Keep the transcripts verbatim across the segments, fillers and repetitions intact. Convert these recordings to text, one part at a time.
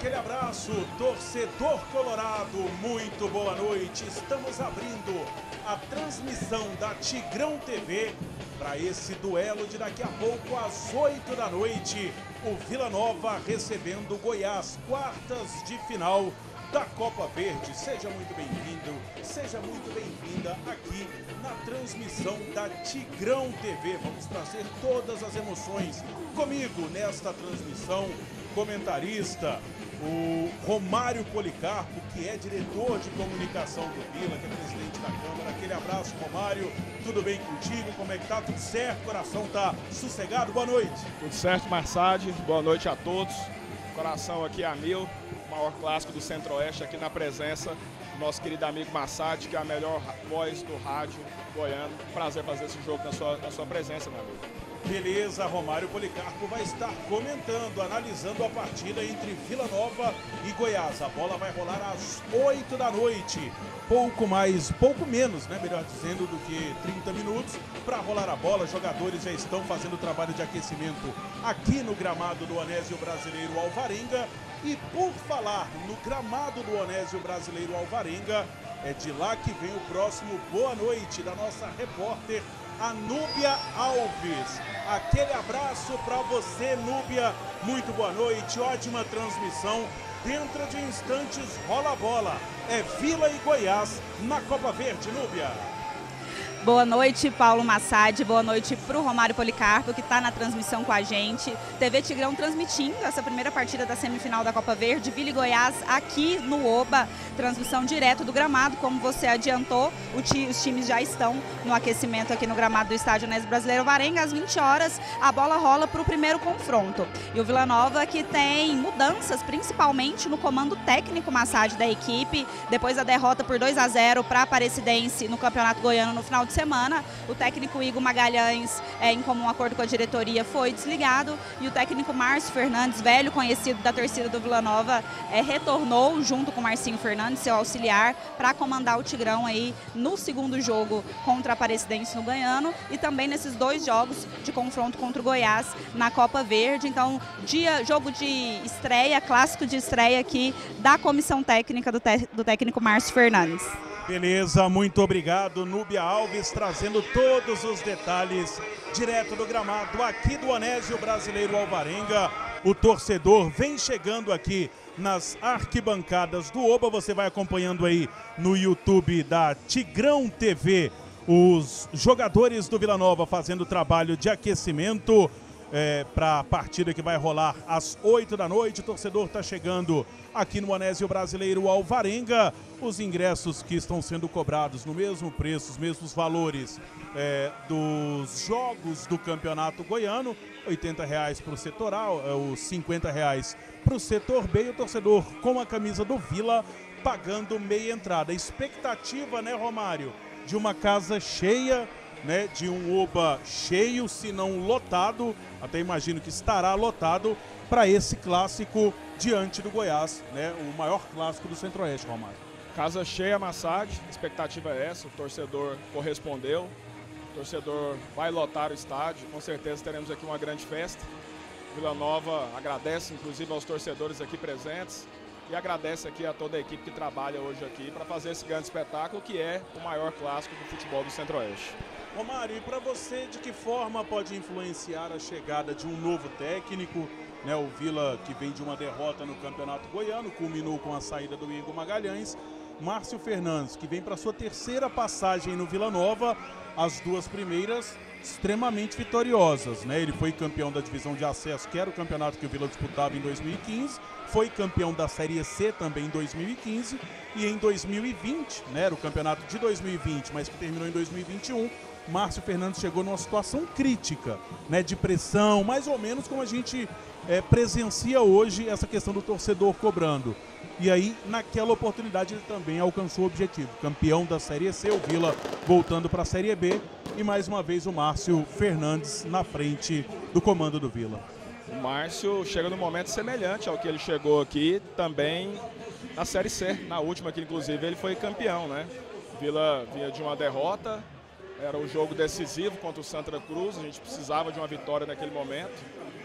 Aquele abraço, torcedor colorado, muito boa noite. Estamos abrindo a transmissão da Tigrão T V para esse duelo de daqui a pouco às oito da noite. O Vila Nova recebendo o Goiás, quartas de final da Copa Verde. Seja muito bem-vindo, seja muito bem-vinda aqui na transmissão da Tigrão T V. Vamos trazer todas as emoções comigo nesta transmissão. Comentarista, o Romário Policarpo, que é diretor de comunicação do Vila, que é presidente da Câmara. Aquele abraço, Romário. Tudo bem contigo? Como é que tá? Tudo certo? O coração tá sossegado? Boa noite. Tudo certo, Massad. Boa noite a todos. Coração aqui a mil. Maior clássico do Centro-Oeste, aqui na presença do nosso querido amigo Massad, que é a melhor voz do rádio goiano. Prazer fazer esse jogo na sua, na sua presença, meu amigo. Beleza, Romário Policarpo vai estar comentando, analisando a partida entre Vila Nova e Goiás. A bola vai rolar às oito da noite. Pouco mais, pouco menos, né? Melhor dizendo, do que trinta minutos para rolar a bola. Jogadores já estão fazendo o trabalho de aquecimento aqui no gramado do Onésio Brasileiro Alvarenga. E por falar no gramado do Onésio Brasileiro Alvarenga, é de lá que vem o próximo boa noite da nossa repórter, a Núbia Alves. Aquele abraço para você, Núbia. Muito boa noite, ótima transmissão. Dentro de instantes rola a bola. É Vila e Goiás na Copa Verde, Núbia. Boa noite, Paulo Massad. Boa noite para o Romário Policarpo, que está na transmissão com a gente. T V Tigrão transmitindo essa primeira partida da semifinal da Copa Verde, Vila e Goiás, aqui no Oba. Transmissão direto do gramado, como você adiantou. Ti, os times já estão no aquecimento aqui no gramado do estádio Onésio Brasileiro Alvarenga. Às vinte horas, a bola rola para o primeiro confronto. E o Vila Nova, que tem mudanças, principalmente no comando técnico, Massad, da equipe. Depois da derrota por dois a zero para a Aparecidense no Campeonato Goiano no final de semana, o técnico Igor Magalhães, é, em comum acordo com a diretoria, foi desligado, e o técnico Márcio Fernandes, velho conhecido da torcida do Vila Nova, é, retornou junto com o Marcinho Fernandes, seu auxiliar, para comandar o Tigrão aí no segundo jogo contra a Aparecidense no Goiano e também nesses dois jogos de confronto contra o Goiás na Copa Verde. Então, dia, jogo de estreia, clássico de estreia aqui da comissão técnica do, te, do técnico Márcio Fernandes. Beleza, muito obrigado, Núbia Alves, trazendo todos os detalhes direto do gramado aqui do Onésio Brasileiro Alvarenga. O torcedor vem chegando aqui nas arquibancadas do Oba. Você vai acompanhando aí no YouTube da Tigrão T V os jogadores do Vila Nova fazendo trabalho de aquecimento É, para a partida que vai rolar às oito da noite. O torcedor está chegando aqui no Onésio Brasileiro Alvarenga. Os ingressos que estão sendo cobrados no mesmo preço, os mesmos valores é, dos jogos do Campeonato Goiano, oitenta reais para o setor A, é, os cinquenta reais para o setor B, e o torcedor com a camisa do Vila pagando meia entrada. Expectativa, né, Romário, de uma casa cheia, né, de um Oba cheio, se não lotado, até imagino que estará lotado para esse clássico diante do Goiás, né, o maior clássico do Centro-Oeste, Romário. Casa cheia, Massad, expectativa é essa, o torcedor correspondeu, o torcedor vai lotar o estádio, com certeza teremos aqui uma grande festa. Vila Nova agradece inclusive aos torcedores aqui presentes e agradece aqui a toda a equipe que trabalha hoje aqui para fazer esse grande espetáculo que é o maior clássico do futebol do Centro-Oeste. Romário, e para você, de que forma pode influenciar a chegada de um novo técnico, né? O Vila, que vem de uma derrota no Campeonato Goiano, culminou com a saída do Igor Magalhães. Márcio Fernandes, que vem para sua terceira passagem no Vila Nova, as duas primeiras extremamente vitoriosas, né? Ele foi campeão da divisão de acesso, que era o campeonato que o Vila disputava em dois mil e quinze, foi campeão da Série C também em dois mil e quinze, e em dois mil e vinte, né? Era o campeonato de dois mil e vinte, mas que terminou em dois mil e vinte e um, Márcio Fernandes chegou numa situação crítica, né, de pressão, mais ou menos como a gente é, presencia hoje essa questão do torcedor cobrando. E aí, naquela oportunidade, ele também alcançou o objetivo. Campeão da Série C, o Vila voltando para a Série B, e mais uma vez o Márcio Fernandes na frente do comando do Vila. O Márcio chega num momento semelhante ao que ele chegou aqui também na Série C, na última que inclusive ele foi campeão, né? O Vila vinha de uma derrota, era o jogo decisivo contra o Santa Cruz, a gente precisava de uma vitória naquele momento.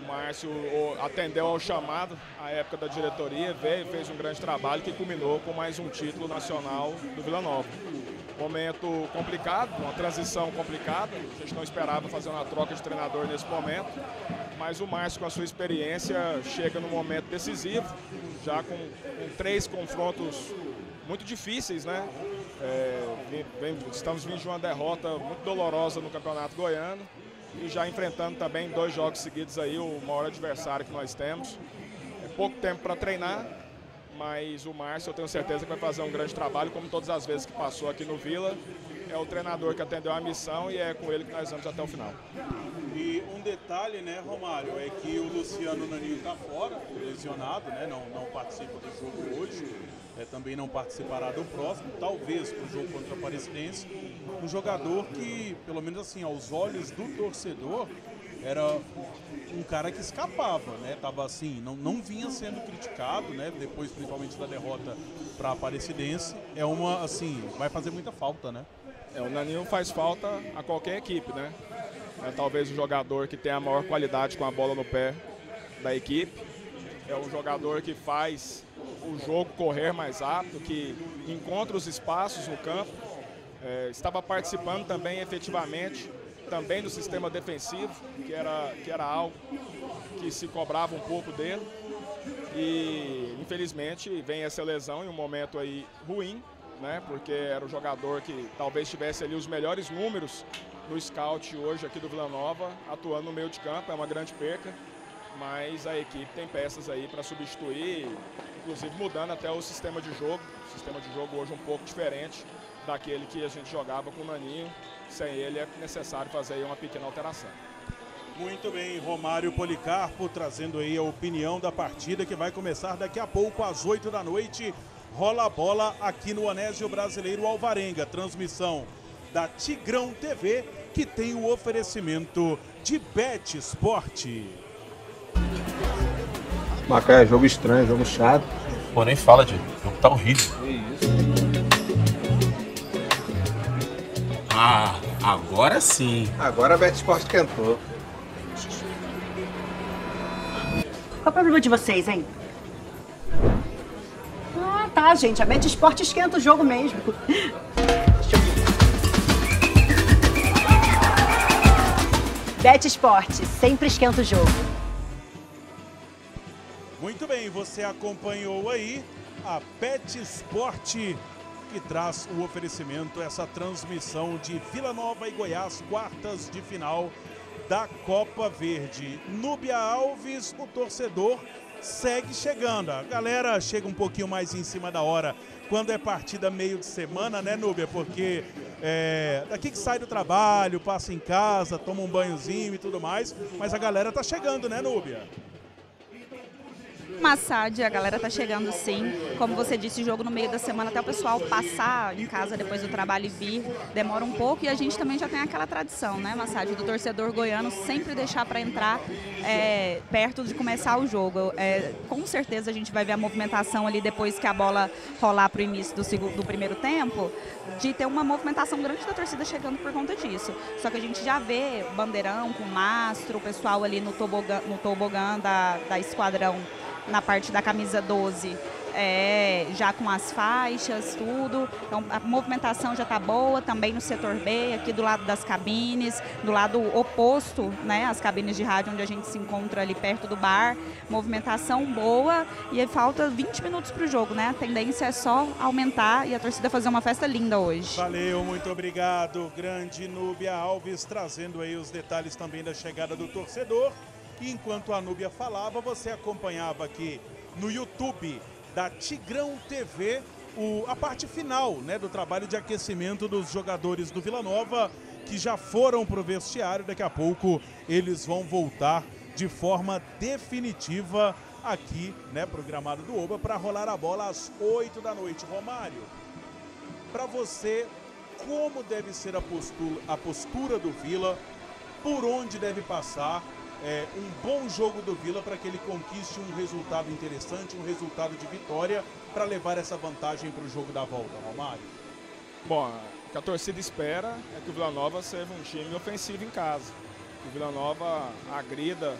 O Márcio atendeu ao chamado, à época da diretoria, veio, fez um grande trabalho que culminou com mais um título nacional do Vila Nova. Momento complicado, uma transição complicada, a gente não esperava fazer uma troca de treinador nesse momento, mas o Márcio, com a sua experiência, chega no momento decisivo, já com, com três confrontos muito difíceis, né? É, vem, estamos vindo de uma derrota muito dolorosa no Campeonato Goiano e já enfrentando também dois jogos seguidos aí o maior adversário que nós temos. É pouco tempo para treinar, mas o Márcio eu tenho certeza que vai fazer um grande trabalho, como todas as vezes que passou aqui no Vila. É o treinador que atendeu a missão e é com ele que nós vamos até o final. E um detalhe, né, Romário, é que o Luciano Naninho está fora, lesionado, né, não, não participa do jogo hoje, é, também não participará do próximo, talvez para o jogo contra a Aparecidense. Um jogador que, pelo menos assim, aos olhos do torcedor, era um cara que escapava, né? Tava assim, não, não vinha sendo criticado, né? Depois, principalmente da derrota para a Aparecidense, é uma, assim, vai fazer muita falta, né? É, o Naninho faz falta a qualquer equipe, né? É talvez o jogador que tem a maior qualidade com a bola no pé da equipe. É um jogador que faz o jogo correr mais rápido, que encontra os espaços no campo. É, estava participando também efetivamente também do sistema defensivo, que era, que era algo que se cobrava um pouco dele. E infelizmente vem essa lesão em um momento aí ruim, né? Porque era o jogador que talvez tivesse ali os melhores números no scout hoje aqui do Vila Nova, atuando no meio de campo, é uma grande perca, mas a equipe tem peças aí para substituir, inclusive mudando até o sistema de jogo, o sistema de jogo hoje um pouco diferente daquele que a gente jogava com o Naninho. Sem ele é necessário fazer aí uma pequena alteração. Muito bem, Romário Policarpo trazendo aí a opinião da partida que vai começar daqui a pouco às oito da noite. Rola a bola aqui no Onésio Brasileiro Alvarenga, transmissão da Tigrão T V, que tem o oferecimento de Bet Sport. Macaé, jogo estranho, jogo chato. Pô, nem fala, de o jogo tá horrível. Que isso? Ah, agora sim. Agora a Bet Sport cantou. Qual é o problema de vocês, hein? Ah, tá, gente. A Bet Sport esquenta o jogo mesmo. Deixa eu ver. Bet Sport sempre esquenta o jogo. Muito bem, você acompanhou aí a Bet Sport, que traz o oferecimento, essa transmissão de Vila Nova e Goiás, quartas de final da Copa Verde. Núbia Alves, o torcedor segue chegando. A galera chega um pouquinho mais em cima da hora quando é partida meio de semana, né, Núbia? Porque é, daqui que sai do trabalho, passa em casa, toma um banhozinho e tudo mais, mas a galera tá chegando, né, Núbia? Massad, a galera tá chegando sim. Como você disse, jogo no meio da semana, até o pessoal passar em casa depois do trabalho e vir, demora um pouco. E a gente também já tem aquela tradição, né, Massad, do torcedor goiano sempre deixar para entrar é, perto de começar o jogo. É, com certeza a gente vai ver a movimentação ali depois que a bola rolar para o início do, segundo, do primeiro tempo, de ter uma movimentação grande da torcida chegando por conta disso. Só que a gente já vê bandeirão com mastro, o pessoal ali no tobogã, no tobogã da, da esquadrão, na parte da camisa doze, é, já com as faixas, tudo. Então a movimentação já está boa, também no setor B, aqui do lado das cabines, do lado oposto, né, as cabines de rádio onde a gente se encontra ali perto do bar. Movimentação boa e falta vinte minutos para o jogo, né? A tendência é só aumentar e a torcida fazer uma festa linda hoje. Valeu, muito obrigado. Grande Núbia Alves trazendo aí os detalhes também da chegada do torcedor. E enquanto a Núbia falava, você acompanhava aqui no YouTube da Tigrão T V o, a parte final, né, do trabalho de aquecimento dos jogadores do Vila Nova, que já foram para o vestiário. Daqui a pouco eles vão voltar de forma definitiva aqui, né, pro gramado do Oba, para rolar a bola às oito da noite. Romário, para você, como deve ser a postura, a postura do Vila, por onde deve passar É, um bom jogo do Vila para que ele conquiste um resultado interessante, um resultado de vitória, para levar essa vantagem para o jogo da volta, Romário? Bom, o que a torcida espera é que o Vila Nova seja um time ofensivo em casa. Que o Vila Nova agrida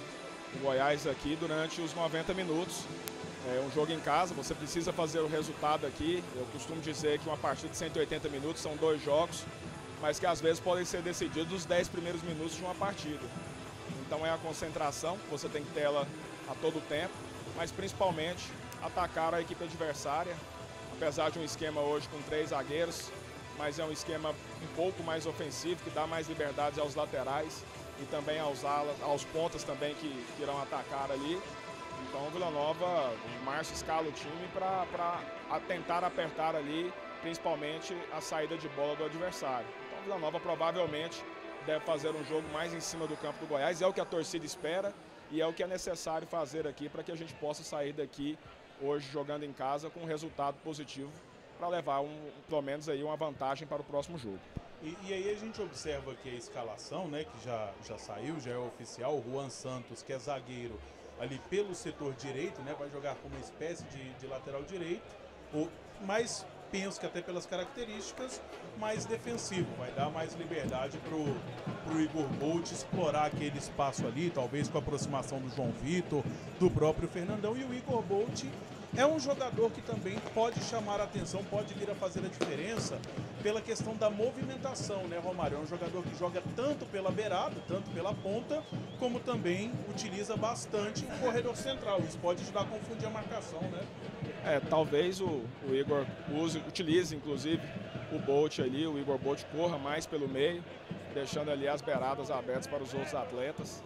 o Goiás aqui durante os noventa minutos. É um jogo em casa, você precisa fazer o resultado aqui. Eu costumo dizer que uma partida de cento e oitenta minutos são dois jogos, mas que às vezes podem ser decididos os dez primeiros minutos de uma partida. Então é a concentração, você tem que ter ela a todo tempo, mas principalmente atacar a equipe adversária, apesar de um esquema hoje com três zagueiros, mas é um esquema um pouco mais ofensivo, que dá mais liberdades aos laterais e também aos alas, aos pontas também que, que irão atacar ali. Então o Vila Nova, o Márcio escala o time para tentar apertar ali, principalmente a saída de bola do adversário. Então o Vila Nova provavelmente deve fazer um jogo mais em cima do campo do Goiás, é o que a torcida espera e é o que é necessário fazer aqui para que a gente possa sair daqui hoje jogando em casa com um resultado positivo para levar um, pelo menos aí uma vantagem para o próximo jogo. E, e aí a gente observa aqui a escalação, né, que já, já saiu, já é oficial, o Juan Santos, que é zagueiro ali pelo setor direito, né, vai jogar como uma espécie de, de lateral direito, ou, mas penso que até pelas características mais defensivo, vai dar mais liberdade para o Igor Bolt explorar aquele espaço ali, talvez com a aproximação do João Vitor, do próprio Fernandão, e o Igor Bolt é um jogador que também pode chamar a atenção, pode vir a fazer a diferença pela questão da movimentação, né, Romário? É um jogador que joga tanto pela beirada, tanto pela ponta, como também utiliza bastante o corredor central. Isso pode ajudar a confundir a marcação, né? É, talvez o, o Igor use, utilize, inclusive, o Bolt ali, o Igor Bolt corra mais pelo meio, deixando ali as beiradas abertas para os outros atletas.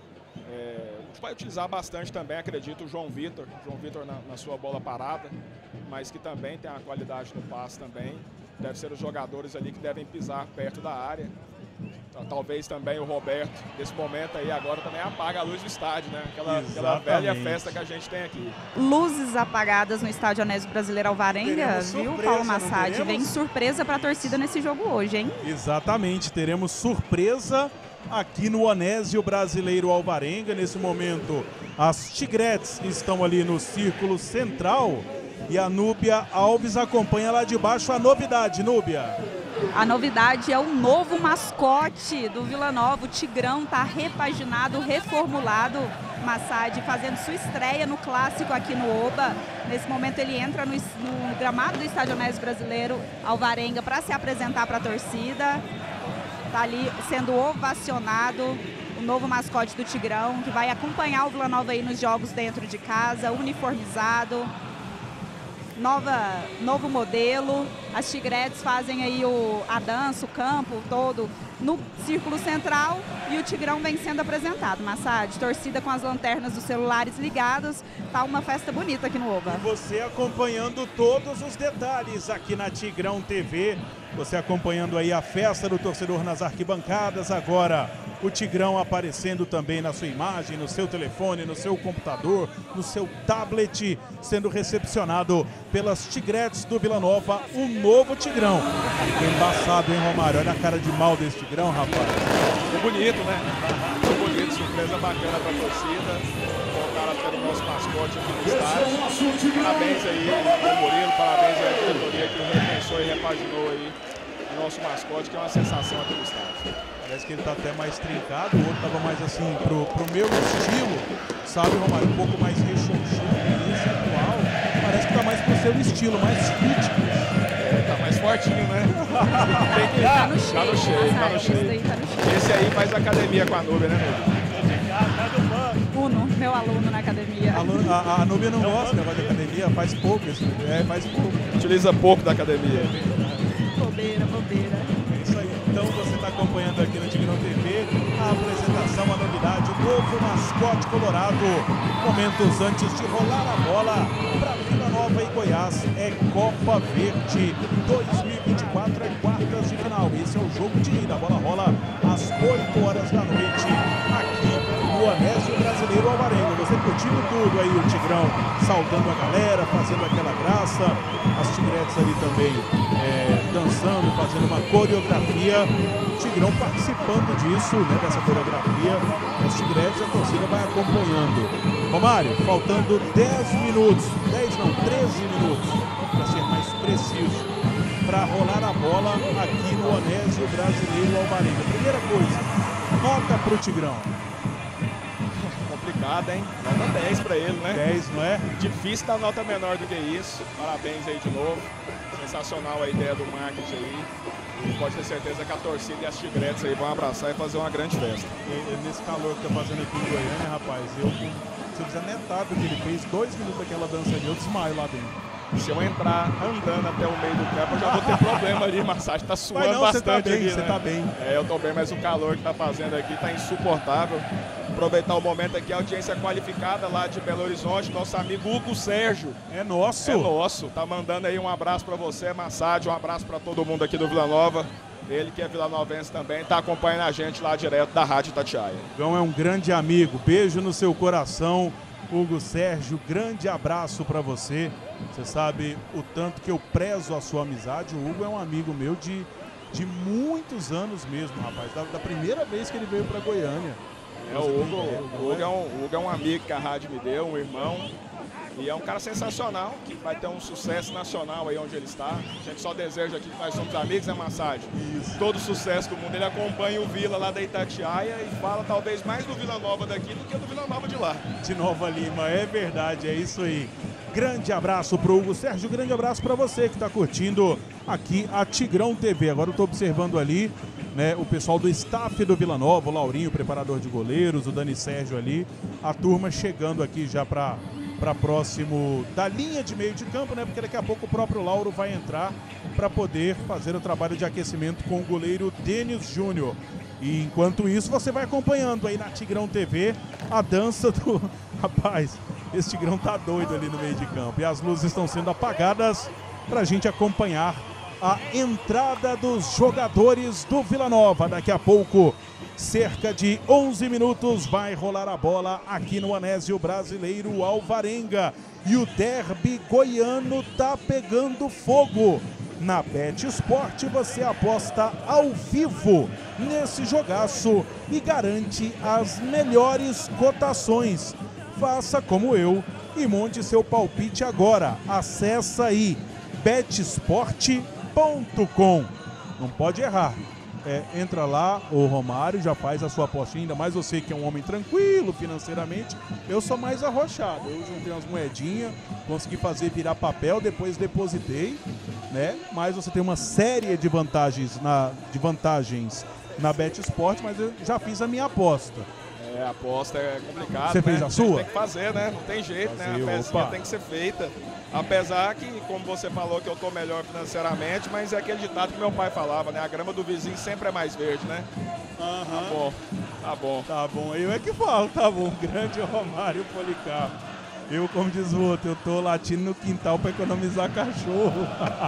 É, a gente vai utilizar bastante também, acredito, o João Vitor, João Vitor na, na sua bola parada, mas que também tem a qualidade no passe também. Deve ser os jogadores ali que devem pisar perto da área. Talvez também o Roberto, nesse momento aí agora também apaga a luz do estádio, né? Aquela, aquela velha festa que a gente tem aqui. Luzes apagadas no estádio Onésio Brasileiro Alvarenga, Teremos viu, surpresa, Paulo Massad? teremos? Vem surpresa para a torcida nesse jogo hoje, hein? Exatamente, teremos surpresa aqui no Onésio Brasileiro Alvarenga. Nesse momento, as Tigretes estão ali no círculo central e a Núbia Alves acompanha lá de baixo a novidade, Núbia. A novidade é o novo mascote do Vila Nova, o Tigrão, está repaginado, reformulado. Massad fazendo sua estreia no clássico aqui no Oba. Nesse momento ele entra no, no gramado do Estádio Onésio Brasileiro Alvarenga para se apresentar para a torcida. Está ali sendo ovacionado o novo mascote do Tigrão, que vai acompanhar o Vila Nova aí nos jogos dentro de casa, uniformizado. Nova, novo modelo, as Tigretes fazem aí o, a dança, o campo todo no círculo central e o Tigrão vem sendo apresentado. Massad, torcida com as lanternas dos celulares ligados, tá uma festa bonita aqui no Oba. E você acompanhando todos os detalhes aqui na Tigrão T V, você acompanhando aí a festa do torcedor nas arquibancadas, agora o Tigrão aparecendo também na sua imagem, no seu telefone, no seu computador, no seu tablet, sendo recepcionado pelas Tigretes do Vila Nova, um novo Tigrão. Embaçado, hein, Romário? Olha a cara de mal desse Tigrão, rapaz. É bonito, né? É bonito, surpresa bacana para a torcida. Voltaram a ter o nosso mascote aqui no estádio. Parabéns aí ao Murilo, parabéns aí à diretoria que repensou e repaginou aí o nosso mascote, que é uma sensação aqui no estádio. Parece que ele tá até mais trincado, o outro tava mais assim, pro, pro meu estilo, sabe, Romário? Um pouco mais rechonchudo, esse atual. Parece que tá mais pro seu estilo, mais fitness. É, tá mais fortinho, né? Tem que... Tá no cheio, tá no cheio, tá no cheio. Esse daí tá no cheio. Esse aí faz academia com a Núbia, né, Núbia? Uno, meu aluno na academia. A, a, a Núbia não gosta de academia, faz pouco, esse, é, faz pouco. Utiliza pouco da academia. Bobeira, bobeira. É isso aí. Então você está acompanhando aqui no Tigrão T V a apresentação, a novidade, o novo mascote colorado. Momentos antes de rolar a bola para Vila Nova e Goiás. É Copa Verde dois mil e vinte e quatro, é quartas de final. Esse é o jogo de ida. A bola rola às oito horas da noite aqui no Onésio Brasileiro Alvarenga. Você curtindo tudo aí, o Tigrão saudando a galera, fazendo aquela graça. As Tigretes ali também é, dançando, fazendo uma coreografia. O Tigrão participando disso, né, dessa coreografia. As Tigretes, a torcida vai acompanhando. Romário, faltando dez minutos, dez não, treze minutos, para ser mais preciso, para rolar a bola aqui no Onésio Brasileiro Alvarenga. Primeira coisa, nota para o Tigrão. qualificada, hein? Nota dez para ele, né? dez, não é? Difícil dar nota menor do que isso. Parabéns aí de novo. Sensacional a ideia do marketing aí. E pode ter certeza que a torcida e as tigretes aí vão abraçar e fazer uma grande festa. E, e nesse calor que tá fazendo aqui em Goiânia, rapaz, eu, se eu fizer metade do que ele fez, dois minutos daquela dança ali, eu desmaio lá dentro. Se eu entrar andando até o meio do campo, eu já vou ter problema ali, massagem. Tá suando Mas não, bastante você tá bem, aqui, você né? tá bem. É, eu tô bem, mas o calor que tá fazendo aqui tá insuportável. Aproveitar o momento aqui, a audiência qualificada lá de Belo Horizonte, nosso amigo Hugo Sérgio. É nosso? É nosso. Tá mandando aí um abraço pra você, Massad, um abraço pra todo mundo aqui do Vila Nova. Ele que é vilanovense também, tá acompanhando a gente lá direto da Rádio Itatiaia. Gão é um grande amigo, beijo no seu coração. Hugo Sérgio, grande abraço para você. Você sabe o tanto que eu prezo a sua amizade. O Hugo é um amigo meu de, de muitos anos mesmo, rapaz. Da, da primeira vez que ele veio para Goiânia. É, o Hugo, o, Hugo é um, o Hugo é um amigo que a rádio me deu, um irmão. E é um cara sensacional, que vai ter um sucesso nacional aí onde ele está. A gente só deseja aqui que nós somos amigos, né, Massad? Isso. Todo o sucesso do mundo. Ele acompanha o Vila lá da Itatiaia e fala talvez mais do Vila Nova daqui do que do Vila Nova de lá. De Nova Lima, é verdade, é isso aí. Grande abraço pro Hugo Sérgio, grande abraço para você que está curtindo aqui a Tigrão T V. Agora eu estou observando ali, né, o pessoal do staff do Vila Nova, o Laurinho, preparador de goleiros, o Dani Sérgio ali, a turma chegando aqui já para para próximo da linha de meio de campo, né? Porque daqui a pouco o próprio Lauro vai entrar para poder fazer o trabalho de aquecimento com o goleiro Denis Júnior. E enquanto isso, você vai acompanhando aí na Tigrão T V a dança do... Rapaz, esse Tigrão tá doido ali no meio de campo. E as luzes estão sendo apagadas para a gente acompanhar a entrada dos jogadores do Vila Nova. Daqui a pouco, cerca de onze minutos, vai rolar a bola aqui no Anésio Brasileiro Alvarenga. E o derby goiano tá pegando fogo. Na Bet Sport você aposta ao vivo nesse jogaço e garante as melhores cotações. Faça como eu e monte seu palpite agora. Acesse aí bet sport ponto com. Não pode errar. É, entra lá, o Romário já faz a sua apostinha, ainda mais você que é um homem tranquilo financeiramente. Eu sou mais arrochado, eu juntei umas moedinhas, consegui fazer virar papel, depois depositei, né? Mas você tem uma série de vantagens na, de vantagens na Bet Sport, mas eu já fiz a minha aposta. É, a aposta é complicada. Você né? fez a sua? Tem que fazer, né? Não tem jeito, Fazer, né? A pecinha opa. tem que ser feita. Apesar que, como você falou, que eu tô melhor financeiramente, mas é aquele ditado que meu pai falava, né? A grama do vizinho sempre é mais verde, né? Aham. Tá bom, tá bom. Tá bom, eu é que falo, tá bom. Grande Romário Policarpo. Eu, como diz o outro, eu tô latindo no quintal para economizar cachorro.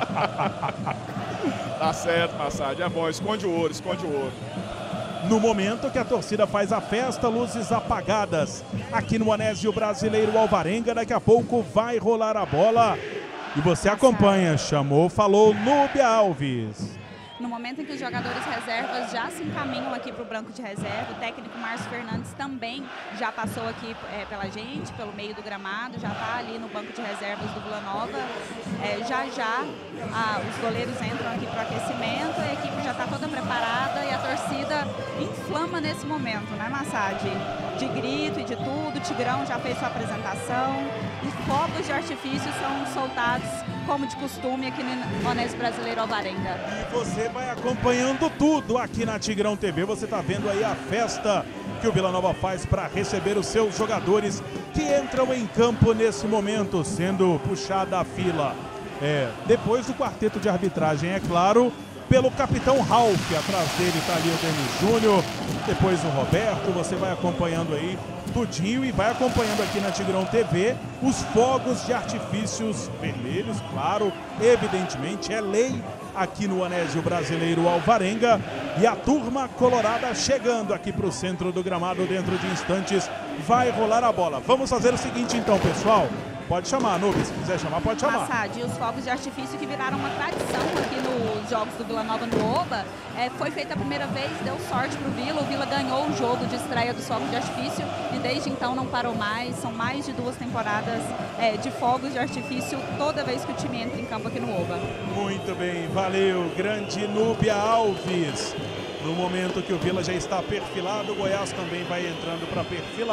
Tá certo, Massad. É bom, esconde o ouro, esconde o ouro. No momento que a torcida faz a festa, luzes apagadas aqui no Anésio Brasileiro Alvarenga. Daqui a pouco vai rolar a bola e você acompanha. Chamou, falou Núbia Alves. No momento em que os jogadores reservas já se encaminham aqui para o banco de reserva, o técnico Márcio Fernandes também já passou aqui é, pela gente, pelo meio do gramado, já está ali no banco de reservas do Vila Nova. É, já já ah, os goleiros entram aqui para o aquecimento, a equipe já está toda preparada e a torcida inflama nesse momento, né, Massad? De grito e de tudo, o Tigrão já fez sua apresentação e fogos de artifício são soltados como de costume aqui no Anésio Brasileiro Alvarenga. E você vai acompanhando tudo aqui na Tigrão T V. Você está vendo aí a festa que o Vila Nova faz para receber os seus jogadores que entram em campo nesse momento, sendo puxada a fila. É, depois do quarteto de arbitragem, é claro, pelo capitão Ralf. Atrás dele está ali o Denis Júnior, depois o Roberto. Você vai acompanhando aí tudinho e vai acompanhando aqui na Tigrão T V os fogos de artifícios vermelhos, claro, evidentemente, é lei aqui no Anésio Brasileiro Alvarenga. E a turma colorada chegando aqui para o centro do gramado dentro de instantes. Vai rolar a bola. Vamos fazer o seguinte então, pessoal. Pode chamar, Nubes, se quiser chamar, pode chamar. Massad, e os fogos de artifício que viraram uma tradição aqui nos jogos do Vila Nova no Oba, é, foi feita a primeira vez, deu sorte pro Vila, o Vila ganhou o jogo de estreia dos fogos de artifício e desde então não parou mais, são mais de duas temporadas é, de fogos de artifício toda vez que o time entra em campo aqui no Oba. Muito bem, valeu, grande Núbia Alves. No momento que o Vila já está perfilado, o Goiás também vai entrando para perfilar.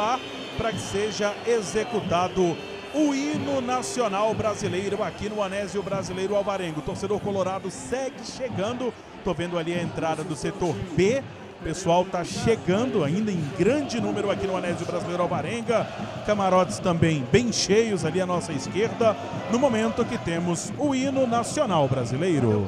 para que seja executado o hino nacional brasileiro aqui no Anésio Brasileiro Alvarenga. O torcedor colorado segue chegando. Estou vendo ali a entrada do setor B. O pessoal está chegando ainda em grande número aqui no Anésio Brasileiro Alvarenga. Camarotes também bem cheios ali à nossa esquerda, no momento que temos o hino nacional brasileiro.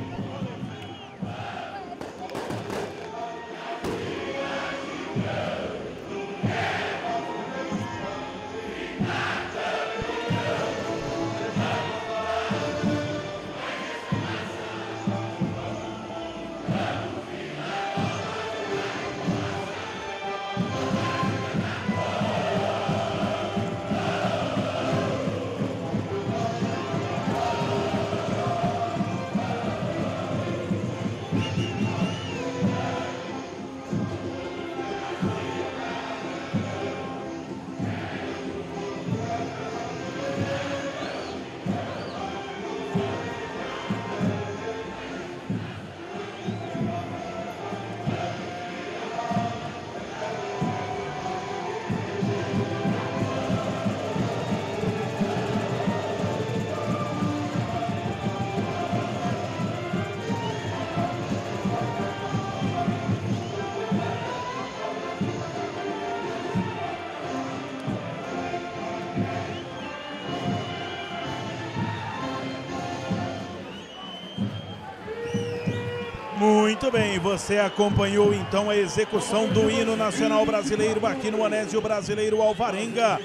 Muito bem, você acompanhou então a execução do hino nacional brasileiro aqui no Anésio Brasileiro Alvarenga.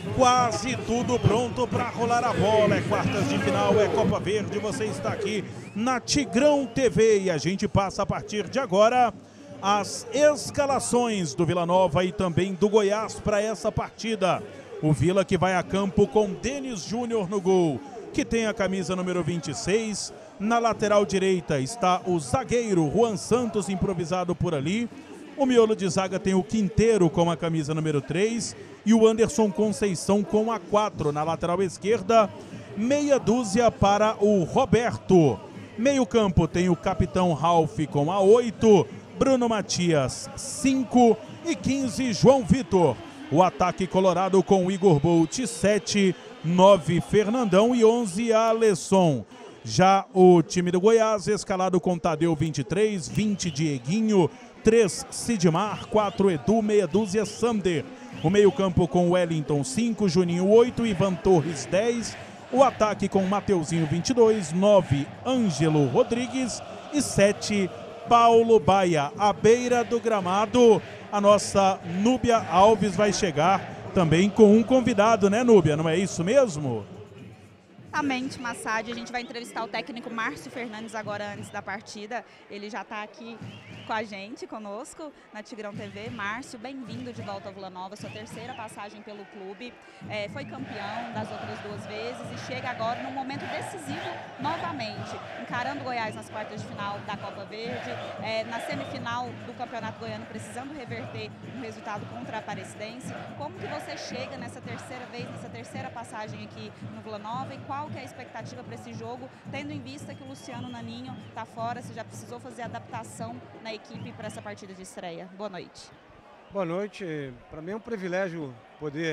Quase tudo pronto para rolar a bola. É quartas de final, é Copa Verde. Você está aqui na Tigrão T V e a gente passa a partir de agora as escalações do Vila Nova e também do Goiás para essa partida. O Vila que vai a campo com Denis Júnior no gol, que tem a camisa número vinte e seis. Na lateral direita está o zagueiro Juan Santos, improvisado por ali. O miolo de zaga tem o Quinteiro com a camisa número três e o Anderson Conceição com a quatro. Na lateral esquerda, meia dúzia para o Roberto. Meio campo tem o capitão Ralf com a oito, Bruno Matias cinco e quinze João Vitor. O ataque colorado com Igor Bolt sete, nove Fernandão e onze Alesson. Já o time do Goiás escalado com Tadeu vinte e três, vinte Dieguinho, três Sidmar, quatro Edu, meia dúzia Sander. O meio campo com Wellington cinco, Juninho oito, Ivan Torres dez. O ataque com Mateuzinho vinte e dois, nove Ângelo Rodrigues e sete Paulo Baia. À beira do gramado, a nossa Núbia Alves vai chegar também com um convidado, né, Núbia? Não é isso mesmo? Exatamente, Massad. A gente vai entrevistar o técnico Márcio Fernandes agora antes da partida. Ele já está aqui com a gente, conosco, na Tigrão T V. Márcio, bem-vindo de volta ao Vila Nova, sua terceira passagem pelo clube. É, foi campeão das outras duas vezes e chega agora num momento decisivo novamente, encarando o Goiás nas quartas de final da Copa Verde, é, na semifinal do Campeonato Goiano, precisando reverter um resultado contra a Aparecidense. Como que você chega nessa terceira vez, nessa terceira passagem aqui no Vila Nova e qual que é a expectativa para esse jogo, tendo em vista que o Luciano Naninho está fora, você já precisou fazer adaptação na equipe para essa partida de estreia. Boa noite. Boa noite. Para mim é um privilégio poder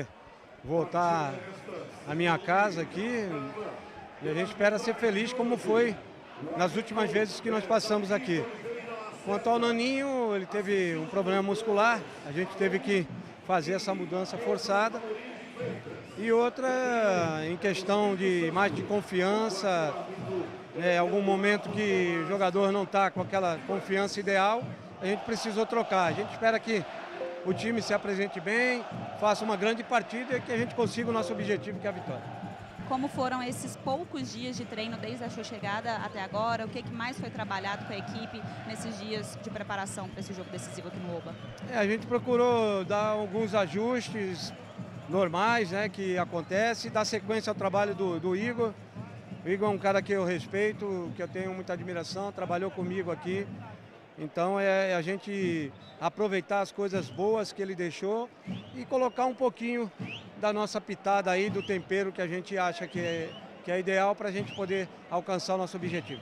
voltar à minha casa aqui e a gente espera ser feliz como foi nas últimas vezes que nós passamos aqui. Quanto ao Naninho, ele teve um problema muscular, a gente teve que fazer essa mudança forçada. E outra, em questão de mais de confiança, é, algum momento que o jogador não está com aquela confiança ideal, a gente precisou trocar. A gente espera que o time se apresente bem, faça uma grande partida e que a gente consiga o nosso objetivo, que é a vitória. Como foram esses poucos dias de treino desde a sua chegada até agora? O que que mais foi trabalhado com a equipe nesses dias de preparação para esse jogo decisivo aqui no Oba? É, a gente procurou dar alguns ajustes normais, né, que acontece, dar sequência ao trabalho do, do Igor. O Igor é um cara que eu respeito, que eu tenho muita admiração, trabalhou comigo aqui. Então é a gente aproveitar as coisas boas que ele deixou e colocar um pouquinho da nossa pitada aí, do tempero que a gente acha que é, que é ideal para a gente poder alcançar o nosso objetivo.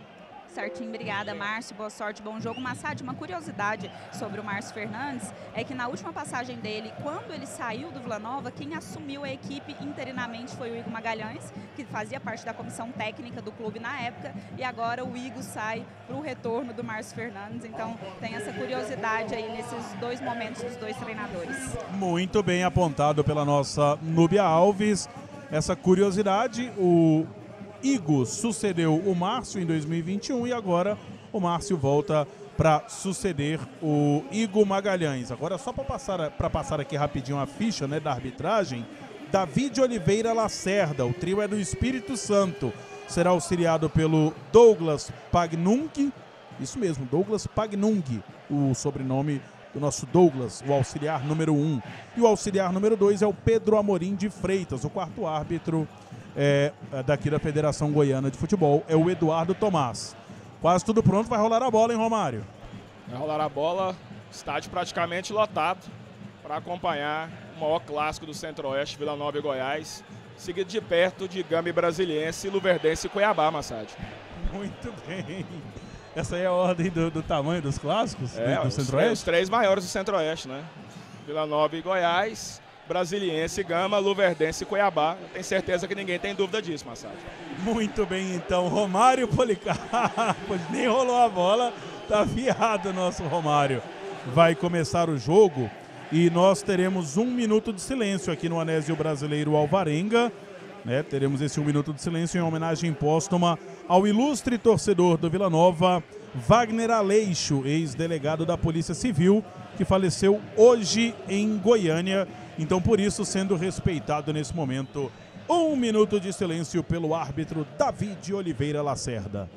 Certinho, obrigada, Márcio. Boa sorte, bom jogo. Massad, uma curiosidade sobre o Márcio Fernandes é que na última passagem dele, quando ele saiu do Vila Nova, quem assumiu a equipe interinamente foi o Igor Magalhães, que fazia parte da comissão técnica do clube na época, e agora o Igor sai para o retorno do Márcio Fernandes. Então tem essa curiosidade aí nesses dois momentos dos dois treinadores. Muito bem apontado pela nossa Núbia Alves. Essa curiosidade, o Igor sucedeu o Márcio em dois mil e vinte e um e agora o Márcio volta para suceder o Igor Magalhães. Agora só para passar, para passar aqui rapidinho a ficha, né, da arbitragem, David Oliveira Lacerda, o trio é do Espírito Santo, será auxiliado pelo Douglas Pagnung, isso mesmo, Douglas Pagnung, o sobrenome do nosso Douglas, o auxiliar número um. E o auxiliar número dois é o Pedro Amorim de Freitas, o quarto árbitro é, daqui da Federação Goiana de Futebol, é o Eduardo Tomás. Quase tudo pronto, vai rolar a bola, hein, Romário? Vai rolar a bola, estádio praticamente lotado para acompanhar o maior clássico do Centro-Oeste, Vila Nova e Goiás, seguido de perto de Gama e Brasiliense, Luverdense e Cuiabá, Massad. Muito bem. Essa aí é a ordem do, do tamanho dos clássicos é, do, do Centro-Oeste? Os três maiores do Centro-Oeste, né? Vila Nova e Goiás, Brasiliense, Gama, Luverdense e Cuiabá. Eu tenho certeza que ninguém tem dúvida disso, Massad. Muito bem, então. Romário Policarpo, nem rolou a bola, tá afiado o nosso Romário. Vai começar o jogo e nós teremos um minuto de silêncio aqui no Anésio Brasileiro Alvarenga. Né, teremos esse um minuto de silêncio em homenagem póstuma ao ilustre torcedor do Vila Nova, Wagner Aleixo, ex-delegado da Polícia Civil, que faleceu hoje em Goiânia. Então, por isso, sendo respeitado nesse momento, um minuto de silêncio pelo árbitro David Oliveira Lacerda.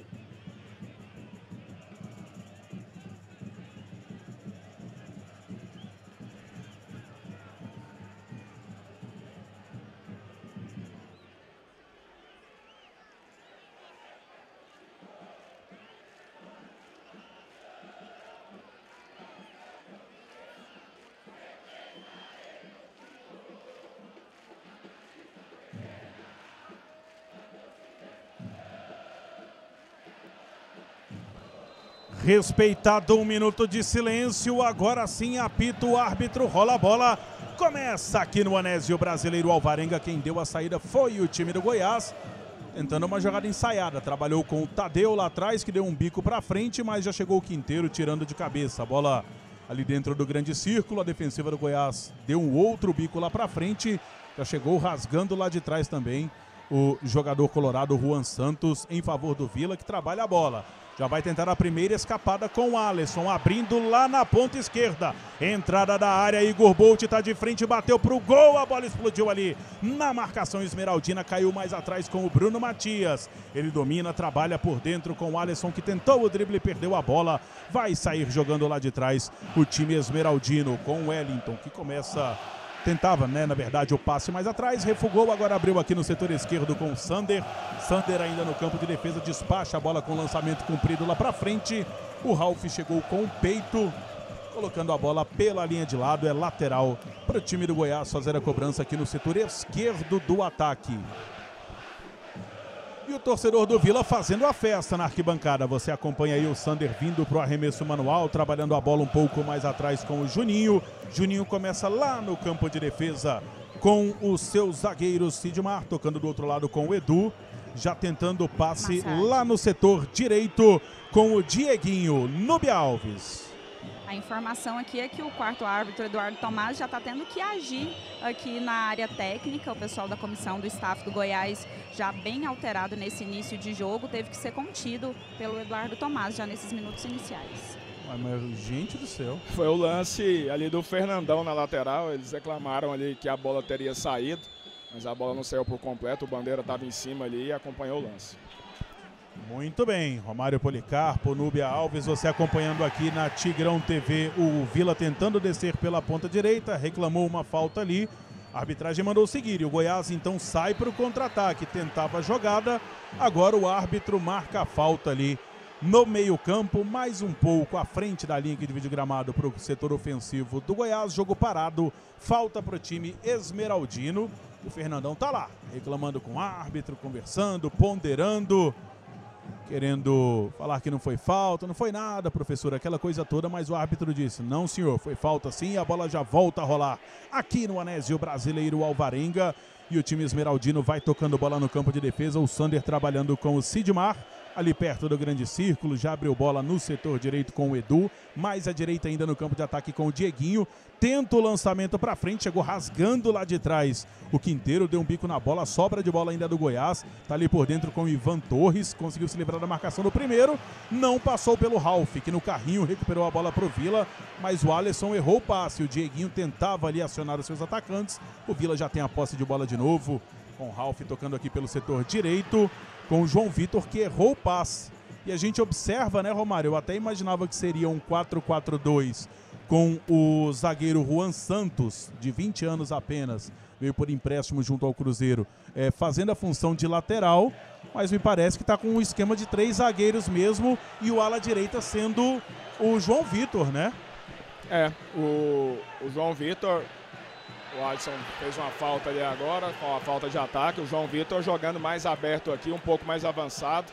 Respeitado um minuto de silêncio, agora sim apita o árbitro, rola a bola, começa aqui no Anésio Brasileiro Alvarenga. Quem deu a saída foi o time do Goiás, tentando uma jogada ensaiada, trabalhou com o Tadeu lá atrás, que deu um bico para frente, mas já chegou o Quinteiro tirando de cabeça, a bola ali dentro do grande círculo, a defensiva do Goiás deu um outro bico lá para frente, já chegou rasgando lá de trás também o jogador colorado Juan Santos em favor do Vila, que trabalha a bola. Já vai tentar a primeira escapada com o Alisson, abrindo lá na ponta esquerda. Entrada da área, Igor Bolt está de frente, bateu para o gol, a bola explodiu ali na marcação esmeraldina, caiu mais atrás com o Bruno Matias. Ele domina, trabalha por dentro com o Alisson, que tentou o drible e perdeu a bola. Vai sair jogando lá de trás o time esmeraldino com o Wellington, que começa... Tentava, né, na verdade, o passe mais atrás, refugou, agora abriu aqui no setor esquerdo com o Sander. Sander ainda no campo de defesa, despacha a bola com lançamento comprido lá pra frente. O Ralf chegou com o peito, colocando a bola pela linha de lado, é lateral para o time do Goiás fazer a cobrança aqui no setor esquerdo do ataque. E o torcedor do Vila fazendo a festa na arquibancada. Você acompanha aí o Sander vindo para o arremesso manual, trabalhando a bola um pouco mais atrás com o Juninho. Juninho começa lá no campo de defesa com o seu zagueiro Sidmar, tocando do outro lado com o Edu. Já tentando o passe Massad lá no setor direito com o Dieguinho. Núbia Alves. A informação aqui é que o quarto árbitro, Eduardo Tomás, já está tendo que agir aqui na área técnica. O pessoal da comissão do staff do Goiás, já bem alterado nesse início de jogo, teve que ser contido pelo Eduardo Tomás já nesses minutos iniciais. Ai, mas, gente do céu. Foi o lance ali do Fernandão na lateral, eles reclamaram ali que a bola teria saído, mas a bola não saiu por completo, o Bandeira estava em cima ali e acompanhou o lance. Muito bem, Romário Policarpo, Núbia Alves, você acompanhando aqui na Tigrão T V, o Vila tentando descer pela ponta direita, reclamou uma falta ali, a arbitragem mandou seguir e o Goiás então sai para o contra-ataque, tentava a jogada, agora o árbitro marca a falta ali no meio campo, mais um pouco à frente da linha que divide o gramado para o setor ofensivo do Goiás, jogo parado, falta para o time esmeraldino, o Fernandão tá lá, reclamando com o árbitro, conversando, ponderando. querendo falar que não foi falta, não foi nada, professor, aquela coisa toda, mas o árbitro disse, não senhor, foi falta sim, e a bola já volta a rolar aqui no Anésio Brasileiro Alvarenga, e o time esmeraldino vai tocando bola no campo de defesa, o Sander trabalhando com o Sidmar, ali perto do grande círculo, já abriu bola no setor direito com o Edu, mais à direita ainda no campo de ataque com o Dieguinho, tenta o lançamento para frente, chegou rasgando lá de trás, o Quinteiro deu um bico na bola, sobra de bola ainda do Goiás, tá ali por dentro com o Ivan Torres, conseguiu se livrar da marcação do primeiro, não passou pelo Ralf, que no carrinho recuperou a bola pro Vila, mas o Alisson errou o passe, o Dieguinho tentava ali acionar os seus atacantes, o Vila já tem a posse de bola de novo, com o Ralf tocando aqui pelo setor direito, com o João Vitor que errou o passe. E a gente observa, né, Romário? Eu até imaginava que seria um quatro quatro dois com o zagueiro Juan Santos, de vinte anos apenas, veio por empréstimo junto ao Cruzeiro, é, fazendo a função de lateral, mas me parece que está com um esquema de três zagueiros mesmo e o ala direita sendo o João Vitor, né? É, o, o João Vitor... O Alisson fez uma falta ali agora, com a falta de ataque. O João Vitor jogando mais aberto aqui, um pouco mais avançado.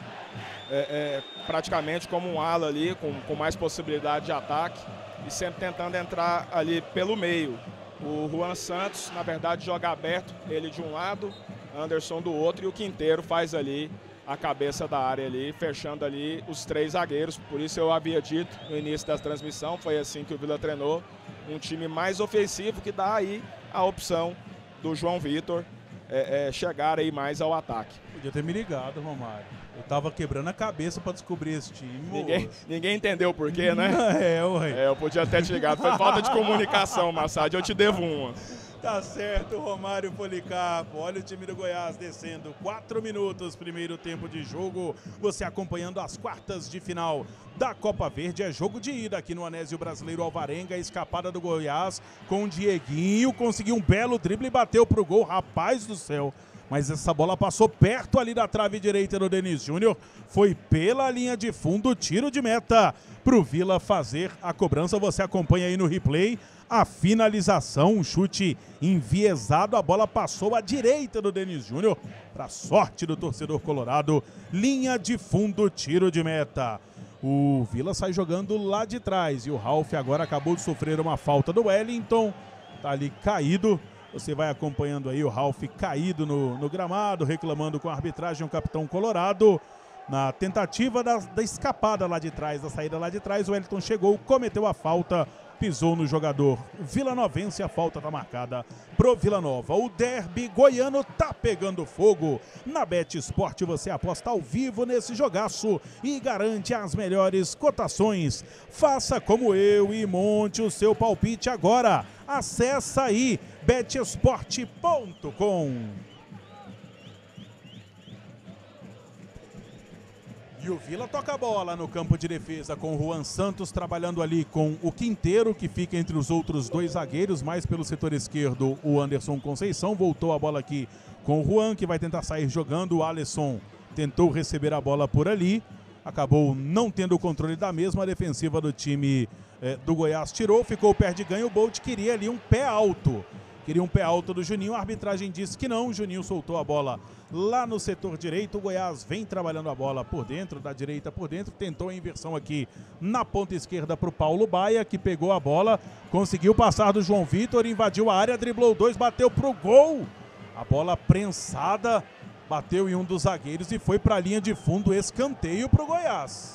É, é, praticamente como um ala ali, com, com mais possibilidade de ataque. E sempre tentando entrar ali pelo meio. O Juan Santos, na verdade, joga aberto, ele de um lado, Anderson do outro. E o Quinteiro faz ali a cabeça da área ali, fechando ali os três zagueiros. Por isso eu havia dito no início da transmissão, foi assim que o Vila treinou. Um time mais ofensivo que dá aí a opção do João Vitor é, é, chegar aí mais ao ataque. Podia ter me ligado, Romário. Eu tava quebrando a cabeça para descobrir esse time. Ninguém, ninguém entendeu o porquê, né? É, ué. É, eu podia até te ligado. Foi falta de comunicação, Massad. Eu te devo uma. Tá certo, Romário Policarpo. Olha o time do Goiás descendo. Quatro minutos, primeiro tempo de jogo. Você acompanhando as quartas de final da Copa Verde. É jogo de ida aqui no Anésio Brasileiro Alvarenga. Escapada do Goiás com o Dieguinho. Conseguiu um belo drible e bateu pro gol. Rapaz do céu. Mas essa bola passou perto ali da trave direita do Denis Júnior. Foi pela linha de fundo, tiro de meta pro Vila fazer a cobrança. Você acompanha aí no replay. A finalização, um chute enviesado, a bola passou à direita do Denis Júnior, para sorte do torcedor colorado, linha de fundo, tiro de meta. O Vila sai jogando lá de trás e o Ralf agora acabou de sofrer uma falta do Wellington, tá ali caído, você vai acompanhando aí o Ralf caído no, no gramado, reclamando com a arbitragem, o capitão colorado. Na tentativa da, da escapada lá de trás, da saída lá de trás, o Wellington chegou, cometeu a falta, pisou no jogador vilanovense, a falta tá marcada pro Vila Nova. O derby goiano tá pegando fogo. Na Bet Esporte você aposta ao vivo nesse jogaço e garante as melhores cotações. Faça como eu e monte o seu palpite agora. Acesse aí bet esporte ponto com. E o Vila toca a bola no campo de defesa com o Juan Santos trabalhando ali com o Quinteiro, que fica entre os outros dois zagueiros, mais pelo setor esquerdo o Anderson Conceição. Voltou a bola aqui com o Juan, que vai tentar sair jogando. O Alisson tentou receber a bola por ali, acabou não tendo o controle da mesma. A defensiva do time eh, do Goiás tirou, ficou o pé de ganho. O Bolt queria ali um pé alto. Queria um pé alto do Juninho, a arbitragem disse que não, o Juninho soltou a bola lá no setor direito, o Goiás vem trabalhando a bola por dentro, da direita por dentro, tentou a inversão aqui na ponta esquerda para o Paulo Baia, que pegou a bola, conseguiu passar do João Vitor, invadiu a área, driblou dois, bateu pro gol, a bola prensada, bateu em um dos zagueiros e foi para a linha de fundo, escanteio para o Goiás.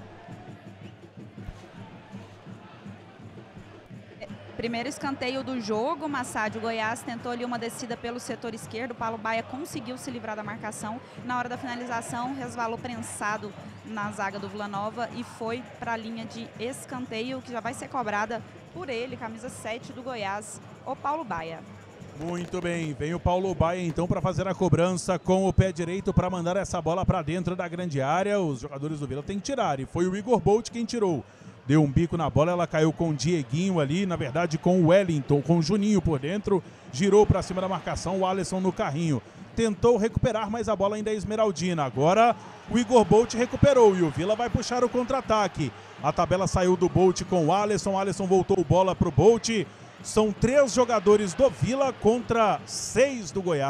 Primeiro escanteio do jogo, Massad, o Goiás tentou ali uma descida pelo setor esquerdo, o Paulo Baia conseguiu se livrar da marcação. Na hora da finalização, resvalou prensado na zaga do Vila Nova e foi para a linha de escanteio, que já vai ser cobrada por ele, camisa sete do Goiás, o Paulo Baia. Muito bem, vem o Paulo Baia então para fazer a cobrança com o pé direito para mandar essa bola para dentro da grande área. Os jogadores do Vila têm que tirar e foi o Igor Bolt quem tirou. Deu um bico na bola, ela caiu com o Dieguinho ali, na verdade com o Wellington, com o Juninho por dentro, girou para cima da marcação, o Alisson no carrinho. Tentou recuperar, mas a bola ainda é esmeraldina. Agora o Igor Bolt recuperou e o Vila vai puxar o contra-ataque. A tabela saiu do Bolt com o Alisson, o Alisson voltou bola para o Bolt. São três jogadores do Vila contra seis do Goiás.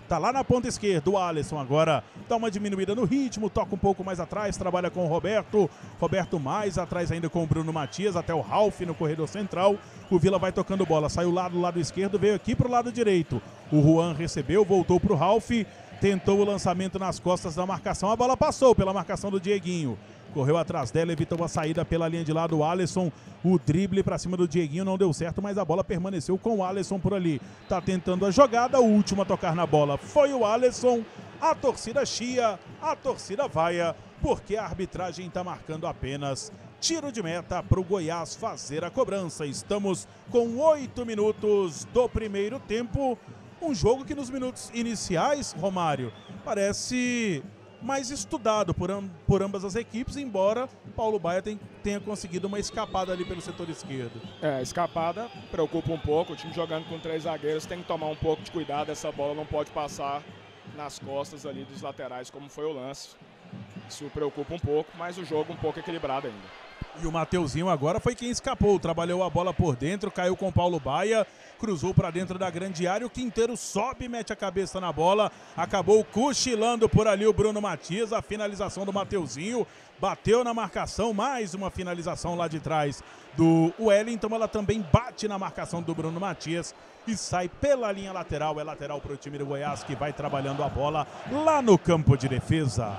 Tá lá na ponta esquerda, o Alisson agora dá uma diminuída no ritmo, toca um pouco mais atrás, trabalha com o Roberto. Roberto mais atrás ainda com o Bruno Matias, até o Ralf no corredor central. O Vila vai tocando bola, saiu lá do lado esquerdo, veio aqui pro lado direito. O Juan recebeu, voltou pro Ralf, tentou o lançamento nas costas da marcação. A bola passou pela marcação do Dieguinho. Correu atrás dela, evitou a saída pela linha de lado. O Alisson, o drible para cima do Dieguinho não deu certo, mas a bola permaneceu com o Alisson por ali. Tá tentando a jogada, o último a tocar na bola foi o Alisson. A torcida chia, a torcida vaia, porque a arbitragem tá marcando apenas tiro de meta para o Goiás fazer a cobrança. Estamos com oito minutos do primeiro tempo. Um jogo que nos minutos iniciais, Romário, parece mais estudado por, amb por ambas as equipes, embora Paulo Baia tem, tenha conseguido uma escapada ali pelo setor esquerdo. É, a escapada preocupa um pouco. O time jogando com três zagueiros tem que tomar um pouco de cuidado. Essa bola não pode passar nas costas ali dos laterais, como foi o lance. Isso preocupa um pouco, mas o jogo um pouco equilibrado ainda. E o Mateuzinho agora foi quem escapou, trabalhou a bola por dentro, caiu com o Paulo Baia, cruzou para dentro da grande área, o Quinteiro sobe, mete a cabeça na bola, acabou cochilando por ali o Bruno Matias, a finalização do Mateuzinho, bateu na marcação, mais uma finalização lá de trás do Wellington, ela também bate na marcação do Bruno Matias e sai pela linha lateral, é lateral para o time do Goiás que vai trabalhando a bola lá no campo de defesa.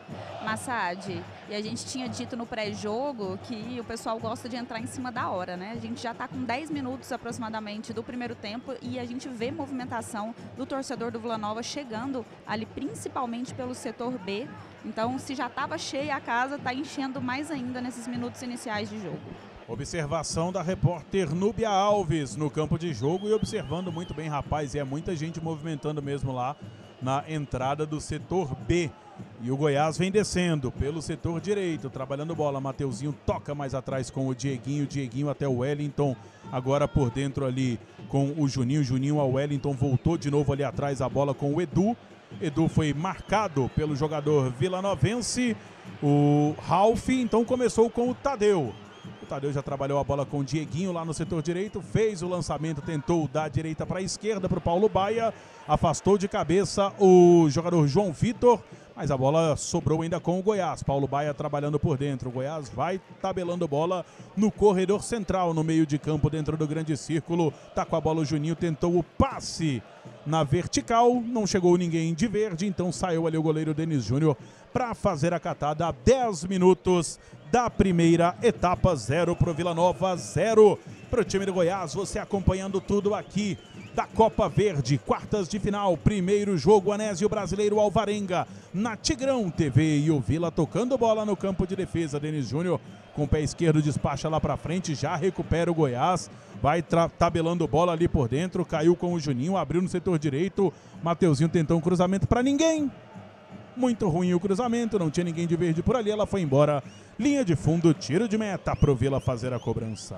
Massad, e a gente tinha dito no pré-jogo que o pessoal gosta de entrar em cima da hora, né? A gente já está com dez minutos aproximadamente do primeiro tempo e a gente vê movimentação do torcedor do Vila Nova chegando ali principalmente pelo setor B. Então, se já estava cheia a casa, está enchendo mais ainda nesses minutos iniciais de jogo. Observação da repórter Núbia Alves no campo de jogo e observando muito bem, rapaz, e é muita gente movimentando mesmo lá na entrada do setor B. E o Goiás vem descendo pelo setor direito, trabalhando bola. Mateuzinho toca mais atrás com o Dieguinho, Dieguinho até o Wellington, agora por dentro ali com o Juninho, Juninho ao Wellington, voltou de novo ali atrás a bola com o Edu. Edu foi marcado pelo jogador vilanovense, o Ralf, então começou com o Tadeu. O Tadeu já trabalhou a bola com o Dieguinho lá no setor direito, fez o lançamento, tentou da direita para a esquerda para o Paulo Baia, afastou de cabeça o jogador João Vitor, mas a bola sobrou ainda com o Goiás. Paulo Baia trabalhando por dentro. O Goiás vai tabelando bola no corredor central, no meio de campo, dentro do grande círculo. Tá com a bola o Juninho, tentou o passe na vertical, não chegou ninguém de verde, então saiu ali o goleiro Denis Júnior para fazer a catada. dez minutos da primeira etapa, zero para o Vila Nova, zero para o time do Goiás. Você acompanhando tudo aqui da Copa Verde, quartas de final, primeiro jogo, Anésio Brasileiro Alvarenga, na Tigrão T V, e o Vila tocando bola no campo de defesa. Denis Júnior com o pé esquerdo despacha lá pra frente, já recupera o Goiás, vai tabelando bola ali por dentro, caiu com o Juninho, abriu no setor direito, Mateuzinho tentou um cruzamento pra ninguém, muito ruim o cruzamento, não tinha ninguém de verde por ali, ela foi embora, linha de fundo, tiro de meta pro Vila fazer a cobrança.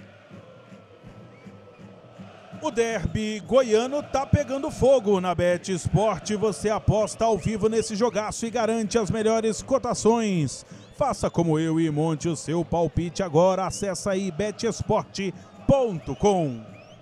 O derby goiano tá pegando fogo na Bet Esporte. Você aposta ao vivo nesse jogaço e garante as melhores cotações. Faça como eu e monte o seu palpite agora. Acesse aí bet esporte ponto com.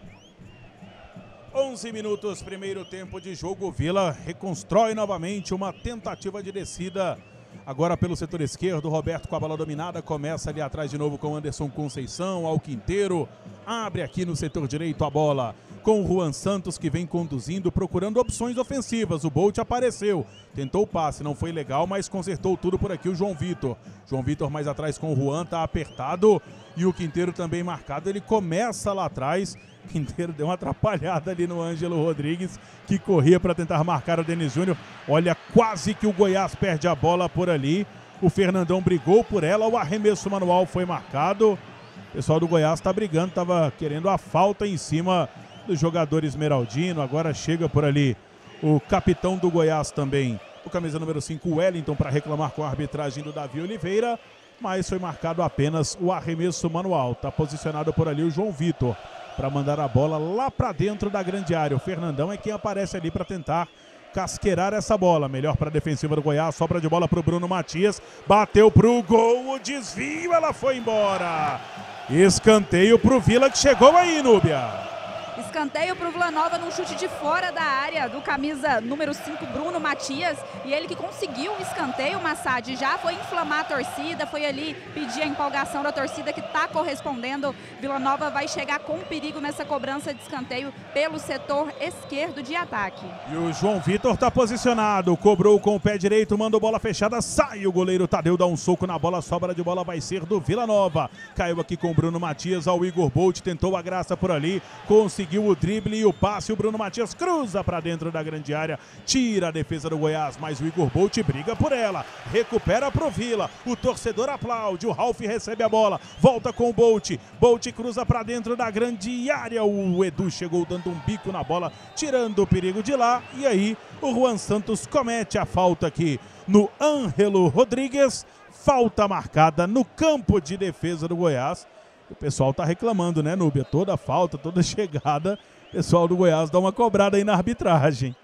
onze minutos, primeiro tempo de jogo. Vila reconstrói novamente uma tentativa de descida. Agora pelo setor esquerdo, Roberto com a bola dominada, começa ali atrás de novo com Anderson Conceição, ao Quinteiro, abre aqui no setor direito a bola com o Juan Santos que vem conduzindo, procurando opções ofensivas. O Bolt apareceu, tentou o passe, não foi legal, mas consertou tudo por aqui o João Vitor. João Vitor mais atrás com o Juan, tá apertado e o Quinteiro também marcado, ele começa lá atrás. Quinteiro deu uma atrapalhada ali no Ângelo Rodrigues, que corria para tentar marcar o Denis Júnior. Olha, quase que o Goiás perde a bola por ali. O Fernandão brigou por ela, o arremesso manual foi marcado. O pessoal do Goiás está brigando, estava querendo a falta em cima do jogador Esmeraldino. Agora chega por ali o capitão do Goiás também, o camisa número cinco, o Wellington, para reclamar com a arbitragem do Davi Oliveira. Mas foi marcado apenas o arremesso manual. Está posicionado por ali o João Vitor para mandar a bola lá para dentro da grande área. O Fernandão é quem aparece ali para tentar casqueirar essa bola. Melhor para a defensiva do Goiás, sobra de bola para o Bruno Matias. Bateu para o gol, o desvio, ela foi embora. Escanteio para o Vila que chegou aí, Núbia. Escanteio para o Vila Nova num chute de fora da área do camisa número cinco, Bruno Matias. E ele que conseguiu o escanteio, Massad, já foi inflamar a torcida, foi ali pedir a empolgação da torcida que está correspondendo. Vila Nova vai chegar com perigo nessa cobrança de escanteio pelo setor esquerdo de ataque. E o João Vitor está posicionado, cobrou com o pé direito, mandou bola fechada, sai o goleiro Tadeu, dá um soco na bola, sobra de bola vai ser do Vila Nova. Caiu aqui com o Bruno Matias, ao Igor Bolt, tentou a graça por ali, conseguiu o drible e o passe, o Bruno Matias cruza para dentro da grande área, tira a defesa do Goiás, mas o Igor Bolt briga por ela, recupera pro Vila, o torcedor aplaude, o Ralf recebe a bola, volta com o Bolt, Bolt cruza para dentro da grande área, o Edu chegou dando um bico na bola, tirando o perigo de lá, e aí o Juan Santos comete a falta aqui no Ângelo Rodrigues, falta marcada no campo de defesa do Goiás. O pessoal tá reclamando, né, Núbia? Toda falta, toda chegada, o pessoal do Goiás dá uma cobrada aí na arbitragem.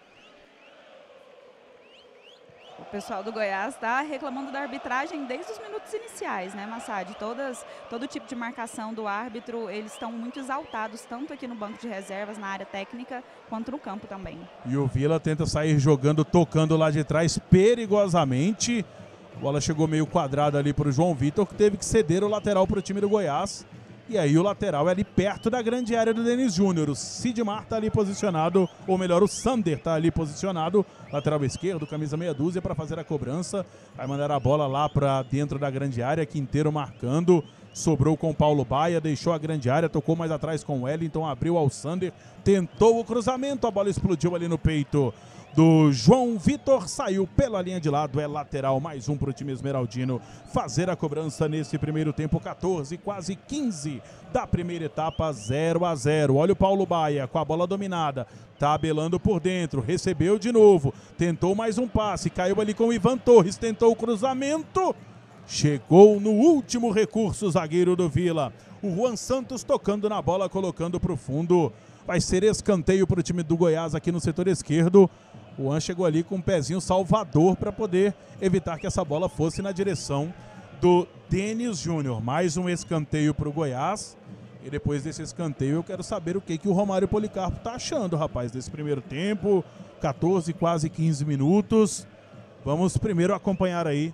O pessoal do Goiás está reclamando da arbitragem desde os minutos iniciais, né, Massad? Todas, todo tipo de marcação do árbitro, eles estão muito exaltados, tanto aqui no banco de reservas, na área técnica, quanto no campo também. E o Vila tenta sair jogando, tocando lá de trás perigosamente. A bola chegou meio quadrada ali para o João Vitor, que teve que ceder o lateral para o time do Goiás. E aí o lateral é ali perto da grande área do Denis Júnior. O Sidmar está ali posicionado, ou melhor, o Sander está ali posicionado. Lateral esquerdo, camisa meia dúzia para fazer a cobrança. Vai mandar a bola lá para dentro da grande área, Quinteiro marcando. Sobrou com o Paulo Baia, deixou a grande área, tocou mais atrás com o Wellington, abriu ao Sander. Tentou o cruzamento, a bola explodiu ali no peito do João Vitor, saiu pela linha de lado, é lateral, mais um para o time esmeraldino fazer a cobrança nesse primeiro tempo, quatorze, quase quinze da primeira etapa, zero a zero. Olha o Paulo Baia com a bola dominada, tabelando por dentro, recebeu de novo, tentou mais um passe, caiu ali com o Ivan Torres, tentou o cruzamento, chegou no último recurso o zagueiro do Vila, o Juan Santos tocando na bola, colocando para o fundo. Vai ser escanteio para o time do Goiás aqui no setor esquerdo. O Juan chegou ali com um pezinho salvador para poder evitar que essa bola fosse na direção do Denis Júnior. Mais um escanteio para o Goiás. E depois desse escanteio eu quero saber o que, que o Romário Policarpo está achando, rapaz, desse primeiro tempo. quatorze, quase quinze minutos. Vamos primeiro acompanhar aí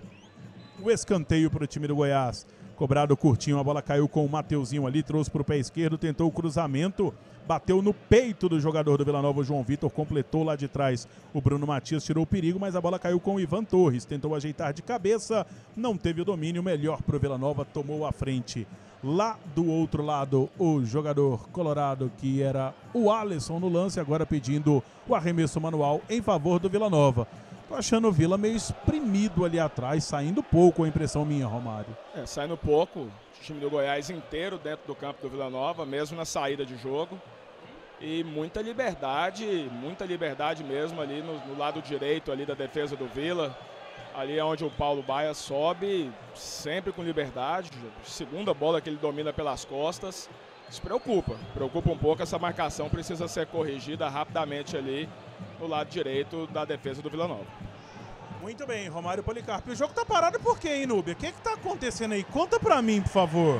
o escanteio para o time do Goiás. Cobrado curtinho, a bola caiu com o Mateuzinho ali, trouxe para o pé esquerdo, tentou o cruzamento. Bateu no peito do jogador do Vila Nova, o João Vitor, completou lá de trás. O Bruno Matias tirou o perigo, mas a bola caiu com o Ivan Torres. Tentou ajeitar de cabeça, não teve o domínio, melhor para o Vila Nova, tomou a frente. Lá do outro lado, o jogador colorado, que era o Alisson no lance, agora pedindo o arremesso manual em favor do Vila Nova. Tô achando o Vila meio espremido ali atrás, saindo pouco, a impressão minha, Romário. É, saindo pouco, o time do Goiás inteiro dentro do campo do Vila Nova, mesmo na saída de jogo. E muita liberdade, muita liberdade mesmo ali no, no lado direito ali da defesa do Vila. Ali é onde o Paulo Baia sobe, sempre com liberdade. Segunda bola que ele domina pelas costas. Se preocupa, preocupa um pouco, essa marcação precisa ser corrigida rapidamente ali no lado direito da defesa do Vila Nova. Muito bem, Romário Policarpo. O jogo tá parado por quê, hein, Núbia? O que que tá acontecendo aí? Conta pra mim, por favor.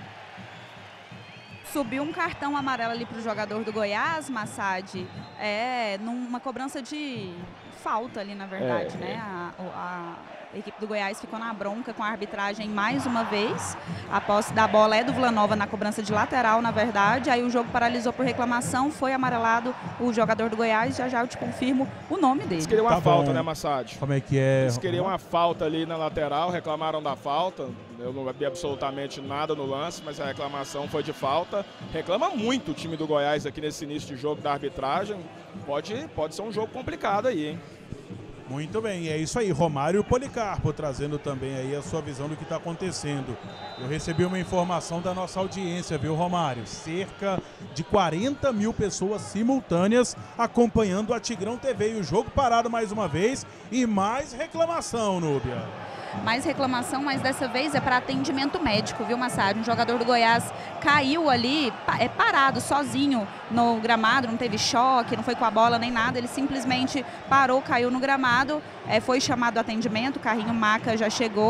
Subiu um cartão amarelo ali para o jogador do Goiás, Massad, é, numa cobrança de falta ali, na verdade, é, né? A, a, a equipe do Goiás ficou na bronca com a arbitragem mais uma vez. A posse da bola é do Vila Nova na cobrança de lateral, na verdade. Aí o jogo paralisou por reclamação, foi amarelado o jogador do Goiás. Já já eu te confirmo o nome dele. Eles queriam uma tá falta, bom, né, Massad? Como é que é? Eles queriam uma falta ali na lateral, reclamaram da falta. Eu não vi absolutamente nada no lance, mas a reclamação foi de falta. Reclama muito o time do Goiás aqui nesse início de jogo da arbitragem. Pode, pode ser um jogo complicado aí, hein? Muito bem, é isso aí, Romário Policarpo trazendo também aí a sua visão do que está acontecendo. Eu recebi uma informação da nossa audiência, viu, Romário? Cerca de quarenta mil pessoas simultâneas acompanhando a Tigrão T V. E o jogo parado mais uma vez e mais reclamação, Núbia. Mais reclamação, mas dessa vez é para atendimento médico, viu, Massad? Um jogador do Goiás caiu ali, é parado, sozinho no gramado, não teve choque, não foi com a bola nem nada, ele simplesmente parou, caiu no gramado, é, foi chamado atendimento, o carrinho maca já chegou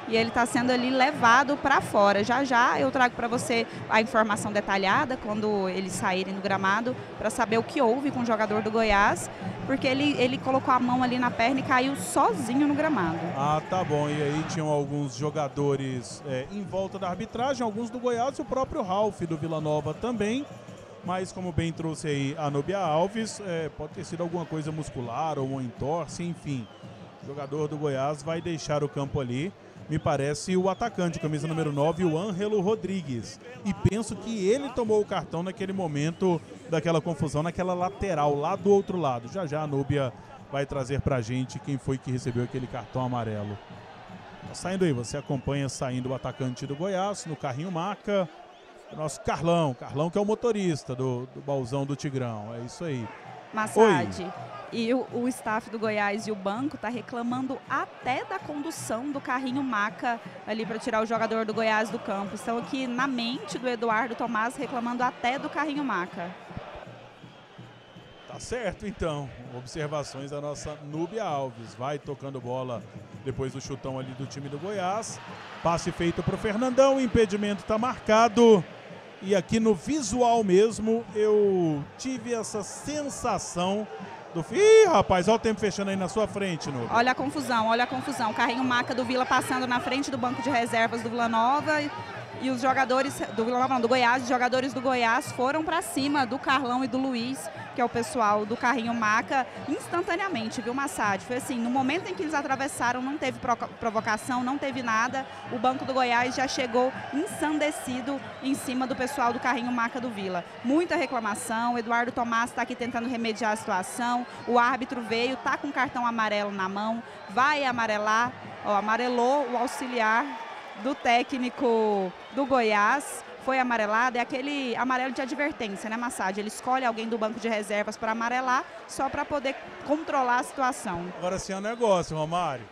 e ele está sendo ali levado para fora. Já já eu trago para você a informação detalhada quando eles saírem do gramado, para saber o que houve com o jogador do Goiás, porque ele, ele colocou a mão ali na perna e caiu sozinho no gramado. Ah, tá bom. E aí tinham alguns jogadores é, em volta da arbitragem, alguns do Goiás e o próprio Ralf do Vila Nova também. Mas como bem trouxe aí a Núbia Alves, é, pode ter sido alguma coisa muscular ou um entorse, enfim. O jogador do Goiás vai deixar o campo ali. Me parece o atacante, camisa número nove, o Ângelo Rodrigues. E penso que ele tomou o cartão naquele momento daquela confusão, naquela lateral, lá do outro lado. Já já a Núbia vai trazer pra gente quem foi que recebeu aquele cartão amarelo. Tá saindo aí, você acompanha saindo o atacante do Goiás no carrinho maca. O nosso Carlão, Carlão que é o motorista do, do baúzão do Tigrão, é isso aí. Massad, e o, o staff do Goiás e o banco tá reclamando até da condução do carrinho maca ali para tirar o jogador do Goiás do campo. Estão aqui na mente do Eduardo Tomás reclamando até do carrinho maca. Tá certo então, observações da nossa Núbia Alves, vai tocando bola depois do chutão ali do time do Goiás. Passe feito para o Fernandão, o impedimento tá marcado. E aqui no visual mesmo, eu tive essa sensação do... Ih, rapaz, olha o tempo fechando aí na sua frente, Núbia. Olha a confusão, olha a confusão. Carrinho maca do Vila passando na frente do banco de reservas do Vila Nova. E, e os jogadores do Vila Nova, não, do Goiás, os jogadores do Goiás foram para cima do Carlão e do Luiz, que é o pessoal do carrinho maca, instantaneamente, viu, Massad? Foi assim, no momento em que eles atravessaram, não teve provocação, não teve nada. O banco do Goiás já chegou ensandecido em cima do pessoal do carrinho maca do Vila. Muita reclamação, o Eduardo Tomás está aqui tentando remediar a situação. O árbitro veio, tá com cartão amarelo na mão, vai amarelar, ó, amarelou o auxiliar do técnico do Goiás. Foi amarelado, é aquele amarelo de advertência, né, Massad? Ele escolhe alguém do banco de reservas para amarelar, só para poder controlar a situação. Agora sim é um negócio, Romário.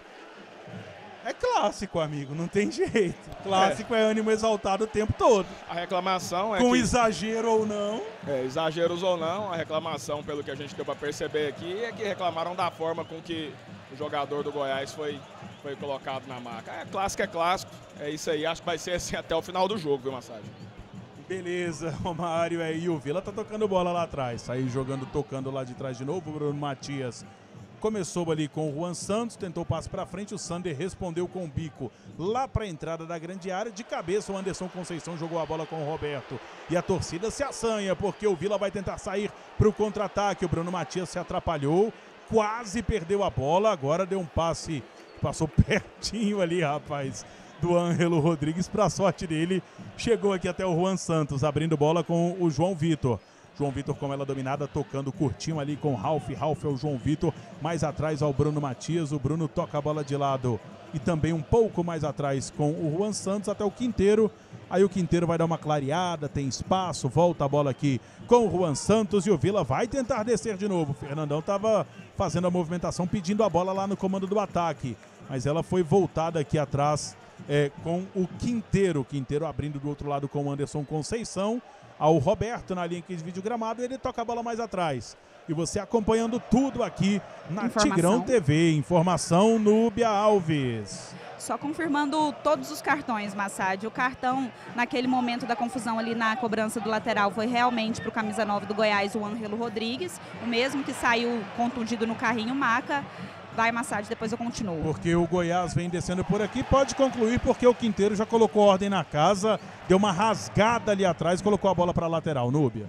É clássico, amigo, não tem jeito. Clássico é, é ânimo exaltado o tempo todo. A reclamação é Com que, exagero ou não. É, exageros ou não, a reclamação, pelo que a gente deu para perceber aqui, é que reclamaram da forma com que o jogador do Goiás foi, foi colocado na maca. É, clássico é clássico, é isso aí. Acho que vai ser assim até o final do jogo, viu, Massad? Beleza, Romário. É, e o Vila tá tocando bola lá atrás. Saiu jogando, tocando lá de trás de novo. O Bruno Matias começou ali com o Juan Santos, tentou o passe para frente. O Sander respondeu com o bico lá para a entrada da grande área. De cabeça, o Anderson Conceição jogou a bola com o Roberto. E a torcida se assanha, porque o Vila vai tentar sair para o contra-ataque. O Bruno Matias se atrapalhou, quase perdeu a bola. Agora deu um passe, passou pertinho ali, rapaz, do Ângelo Rodrigues. Para sorte dele, chegou aqui até o Juan Santos, abrindo bola com o João Vitor. João Vitor com ela dominada, tocando curtinho ali com o Ralf. Ralf é o João Vitor, mais atrás ao Bruno Matias. O Bruno toca a bola de lado e também um pouco mais atrás com o Juan Santos até o Quinteiro. Aí o Quinteiro vai dar uma clareada, tem espaço, volta a bola aqui com o Juan Santos e o Vila vai tentar descer de novo. O Fernandão estava fazendo a movimentação, pedindo a bola lá no comando do ataque, mas ela foi voltada aqui atrás é, com o Quinteiro. Quinteiro abrindo do outro lado com o Anderson Conceição. Ao Roberto na linha que divide o gramado, ele toca a bola mais atrás. E você acompanhando tudo aqui na Informação. Tigrão T V. Informação Núbia Alves. Só confirmando todos os cartões, Massad. O cartão, naquele momento da confusão ali na cobrança do lateral, foi realmente para o camisa nove do Goiás, o Ângelo Rodrigues. O mesmo que saiu contundido no carrinho maca. Vai, Massad, depois eu continuo. Porque o Goiás vem descendo por aqui. Pode concluir, porque o Quinteiro já colocou ordem na casa. Deu uma rasgada ali atrás e colocou a bola para a lateral. Núbia.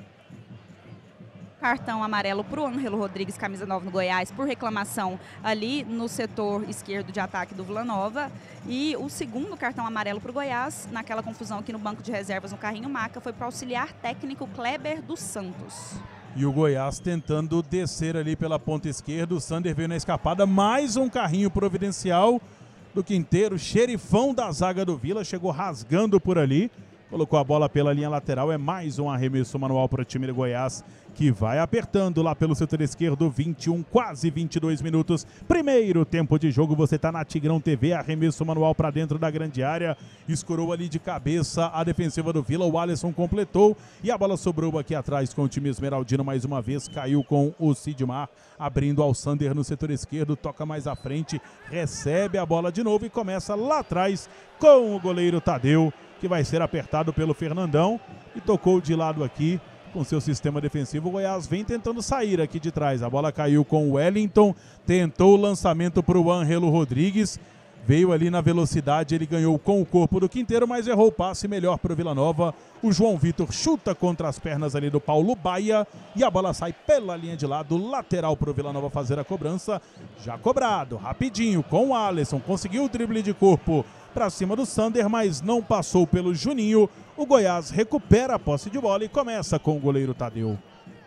Cartão amarelo para o Ângelo Rodrigues, camisa nove no Goiás, por reclamação ali no setor esquerdo de ataque do Vila Nova. E o segundo cartão amarelo para o Goiás, naquela confusão aqui no banco de reservas no carrinho maca, foi para o auxiliar técnico Kleber dos Santos. E o Goiás tentando descer ali pela ponta esquerda. O Sander veio na escapada. Mais um carrinho providencial do Quinteiro. Xerifão da zaga do Vila. Chegou rasgando por ali. colocou a bola pela linha lateral. É mais um arremesso manual para o time do Goiás, que vai apertando lá pelo setor esquerdo. Vinte e um, quase vinte e dois minutos. Primeiro tempo de jogo, você está na Tigrão T V. Arremesso manual para dentro da grande área. Escorou ali de cabeça a defensiva do Vila. O Alisson completou e a bola sobrou aqui atrás com o time esmeraldino. Mais uma vez caiu com o Sidmar, abrindo ao Sander no setor esquerdo. Toca mais à frente, recebe a bola de novo e começa lá atrás com o goleiro Tadeu, que vai ser apertado pelo Fernandão e tocou de lado aqui com seu sistema defensivo. O Goiás vem tentando sair aqui de trás. A bola caiu com o Wellington, tentou o lançamento para o Ângelo Rodrigues, veio ali na velocidade, ele ganhou com o corpo do Quinteiro, mas errou o passe melhor para o Vila Nova. O João Vitor chuta contra as pernas ali do Paulo Baia e a bola sai pela linha de lado, lateral para o Vila Nova fazer a cobrança. Já cobrado, rapidinho, com o Alisson, conseguiu o drible de corpo para cima do Sander, mas não passou pelo Juninho. O Goiás recupera a posse de bola e começa com o goleiro Tadeu.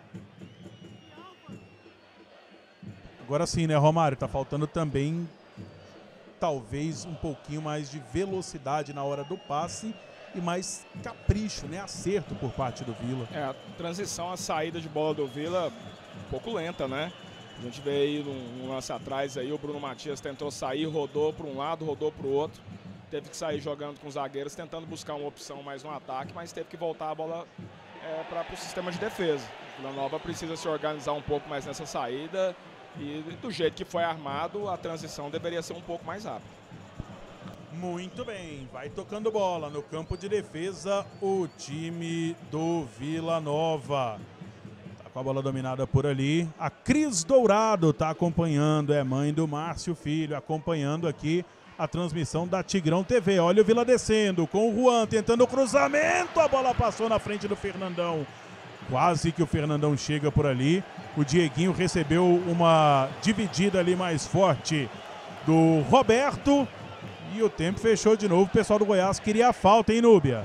Agora sim, né, Romário? Tá faltando também, talvez, um pouquinho mais de velocidade na hora do passe e mais capricho, né? Acerto por parte do Vila. É, a transição, a saída de bola do Vila, um pouco lenta, né? A gente vê aí num, num lance atrás aí, o Bruno Matias tentou sair, rodou para um lado, rodou para o outro. Teve que sair jogando com os zagueiros, tentando buscar uma opção mais no ataque, mas teve que voltar a bola é, para o sistema de defesa. O Vila Nova precisa se organizar um pouco mais nessa saída e do jeito que foi armado, a transição deveria ser um pouco mais rápida. Muito bem, vai tocando bola no campo de defesa o time do Vila Nova. Tá com a bola dominada por ali. A Cris Dourado tá acompanhando, é mãe do Márcio Filho, acompanhando aqui a transmissão da Tigrão T V. Olha o Vila descendo com o Juan tentando o cruzamento. A bola passou na frente do Fernandão. Quase que o Fernandão chega por ali. O Dieguinho recebeu uma dividida ali mais forte do Roberto. E o tempo fechou de novo. O pessoal do Goiás queria a falta, hein, Núbia?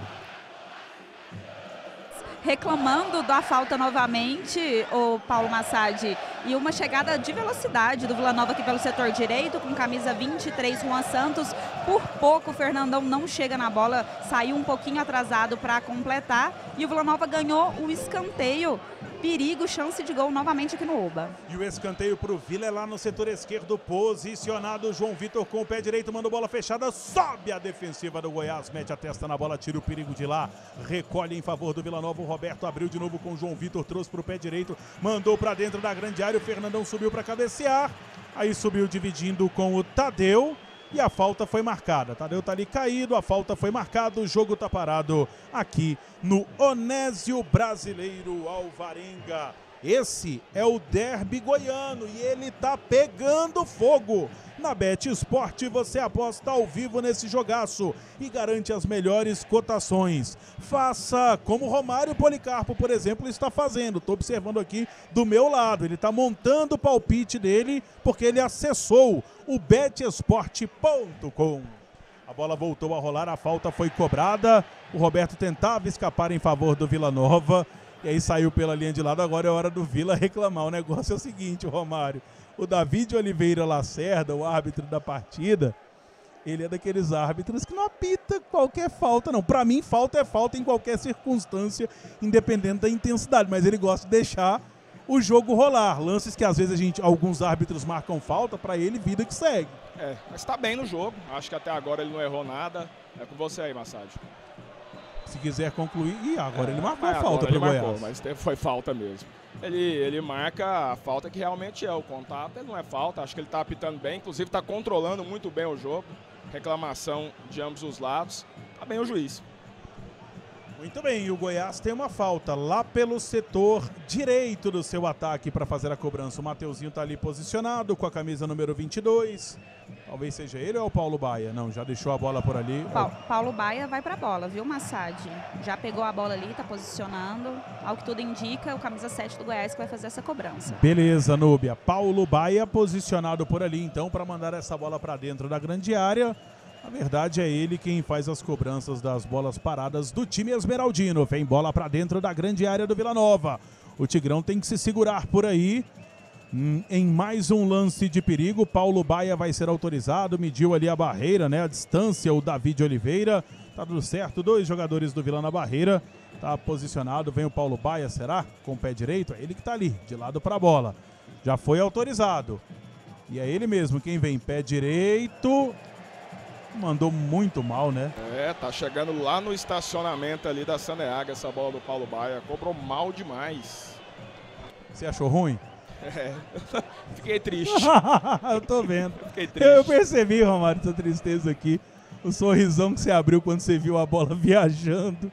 Reclamando da falta novamente, o Paulo Massad, e uma chegada de velocidade do Vila Nova aqui pelo setor direito, com camisa vinte e três, Juan Santos. Por pouco o Fernandão não chega na bola, saiu um pouquinho atrasado para completar, e o Vila Nova ganhou o escanteio. Perigo, chance de gol novamente aqui no Oba. E o escanteio para o Vila é lá no setor esquerdo, posicionado. João Vitor com o pé direito, manda bola fechada, sobe a defensiva do Goiás, mete a testa na bola, tira o perigo de lá, recolhe em favor do Vila Nova. O Roberto abriu de novo com o João Vitor, trouxe para o pé direito, mandou para dentro da grande área. O Fernandão subiu para cabecear, aí subiu dividindo com o Tadeu. E a falta foi marcada. Tadeu tá ali caído, a falta foi marcada, o jogo tá parado aqui no Onésio Brasileiro Alvarenga. Esse é o derby goiano e ele tá pegando fogo. Na Bet Esporte você aposta ao vivo nesse jogaço e garante as melhores cotações. Faça como o Romário Policarpo, por exemplo, está fazendo. Estou observando aqui do meu lado. Ele está montando o palpite dele porque ele acessou o bet esporte ponto com. A bola voltou a rolar, a falta foi cobrada. O Roberto tentava escapar em favor do Vila Nova. E aí saiu pela linha de lado, agora é hora do Vila reclamar. O negócio é o seguinte, Romário. O David Oliveira Lacerda, o árbitro da partida, ele é daqueles árbitros que não apita qualquer falta, não. Para mim, falta é falta em qualquer circunstância, independente da intensidade. Mas ele gosta de deixar o jogo rolar. Lances que às vezes a gente, alguns árbitros marcam falta, para ele, vida que segue. É, mas está bem no jogo. Acho que até agora ele não errou nada. É com você aí, Massad. Se quiser concluir, e agora é, ele marcou a é, falta para o Goiás. Mas foi falta mesmo. Ele, ele marca a falta que realmente é o contato, ele não é falta, acho que ele está apitando bem, inclusive está controlando muito bem o jogo, reclamação de ambos os lados, está bem o juiz. Muito bem, e o Goiás tem uma falta lá pelo setor direito do seu ataque para fazer a cobrança. O Mateuzinho está ali posicionado com a camisa número vinte e dois. Talvez seja ele ou é o Paulo Baia? Não, já deixou a bola por ali. Pa Paulo Baia vai para a bola, viu, Massad? Já pegou a bola ali, está posicionando. Ao que tudo indica, o camisa sete do Goiás que vai fazer essa cobrança. Beleza, Núbia. Paulo Baia posicionado por ali, então, para mandar essa bola para dentro da grande área. Na verdade, é ele quem faz as cobranças das bolas paradas do time esmeraldino. Vem bola para dentro da grande área do Vila Nova. O Tigrão tem que se segurar por aí. Em mais um lance de perigo, Paulo Baia vai ser autorizado, mediu ali a barreira, né, a distância, o David Oliveira, tá tudo certo, dois jogadores do Vila na barreira, tá posicionado, vem o Paulo Baia, será? Com o pé direito, é ele que tá ali, de lado para a bola, já foi autorizado, e é ele mesmo, quem vem, pé direito, mandou muito mal, né? É, tá chegando lá no estacionamento ali da Saneaga, essa bola do Paulo Baia, cobrou mal demais. Você achou ruim? É, fiquei triste. Eu tô vendo. Fiquei triste. Eu percebi, Romário, sua tristeza aqui. O sorrisão que você abriu quando você viu a bola viajando.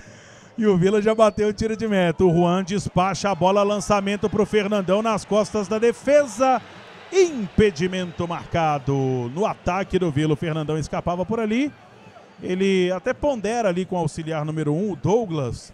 E o Vila já bateu o tiro de meta. O Juan despacha a bola, lançamento pro Fernandão nas costas da defesa. Impedimento marcado no ataque do Vila. O Fernandão escapava por ali. Ele até pondera ali com o auxiliar número um, o Douglas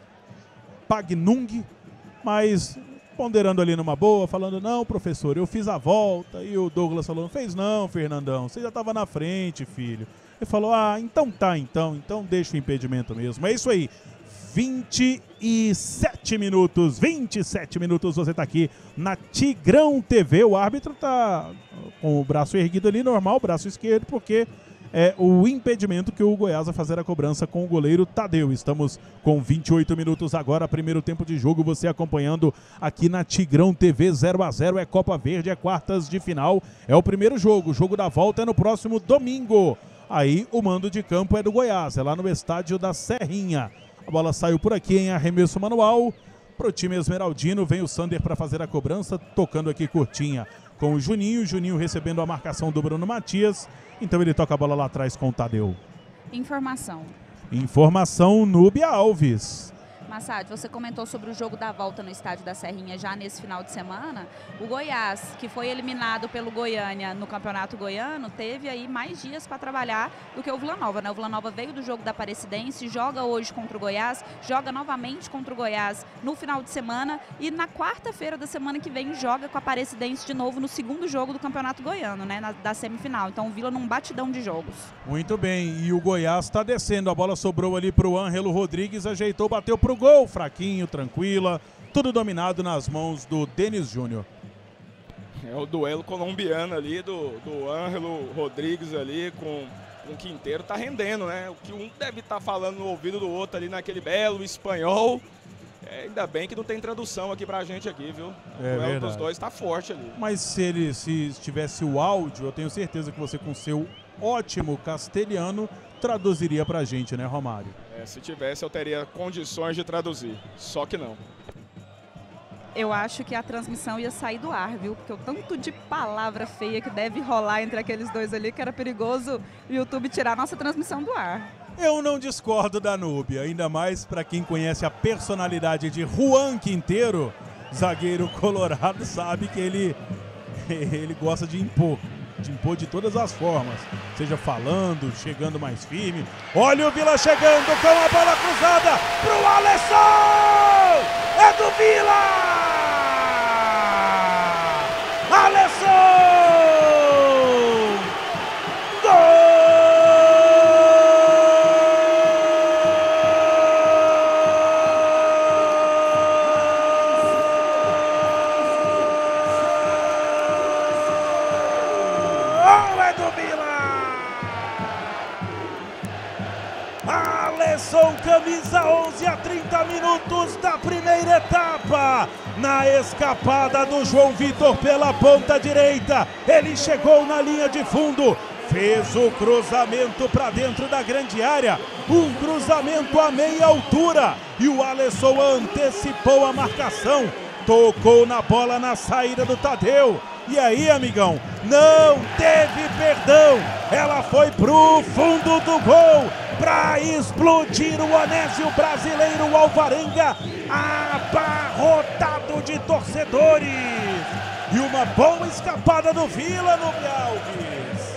Pagnung, mas ponderando ali numa boa, falando, não, professor, eu fiz a volta. E o Douglas falou, não fez não, Fernandão, você já estava na frente, filho. Ele falou, ah, então tá, então, então deixa o impedimento mesmo. É isso aí, vinte e sete minutos, vinte e sete minutos você tá aqui na Tigrão T V. O árbitro tá com o braço erguido ali, normal, braço esquerdo, porque é o impedimento que o Goiás vai fazer a cobrança com o goleiro Tadeu. Estamos com vinte e oito minutos agora, primeiro tempo de jogo, você acompanhando aqui na Tigrão T V. Zero a zero, é Copa Verde, é quartas de final, é o primeiro jogo, o jogo da volta é no próximo domingo. Aí o mando de campo é do Goiás, é lá no estádio da Serrinha. A bola saiu por aqui em arremesso manual pro time esmeraldino, vem o Sander para fazer a cobrança, tocando aqui curtinha com o Juninho, Juninho recebendo a marcação do Bruno Matias. Então ele toca a bola lá atrás com o Tadeu. Informação. Informação, Núbia Alves. Massad, você comentou sobre o jogo da volta no estádio da Serrinha já nesse final de semana. O Goiás, que foi eliminado pelo Goiânia no Campeonato Goiano, teve aí mais dias para trabalhar do que o Vila Nova, né? O Vila Nova veio do jogo da Aparecidense, joga hoje contra o Goiás, joga novamente contra o Goiás no final de semana e na quarta-feira da semana que vem joga com a Aparecidense de novo no segundo jogo do Campeonato Goiano, né? Na, da semifinal. Então o Vila num batidão de jogos. Muito bem, e o Goiás está descendo, a bola sobrou ali para o Ângelo Rodrigues, ajeitou, bateu para o gol, fraquinho, tranquila, tudo dominado nas mãos do Denis Júnior. É o duelo colombiano ali do, do Ângelo Rodrigues ali com, com o Quinteiro, tá rendendo, né? O que um deve estar tá falando no ouvido do outro ali naquele belo espanhol. É, ainda bem que não tem tradução aqui pra gente aqui, viu? O é duelo dos dois tá forte ali. Mas se ele se tivesse o áudio, eu tenho certeza que você com seu ótimo castelhano traduziria pra gente, né, Romário? É, se tivesse eu teria condições de traduzir, só que não. Eu acho que a transmissão ia sair do ar, viu? Porque o tanto de palavra feia que deve rolar entre aqueles dois ali, que era perigoso o YouTube tirar a nossa transmissão do ar. Eu não discordo da Núbia, ainda mais para quem conhece a personalidade de Juan Quinteiro, zagueiro colorado, sabe que ele, ele gosta de impor. De impor de todas as formas, seja falando, chegando mais firme. Olha o Vila chegando com a bola cruzada pro Alisson! É do Vila! Alisson! Gol! Alisson, camisa onze a trinta minutos da primeira etapa. Na escapada do João Vitor pela ponta direita. Ele chegou na linha de fundo. Fez o cruzamento para dentro da grande área. Um cruzamento a meia altura. E o Alisson antecipou a marcação. Tocou na bola na saída do Tadeu. E aí, amigão, não teve perdão. Ela foi pro fundo do gol para explodir o Onésio Brasileiro Alvarenga, abarrotado de torcedores. E uma boa escapada do Vila, Núbia Alves.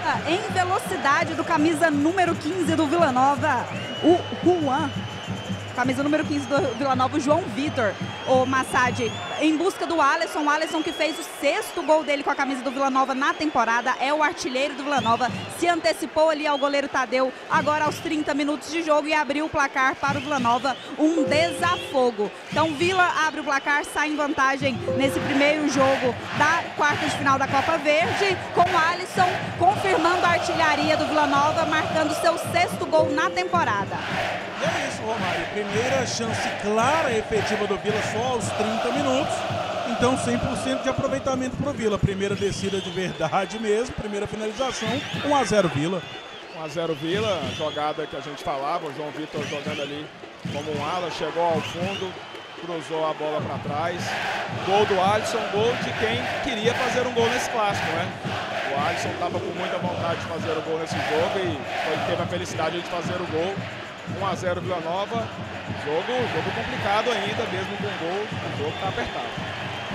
Em velocidade do camisa número quinze do Vila Nova, o Juan camisa número quinze do Vila Nova, o João Vitor, o Massad, em busca do Alisson, o Alisson que fez o sexto gol dele com a camisa do Vila Nova na temporada, é o artilheiro do Vila Nova, se antecipou ali ao goleiro Tadeu, agora aos trinta minutos de jogo e abriu o placar para o Vila Nova, um desafogo. Então Vila abre o placar, sai em vantagem nesse primeiro jogo da quarta de final da Copa Verde, com o Alisson confirmando a artilharia do Vila Nova, marcando seu sexto gol na temporada. E é isso, Romário. Primeira chance clara e efetiva do Vila só aos trinta minutos. Então cem por cento de aproveitamento para o Vila. Primeira descida de verdade mesmo, primeira finalização, um a zero Vila. um a zero Vila, jogada que a gente falava, o João Vitor jogando ali como um ala, chegou ao fundo, cruzou a bola para trás. Gol do Alisson, gol de quem queria fazer um gol nesse clássico, né? O Alisson estava com muita vontade de fazer o gol nesse jogo e foi, teve a felicidade de fazer o gol. um a zero Vila Nova, jogo, jogo complicado ainda, mesmo com gol, o jogo está apertado.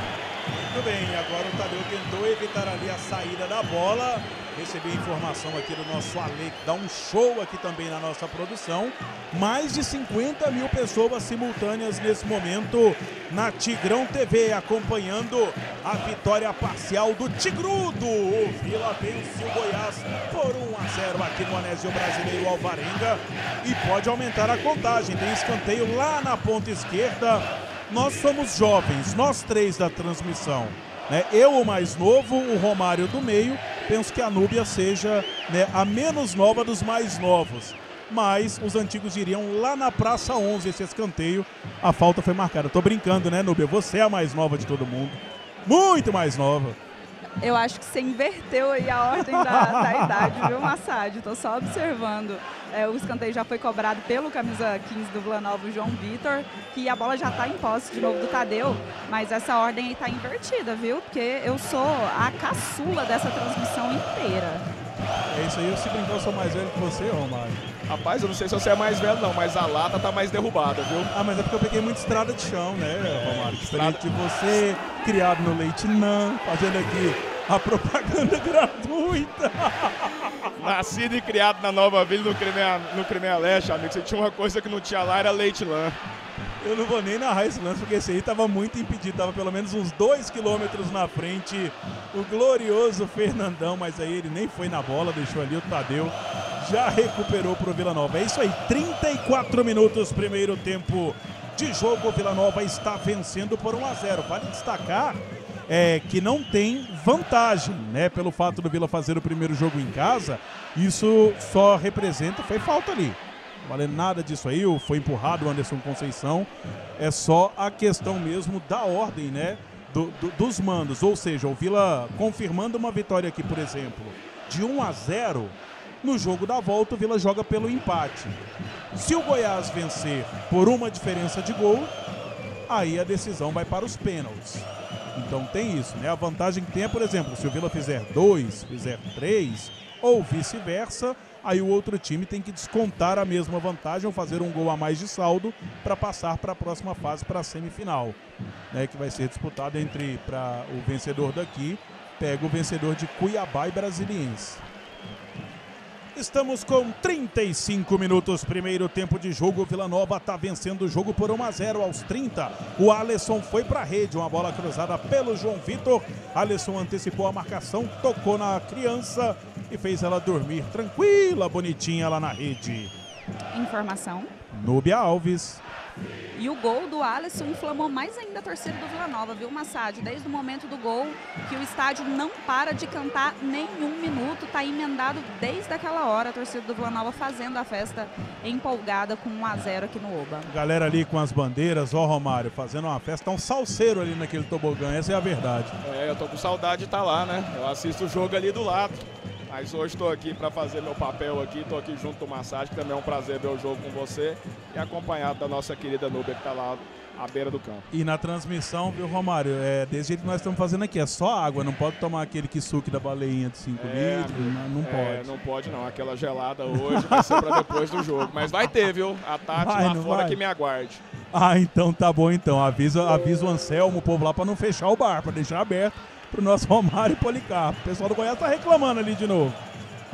Muito bem, agora o Tadeu tentou evitar ali a saída da bola. Recebi informação aqui do nosso Ale, que dá um show aqui também na nossa produção. Mais de cinquenta mil pessoas simultâneas nesse momento na Tigrão T V, acompanhando a vitória parcial do Tigrudo. O Vila vence o Goiás por um a zero aqui no Anésio Brasileiro Alvarenga e pode aumentar a contagem. Tem escanteio lá na ponta esquerda. Nós somos jovens, nós três da transmissão, né? Eu, o mais novo, o Romário do meio. Penso que a Núbia seja, né, a menos nova dos mais novos. Mas os antigos diriam lá na Praça onze esse escanteio. A falta foi marcada. Tô brincando, né, Núbia? Você é a mais nova de todo mundo. Muito mais nova. Eu acho que você inverteu aí a ordem da, da idade, viu, Massad? Tô só observando. É, o escanteio já foi cobrado pelo camisa quinze do Vila Nova, o João Vitor, que a bola já está em posse de novo do Tadeu, mas essa ordem aí tá invertida, viu? Porque eu sou a caçula dessa transmissão inteira. É isso aí, eu se brincar, eu sou mais velho que você, Romário. Rapaz, eu não sei se você é mais velho não, mas a lata tá mais derrubada, viu? Ah, mas é porque eu peguei muita estrada de chão, né, Romário? Diferente de você, criado no Leite Nã, fazendo aqui a propaganda gratuita. Nascido e criado na Nova Vila, no Crimea, no Crimea Leste, amigo. Você tinha uma coisa que não tinha lá, era Leite Lã. Eu não vou nem narrar esse lance, porque esse aí estava muito impedido, estava pelo menos uns dois quilômetros na frente, o glorioso Fernandão, mas aí ele nem foi na bola, deixou ali o Tadeu, já recuperou para o Vila Nova. É isso aí, trinta e quatro minutos, primeiro tempo de jogo, o Vila Nova está vencendo por um a zero. Vale destacar é, que não tem vantagem, né, pelo fato do Vila fazer o primeiro jogo em casa, isso só representa, foi falta ali. Valendo nada disso aí, foi empurrado o Anderson Conceição, é só a questão mesmo da ordem, né, do, do, dos mandos, ou seja, o Vila confirmando uma vitória aqui, por exemplo, de um a zero, no jogo da volta o Vila joga pelo empate. Se o Goiás vencer por uma diferença de gol, aí a decisão vai para os pênaltis. Então tem isso, né, a vantagem que tem é, por exemplo, se o Vila fizer dois, fizer três, ou vice-versa, aí o outro time tem que descontar a mesma vantagem ou fazer um gol a mais de saldo para passar para a próxima fase, para a semifinal, né, que vai ser disputada entre, para o vencedor daqui, pega o vencedor de Cuiabá e Brasiliense. Estamos com trinta e cinco minutos, primeiro tempo de jogo. Vila Nova está vencendo o jogo por um a zero aos trinta. O Alisson foi para a rede, uma bola cruzada pelo João Vitor. Alisson antecipou a marcação, tocou na criança e fez ela dormir tranquila, bonitinha lá na rede. Informação. Núbia Alves. E o gol do Alisson inflamou mais ainda a torcida do Vila Nova, viu, Massad? Desde o momento do gol, que o estádio não para de cantar nenhum minuto, tá emendado desde aquela hora, a torcida do Vila Nova fazendo a festa empolgada com um a zero aqui no Oba. Galera ali com as bandeiras, ó, Romário, fazendo uma festa, tá um salseiro ali naquele tobogã, essa é a verdade. É, eu tô com saudade de estar lá, né? Eu assisto o jogo ali do lado. Mas hoje estou aqui para fazer meu papel aqui, estou aqui junto com o Massad, que também é um prazer ver o jogo com você e acompanhado da nossa querida Núbia, que está lá à beira do campo. E na transmissão, viu, Romário, é desse jeito que nós estamos fazendo aqui, é só água, não pode tomar aquele kisuke da baleinha de cinco é, litros, não, não é, pode. Não pode não, aquela gelada hoje vai ser para depois do jogo, mas vai ter, viu, a Tati vai, lá fora vai. que me aguarde. Ah, então tá bom então, avisa, avisa o Anselmo, o povo lá, para não fechar o bar, para deixar aberto para o nosso Romário e Policarpo. O pessoal do Goiás tá reclamando ali de novo.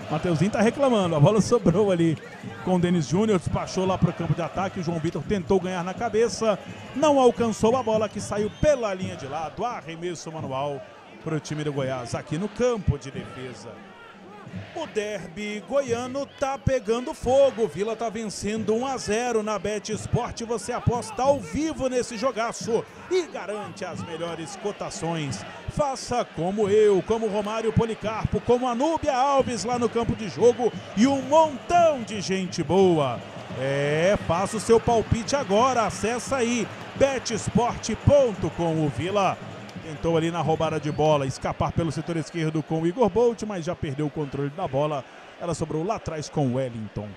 Mateuzinho tá reclamando, a bola sobrou ali com o Denis Júnior, despachou lá para o campo de ataque, o João Vitor tentou ganhar na cabeça, não alcançou a bola que saiu pela linha de lado, arremesso manual para o time do Goiás aqui no campo de defesa. O derby goiano tá pegando fogo, o Vila tá vencendo um a zero na Bet Sport, você aposta ao vivo nesse jogaço e garante as melhores cotações. Faça como eu, como Romário Policarpo, como a Núbia Alves lá no campo de jogo e um montão de gente boa. É, faça o seu palpite agora, acessa aí bet sport ponto com. O Vila tentou ali na roubada de bola escapar pelo setor esquerdo com o Igor Bolt, mas já perdeu o controle da bola. Ela sobrou lá atrás com o Wellington,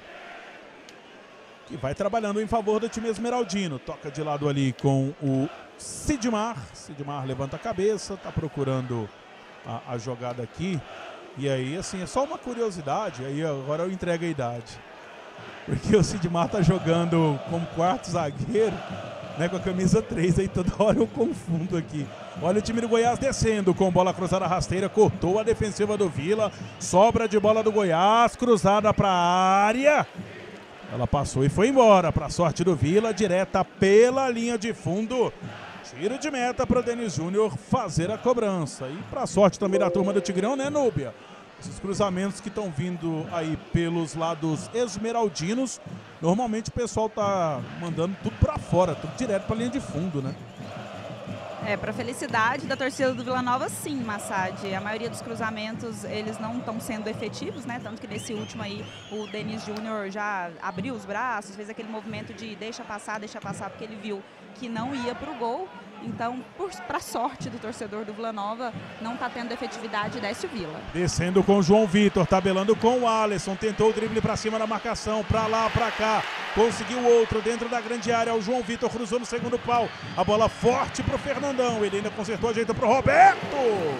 que vai trabalhando em favor do time esmeraldino. Toca de lado ali com o Sidmar. Sidmar levanta a cabeça, tá procurando a, a jogada aqui. E aí, assim, é só uma curiosidade, aí agora eu entrego a idade. Porque o Sidmar tá jogando como quarto zagueiro, né, com a camisa três, aí toda hora eu confundo aqui. Olha o time do Goiás descendo com bola cruzada rasteira, cortou a defensiva do Vila, sobra de bola do Goiás, cruzada para a área. Ela passou e foi embora, para a sorte do Vila, direta pela linha de fundo. Tiro de meta para o Denis Júnior fazer a cobrança. E para a sorte também da turma do Tigrão, né, Núbia? Esses cruzamentos que estão vindo aí pelos lados esmeraldinos, normalmente o pessoal tá mandando tudo para fora, tudo direto para a linha de fundo, né? É, para felicidade da torcida do Vila Nova, sim, Massad. A maioria dos cruzamentos, eles não estão sendo efetivos, né? Tanto que nesse último aí, o Denis Júnior já abriu os braços, fez aquele movimento de deixa passar, deixa passar, porque ele viu que não ia para o gol. Então, para sorte do torcedor do Vila Nova, não está tendo efetividade e desce o Vila. Descendo com o João Vitor, tabelando com o Alisson, tentou o drible para cima da marcação, para lá, para cá, conseguiu outro dentro da grande área, o João Vitor cruzou no segundo pau, a bola forte para o Fernandão, ele ainda consertou, ajeita para o Roberto.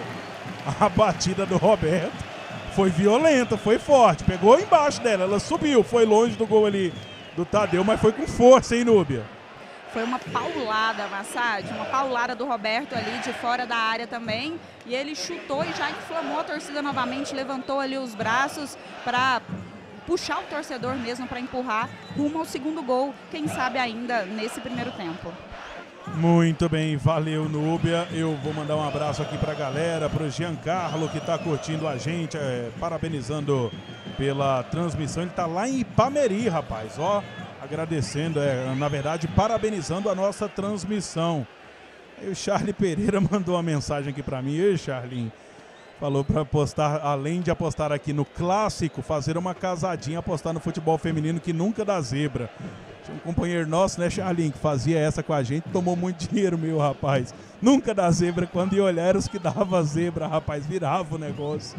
A batida do Roberto foi violenta, foi forte, pegou embaixo dela, ela subiu, foi longe do gol ali do Tadeu, mas foi com força, hein, Núbia? Foi uma paulada, Massad, uma paulada do Roberto ali de fora da área também. E ele chutou e já inflamou a torcida novamente, levantou ali os braços para puxar o torcedor mesmo, para empurrar rumo ao segundo gol, quem sabe ainda nesse primeiro tempo. Muito bem, valeu, Núbia. Eu vou mandar um abraço aqui para a galera, para o Giancarlo que está curtindo a gente, é, parabenizando pela transmissão. Ele está lá em Ipameri, rapaz, ó. Agradecendo, é, na verdade, parabenizando a nossa transmissão. Aí o Charlie Pereira mandou uma mensagem aqui para mim. Ei, Charlinho, falou para apostar, além de apostar aqui no clássico, fazer uma casadinha, apostar no futebol feminino que nunca dá zebra. Tinha um companheiro nosso, né, Charlinho, que fazia essa com a gente, tomou muito dinheiro, meu rapaz. Nunca dá zebra, quando ia olhar era os que dava zebra, rapaz, virava o negócio.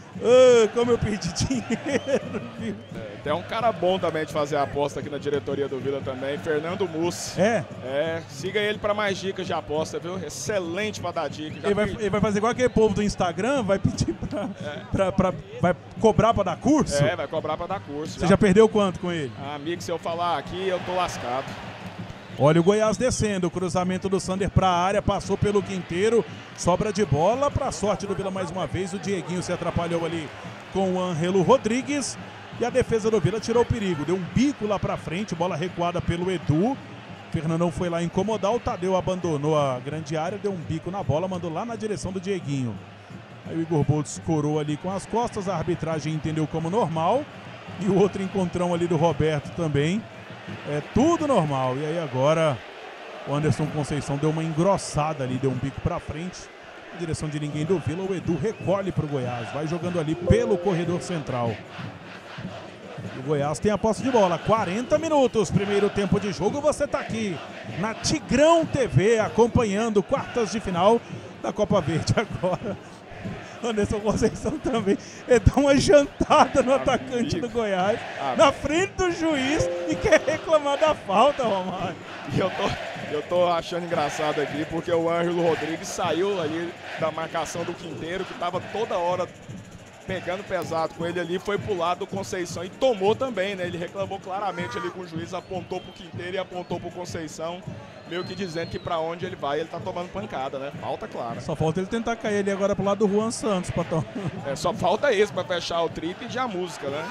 Oh, como eu perdi dinheiro, viu? É, tem um cara bom também de fazer a aposta aqui na diretoria do Vila também, Fernando Mussi. É? É, siga ele para mais dicas de aposta, viu? Excelente para dar dica. Ele vai, ele vai fazer igual aquele povo do Instagram, vai pedir pra, é. pra, pra vai cobrar para dar curso? É, vai cobrar para dar curso. Você já. já perdeu quanto com ele? Ah, amigo, se eu falar aqui, eu tô lascado. Olha o Goiás descendo, o cruzamento do Sander para a área, passou pelo Quinteiro, sobra de bola, para a sorte do Vila mais uma vez, o Dieguinho se atrapalhou ali com o Ângelo Rodrigues e a defesa do Vila tirou o perigo, deu um bico lá para frente, bola recuada pelo Edu, Fernandão foi lá incomodar, o Tadeu abandonou a grande área, deu um bico na bola, mandou lá na direção do Dieguinho. Aí o Igor Boltz corou ali com as costas, a arbitragem entendeu como normal e o outro encontrão ali do Roberto também. É tudo normal. E aí agora o Anderson Conceição deu uma engrossada ali, deu um bico pra frente. Na direção de ninguém do Vila, o Edu recolhe pro Goiás. Vai jogando ali pelo corredor central. O Goiás tem a posse de bola. quarenta minutos, primeiro tempo de jogo. Você tá aqui na Tigrão T V acompanhando quartas de final da Copa Verde agora. Anderson Conceição também, ele dá uma jantada no Amigo. atacante do Goiás, Amigo. na frente do juiz e quer reclamar da falta, Romário. E eu tô, eu tô achando engraçado aqui, porque o Ângelo Rodrigues saiu ali da marcação do Quinteiro, que tava toda hora pegando pesado com ele ali, foi pro lado do Conceição e tomou também, né? Ele reclamou claramente ali com o juiz, apontou pro Quinteiro e apontou pro Conceição. meio que dizendo que pra onde ele vai, ele tá tomando pancada, né? Falta clara. Só falta ele tentar cair ali agora pro lado do Juan Santos, Patão. É, só falta isso pra fechar o trip e a música, né?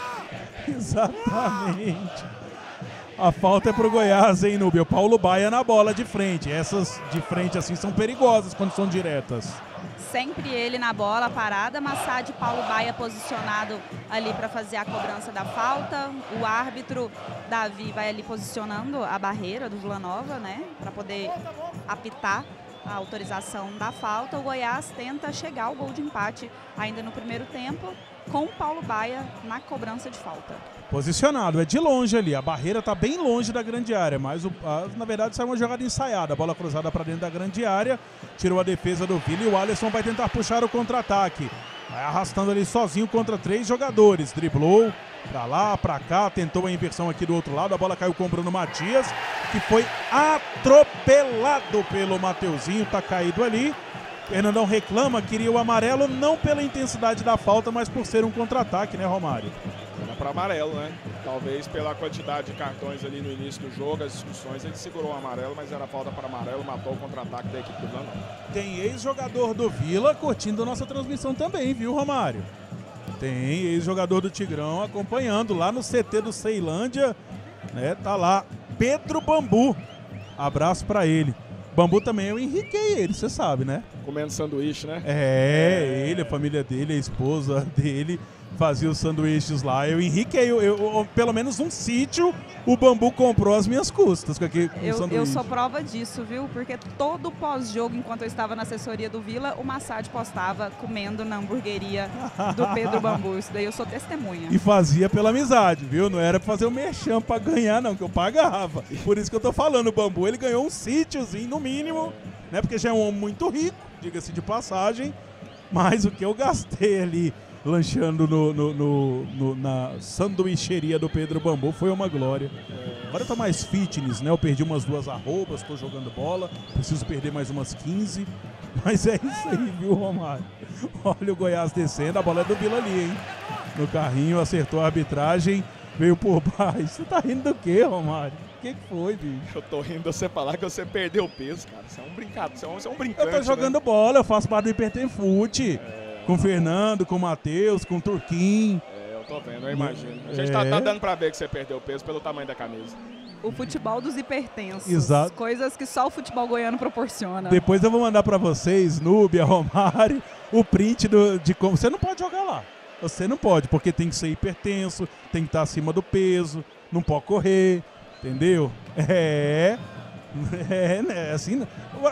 Exatamente. A falta é pro Goiás, hein, Núbia? O Paulo Baia na bola de frente. Essas de frente assim são perigosas quando são diretas. Sempre ele na bola, parada, Massad e Paulo Baia posicionado ali para fazer a cobrança da falta. O árbitro Davi vai ali posicionando a barreira do Vila Nova, né, para poder apitar a autorização da falta. O Goiás tenta chegar ao gol de empate ainda no primeiro tempo, com o Paulo Baia na cobrança de falta. Posicionado, é de longe ali, a barreira está bem longe da grande área, mas o, a, na verdade saiu uma jogada ensaiada, a bola cruzada para dentro da grande área, tirou a defesa do Vila e o Alisson vai tentar puxar o contra-ataque. Vai arrastando ali sozinho contra três jogadores, driblou para lá, para cá, tentou a inversão aqui do outro lado, a bola caiu com o Bruno Matias, que foi atropelado pelo Mateuzinho, tá caído ali. Fernandão reclama, queria o amarelo, não pela intensidade da falta, mas por ser um contra-ataque, né, Romário? Era para amarelo, né? Talvez pela quantidade de cartões ali no início do jogo, as discussões, ele segurou o amarelo, mas era falta para amarelo, matou o contra-ataque da equipe do Vila Nova. Tem ex-jogador do Vila curtindo a nossa transmissão também, viu, Romário? Tem ex-jogador do Tigrão acompanhando lá no C T do Ceilândia, né? Tá lá, Pedro Bambu. Abraço para ele. Bambu também eu enriquei ele, você sabe, né? Comendo sanduíche, né? É, ele, a família dele, a esposa dele fazia os sanduíches lá. Eu enriquei, eu, eu, pelo menos um sítio o Bambu comprou às minhas custas com aquele eu, sanduíche. Eu sou prova disso, viu? Porque todo pós-jogo, enquanto eu estava na assessoria do Vila, o Massad postava comendo na hamburgueria do Pedro Bambu. Isso daí eu sou testemunha. E fazia pela amizade, viu? Não era pra fazer o merchan pra ganhar, não, que eu pagava. Por isso que eu tô falando, o Bambu, ele ganhou um sítiozinho, no mínimo, né? Porque já é um homem muito rico, diga-se de passagem. Mas o que eu gastei ali lanchando no, no, no, no, na sanduicheria do Pedro Bambu foi uma glória. Agora eu tô mais fitness, né? Eu perdi umas duas arrobas, tô jogando bola, preciso perder mais umas quinze. Mas é isso aí, viu, Romário? Olha o Goiás descendo, a bola é do Vila ali, hein? No carrinho, acertou a arbitragem, veio por baixo. Você tá rindo do quê, Romário? O que, que foi, bicho? Eu tô rindo de você falar que você perdeu peso, cara. Você é um brincado, você é um, você é um brincante. Eu tô jogando, né, bola, eu faço parte do Hipertenfute. É... Com o Fernando, com o Matheus, com o Turquim. É, eu tô vendo, eu imagino. A gente é... tá, tá dando pra ver que você perdeu peso pelo tamanho da camisa. O futebol dos hipertensos. Exato. Coisas que só o futebol goiano proporciona. Depois eu vou mandar pra vocês, Núbia, Romário, o print do, de como... Você não pode jogar lá. Você não pode, porque tem que ser hipertenso, tem que estar acima do peso, não pode correr, entendeu? É... É, né? Assim...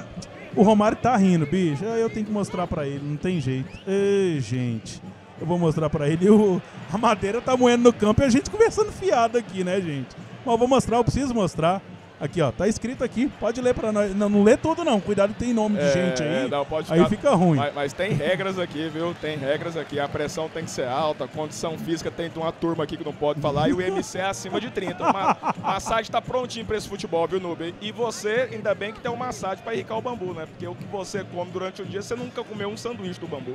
O Romário tá rindo, bicho. Eu tenho que mostrar pra ele, não tem jeito. Ei, gente. Eu vou mostrar pra ele. O, a madeira tá moendo no campo e a gente conversando fiado aqui, né, gente? Mas eu vou mostrar, eu preciso mostrar. Aqui, ó, tá escrito aqui. Pode ler pra nós. Não, não lê tudo, não. Cuidado, tem nome de é, gente aí. Não, pode ficar... Aí fica ruim. Mas, mas tem regras aqui, viu? Tem regras aqui. A pressão tem que ser alta, a condição física tem uma turma aqui que não pode falar e o M C é acima de trinta. A massagem tá prontinho pra esse futebol, viu, Nubem? E você, ainda bem que tem uma massagem pra irricar o Bambu, né? Porque o que você come durante o dia, você nunca comeu um sanduíche do Bambu.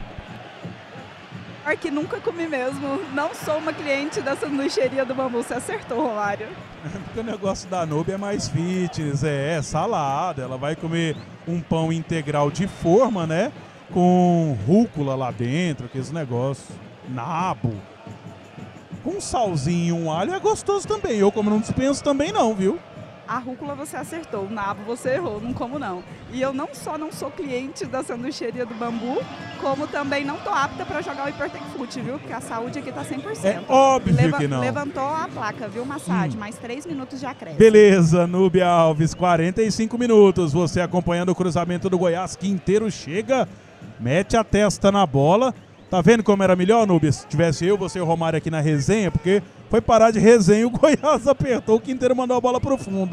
Que nunca comi mesmo. Não sou uma cliente da sanduicheria do Bambu. Você acertou, Romário. Porque o negócio da Núbia é mais fitness, é, é salada. Ela vai comer um pão integral de forma, né? Com rúcula lá dentro, aqueles negócios. Nabo. Com um salzinho e um alho é gostoso também. Eu, como não dispenso, também não, viu? A rúcula você acertou, o nabo você errou, não como não. E eu não só não sou cliente da sanduicheria do Bambu, como também não tô apta para jogar o Hipertenfute, viu? Porque a saúde aqui tá cem por cento. É óbvio Leva, que não. Levantou a placa, viu, Massad? Hum. Mais três minutos de acréscimo. Beleza, Núbia Alves, quarenta e cinco minutos. Você acompanhando o cruzamento do Goiás, Quinteiro chega, mete a testa na bola. Tá vendo como era melhor, Núbia? Se tivesse eu, você e o Romário aqui na resenha, porque foi parar de resenha e o Goiás apertou, o Quinteiro mandou a bola pro fundo.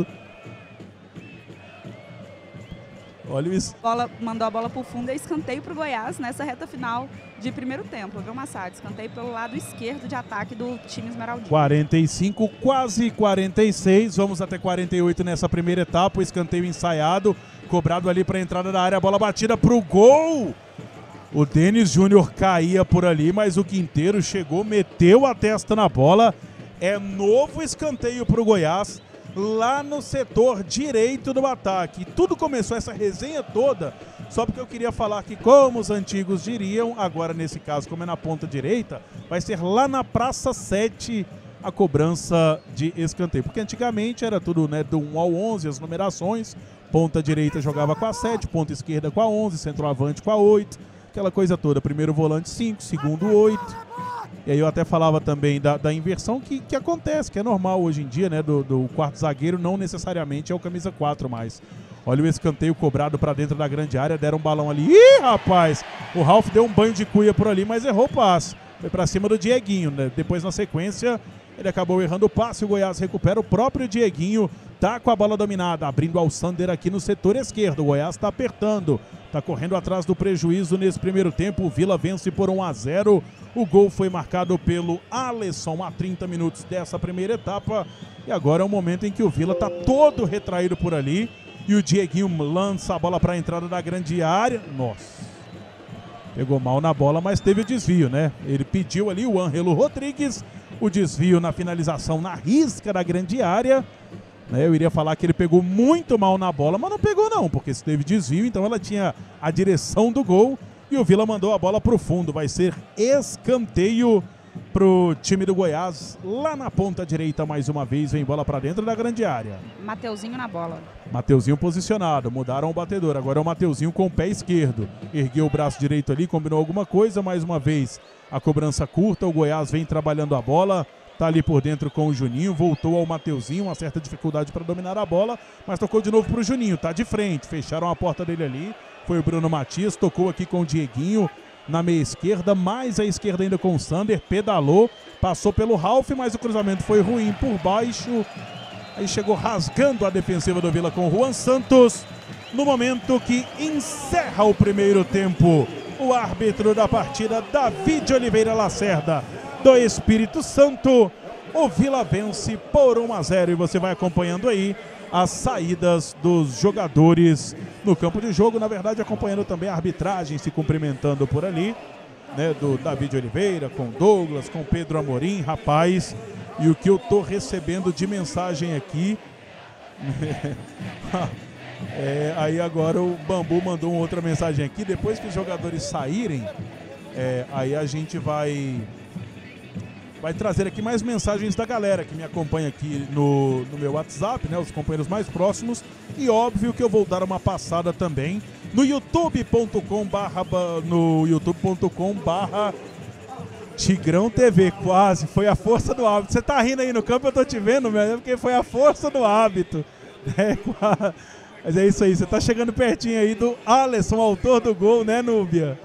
Olha isso. Bola, mandou a bola pro fundo e escanteio pro Goiás nessa reta final de primeiro tempo, viu, Massad? Escanteio pelo lado esquerdo de ataque do time esmeraldino. quarenta e cinco, quase quarenta e seis, vamos até quarenta e oito nessa primeira etapa, o escanteio ensaiado, cobrado ali para a entrada da área, a bola batida pro gol. O Denis Júnior caía por ali, mas o Quinteiro chegou, meteu a testa na bola. É novo escanteio pro Goiás. lá no setor direito do ataque. E tudo começou, essa resenha toda, só porque eu queria falar que, como os antigos diriam, agora nesse caso, como é na ponta direita, vai ser lá na Praça sete a cobrança de escanteio. Porque antigamente era tudo, né, do um ao onze, as numerações. Ponta direita jogava com a sete, ponta esquerda com a onze, centroavante com a oito, aquela coisa toda. Primeiro volante cinco, segundo oito. E aí eu até falava também da, da inversão que, que acontece, que é normal hoje em dia, né, do, do quarto zagueiro não necessariamente é o camisa quatro mais. Olha o escanteio cobrado para dentro da grande área, deram um balão ali. Ih, rapaz! O Ralf deu um banho de cuia por ali, mas errou o passe. Foi para cima do Dieguinho, né? Depois na sequência ele acabou errando o passe, o Goiás recupera, o próprio Dieguinho tá com a bola dominada, abrindo ao Sander aqui no setor esquerdo. O Goiás tá apertando, tá correndo atrás do prejuízo nesse primeiro tempo. O Vila vence por um a zero. O gol foi marcado pelo Alisson a trinta minutos dessa primeira etapa. E agora é o momento em que o Vila tá todo retraído por ali. E o Dieguinho lança a bola para a entrada da grande área. Nossa. Pegou mal na bola, mas teve o desvio, né? Ele pediu ali o Ângelo Rodrigues. O desvio na finalização na risca da grande área. Eu iria falar que ele pegou muito mal na bola, mas não pegou não, porque se teve desvio, então ela tinha a direção do gol e o Vila mandou a bola para o fundo. Vai ser escanteio para o time do Goiás, lá na ponta direita mais uma vez, vem bola para dentro da grande área. Mateuzinho na bola. Mateuzinho posicionado, mudaram o batedor, agora é o Mateuzinho com o pé esquerdo. Ergueu o braço direito ali, combinou alguma coisa, mais uma vez a cobrança curta, o Goiás vem trabalhando a bola. Tá ali por dentro com o Juninho, voltou ao Mateuzinho, uma certa dificuldade para dominar a bola, mas tocou de novo pro Juninho, tá de frente, fecharam a porta dele ali, foi o Bruno Matias, tocou aqui com o Dieguinho na meia esquerda, mais à esquerda ainda com o Sander, pedalou, passou pelo Ralf, mas o cruzamento foi ruim por baixo, aí chegou rasgando a defensiva do Vila com o Juan Santos, no momento que encerra o primeiro tempo, o árbitro da partida, David Oliveira Lacerda, do Espírito Santo, o Vila vence por um a zero e você vai acompanhando aí as saídas dos jogadores no campo de jogo, na verdade acompanhando também a arbitragem se cumprimentando por ali, né, do David Oliveira, com Douglas, com Pedro Amorim, rapaz, e o que eu tô recebendo de mensagem aqui, é, aí agora o Bambu mandou uma outra mensagem aqui, depois que os jogadores saírem, é, aí a gente vai... vai trazer aqui mais mensagens da galera que me acompanha aqui no, no meu WhatsApp, né, os companheiros mais próximos, e óbvio que eu vou dar uma passada também no youtube ponto com barra no youtube ponto com barra Tigrão T V, quase, foi a força do hábito. Você tá rindo aí no campo, eu tô te vendo, meu, é porque foi a força do hábito. É, mas é isso aí, você tá chegando pertinho aí do Alisson, autor do gol, né, Núbia?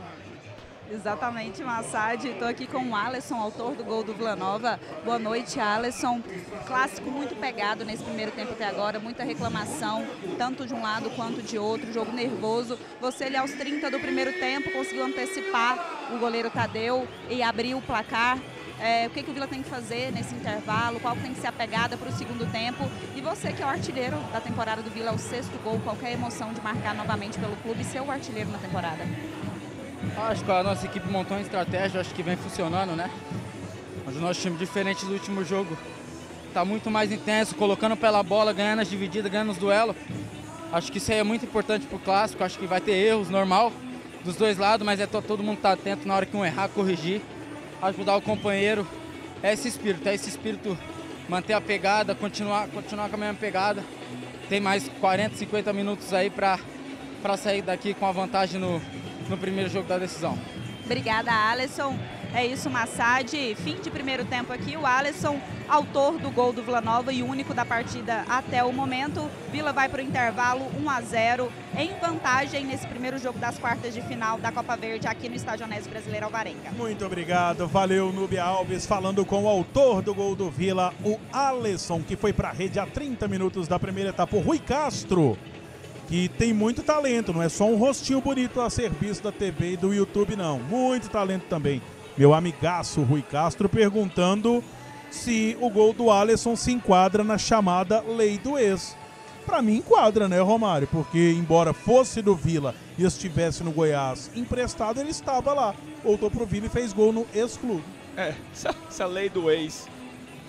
Exatamente, Massad. Estou aqui com o Alisson, autor do gol do Vila Nova. Boa noite, Alisson. Clássico muito pegado nesse primeiro tempo até agora, muita reclamação, tanto de um lado quanto de outro, jogo nervoso. Você ali aos trinta do primeiro tempo conseguiu antecipar o goleiro Tadeu e abrir o placar. É, o que, que o Vila tem que fazer nesse intervalo, qual tem que ser a pegada para o segundo tempo. E você que é o artilheiro da temporada do Vila, é o sexto gol, qualquer emoção de marcar novamente pelo clube e ser o artilheiro na temporada? Acho que a nossa equipe montou uma estratégia, acho que vem funcionando, né? Mas o nosso time, diferente do último jogo, está muito mais intenso, colocando pela bola, ganhando as divididas, ganhando os duelos. Acho que isso aí é muito importante pro clássico, acho que vai ter erros, normal, dos dois lados, mas é todo mundo tá atento na hora que um errar, corrigir, ajudar o companheiro. É esse espírito, é esse espírito, manter a pegada, continuar, continuar com a mesma pegada. Tem mais quarenta, cinquenta minutos aí para para sair daqui com a vantagem no no primeiro jogo da decisão. Obrigada, Alisson. É isso, Massad. Fim de primeiro tempo aqui. O Alisson, autor do gol do Vila Nova e único da partida até o momento. Vila vai para o intervalo um a zero em vantagem nesse primeiro jogo das quartas de final da Copa Verde aqui no Estádio Onésio Brasileiro Alvarenga. Muito obrigado. Valeu, Núbia Alves, falando com o autor do gol do Vila, o Alisson, que foi para a rede há trinta minutos da primeira etapa. O Rui Castro, que tem muito talento, não é só um rostinho bonito a serviço da T V e do YouTube, não. Muito talento também. Meu amigaço Rui Castro perguntando se o gol do Alisson se enquadra na chamada lei do ex. Pra mim enquadra, né, Romário? Porque embora fosse do Vila e estivesse no Goiás emprestado, ele estava lá. Voltou pro Vila e fez gol no ex-clube. É, essa, essa lei do ex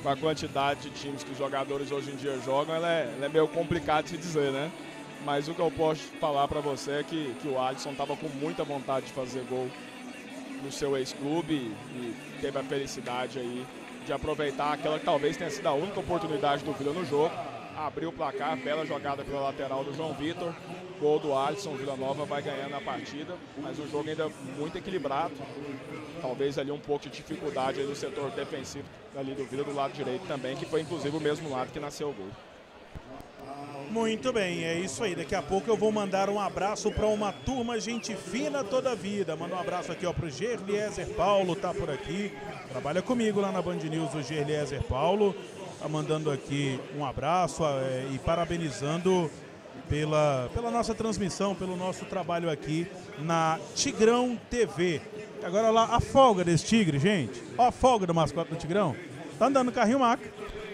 com a quantidade de times que os jogadores hoje em dia jogam, ela é, ela é meio complicado de se dizer, né? Mas o que eu posso falar para você é que, que o Alisson estava com muita vontade de fazer gol no seu ex-clube e teve a felicidade aí de aproveitar aquela que talvez tenha sido a única oportunidade do Vila no jogo. Abriu o placar, bela jogada pela lateral do João Vitor, gol do Alisson, o Vila Nova vai ganhando a partida, mas o jogo ainda muito equilibrado, talvez ali um pouco de dificuldade aí do setor defensivo ali do Vila do lado direito também, que foi inclusive o mesmo lado que nasceu o gol. Muito bem, é isso aí. Daqui a pouco eu vou mandar um abraço para uma turma gente fina toda a vida. Manda um abraço aqui ó, para o Gerliezer Paulo, tá por aqui. Trabalha comigo lá na Band News, o Gerliezer Paulo. Tá mandando aqui um abraço é, e parabenizando pela, pela nossa transmissão, pelo nosso trabalho aqui na Tigrão T V. Agora lá, a folga desse tigre, gente. Ó a folga do mascote do Tigrão. Tá andando no carrinho maca.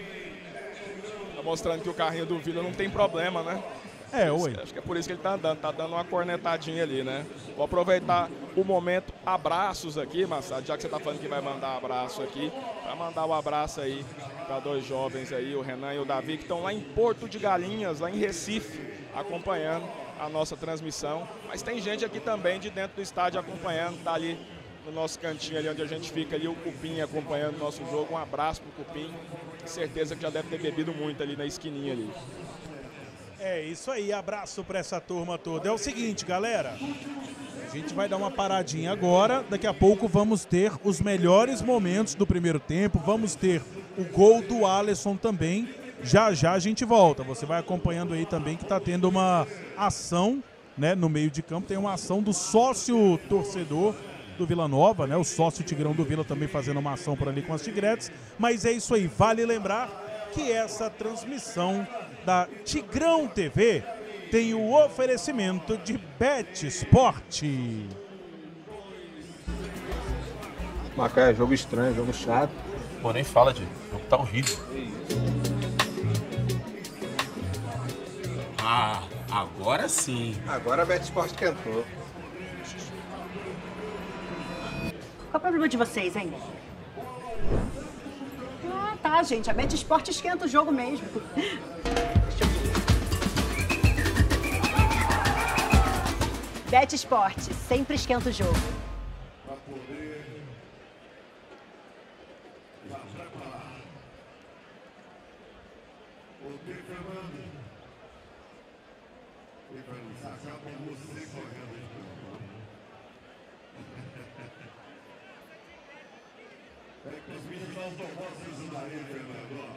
Tá mostrando que o carrinho do Vila não tem problema, né? É, oi. Acho que é por isso que ele tá andando, tá dando uma cornetadinha ali, né? Vou aproveitar o momento abraços aqui, Massad, já que você tá falando que vai mandar abraço aqui, para mandar o um abraço aí para dois jovens aí, o Renan e o Davi, que estão lá em Porto de Galinhas, lá em Recife, acompanhando a nossa transmissão. Mas tem gente aqui também de dentro do estádio acompanhando, tá ali no nosso cantinho ali onde a gente fica ali, o Cupim acompanhando o nosso jogo. Um abraço pro Cupim, certeza que já deve ter bebido muito ali na esquininha ali. É isso aí, abraço para essa turma toda. É o seguinte, galera, a gente vai dar uma paradinha agora, daqui a pouco vamos ter os melhores momentos do primeiro tempo, vamos ter o gol do Alisson também, já já a gente volta. Você vai acompanhando aí também que está tendo uma ação, né, no meio de campo, tem uma ação do sócio torcedor do Vila Nova, né, o sócio Tigrão do Vila também fazendo uma ação por ali com as Tigretes, mas é isso aí, vale lembrar que essa transmissão da Tigrão T V tem o oferecimento de Bet Sport. Macaé, jogo estranho, jogo chato. Pô, nem fala, de o jogo tá horrível. Ah, agora sim. Agora a Bet Sport cantou. Qual é o problema de vocês, hein? Ah, tá, gente. A Bet Sport esquenta o jogo mesmo. Bet Sport sempre esquenta o jogo. Para poder já preparar o T. Fernando. E Fernando, sacar com você correndo. É que os meninos não estão vozes daí, Fernando.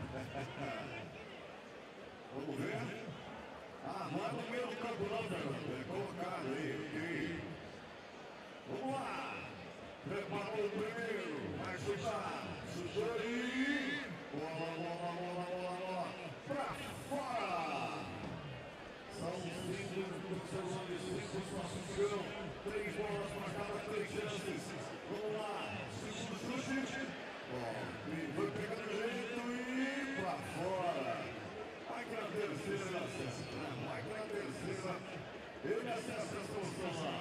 Vamos ver? Ah, não é no meio do campo não, Fernando. É colocado aí, ok. Vamos lá. Preparou o primeiro. Vai chutar. Chutou aí. Bola, bola, bola, bola, bola. Pra fora. São cinco torcedores, cinco sócios. Três bolas para cada três chances. Vamos lá. Segundo chute. Foi pegando jeito e pra fora. Vai que a terceira ele acessa. Vai que a terceira ele acessa essa posição lá.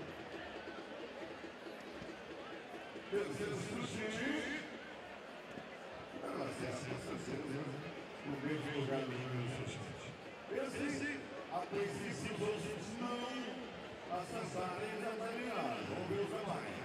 Terceiro chute. Ela acessa essa terceira. No mesmo lugar do primeiro chute. Esse, a princípio, os não acessarem já está eliminado. Vamos ver os demais.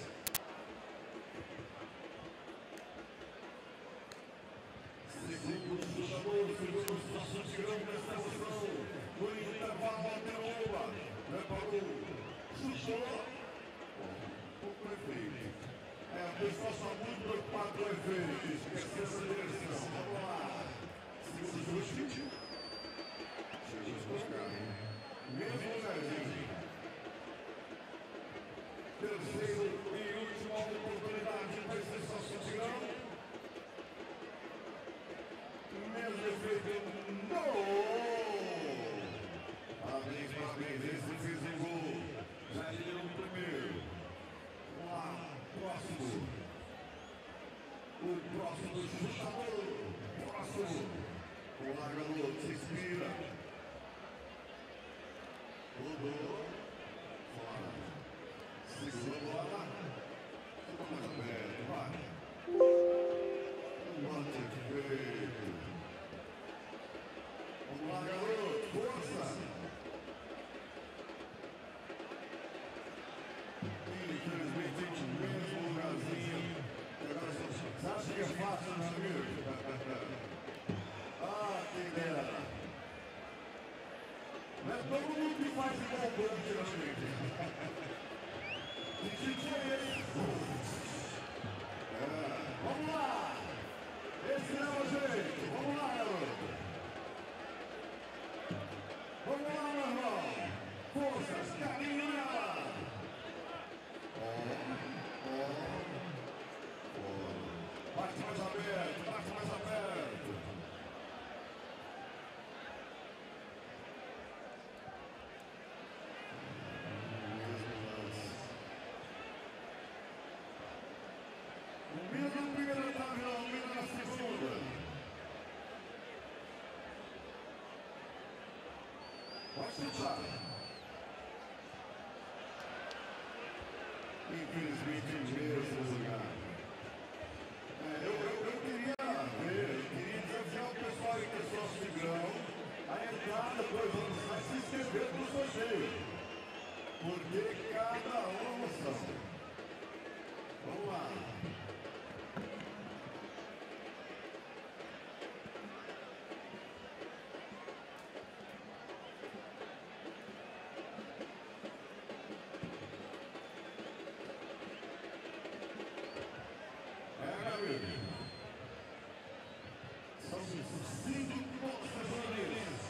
Segundo chutador, segundo situação de grande nessa posição. No intervalo, alterou. Preparou. Chutou. Pouco efeito. É, o pessoal está muito preocupado com o efeito. Esqueceu essa direção. Vamos lá. Segundo chute. Chegou a buscar. Mesmo lugarzinho. Terceiro e última oportunidade para esse situação de grande. Mesmo efeito, não! Parabéns, parabéns, esse fez um gol. Já deu o primeiro. Vamos lá, próximo. O próximo chutador. Próximo. Vamos lá, garoto, se inspira. Rodou. Fora. Segura a bola. Fica mais aberto, vai. acha que é fácil, meu amigo? Ah, que dera. Não é todo mundo que faz igual o povo, geralmente. E que foi esse? É, vamos lá! Esse não é o jeito. Vamos lá, garoto. Vamos lá, meu irmão. Forças, caminho nela. Bate mais aberto, bate mais aberto. O Mila na primeira etapa, o Mila na segunda. Pode chutar. Infelizmente, em mesmo lugar. É, eu, eu, eu queria ver, eu queria desafiar o pessoal que é sócio de grão a entrar depois, a se inscrever no sorteio. Porque cada uma moção. Vamos lá. São cinco torcedores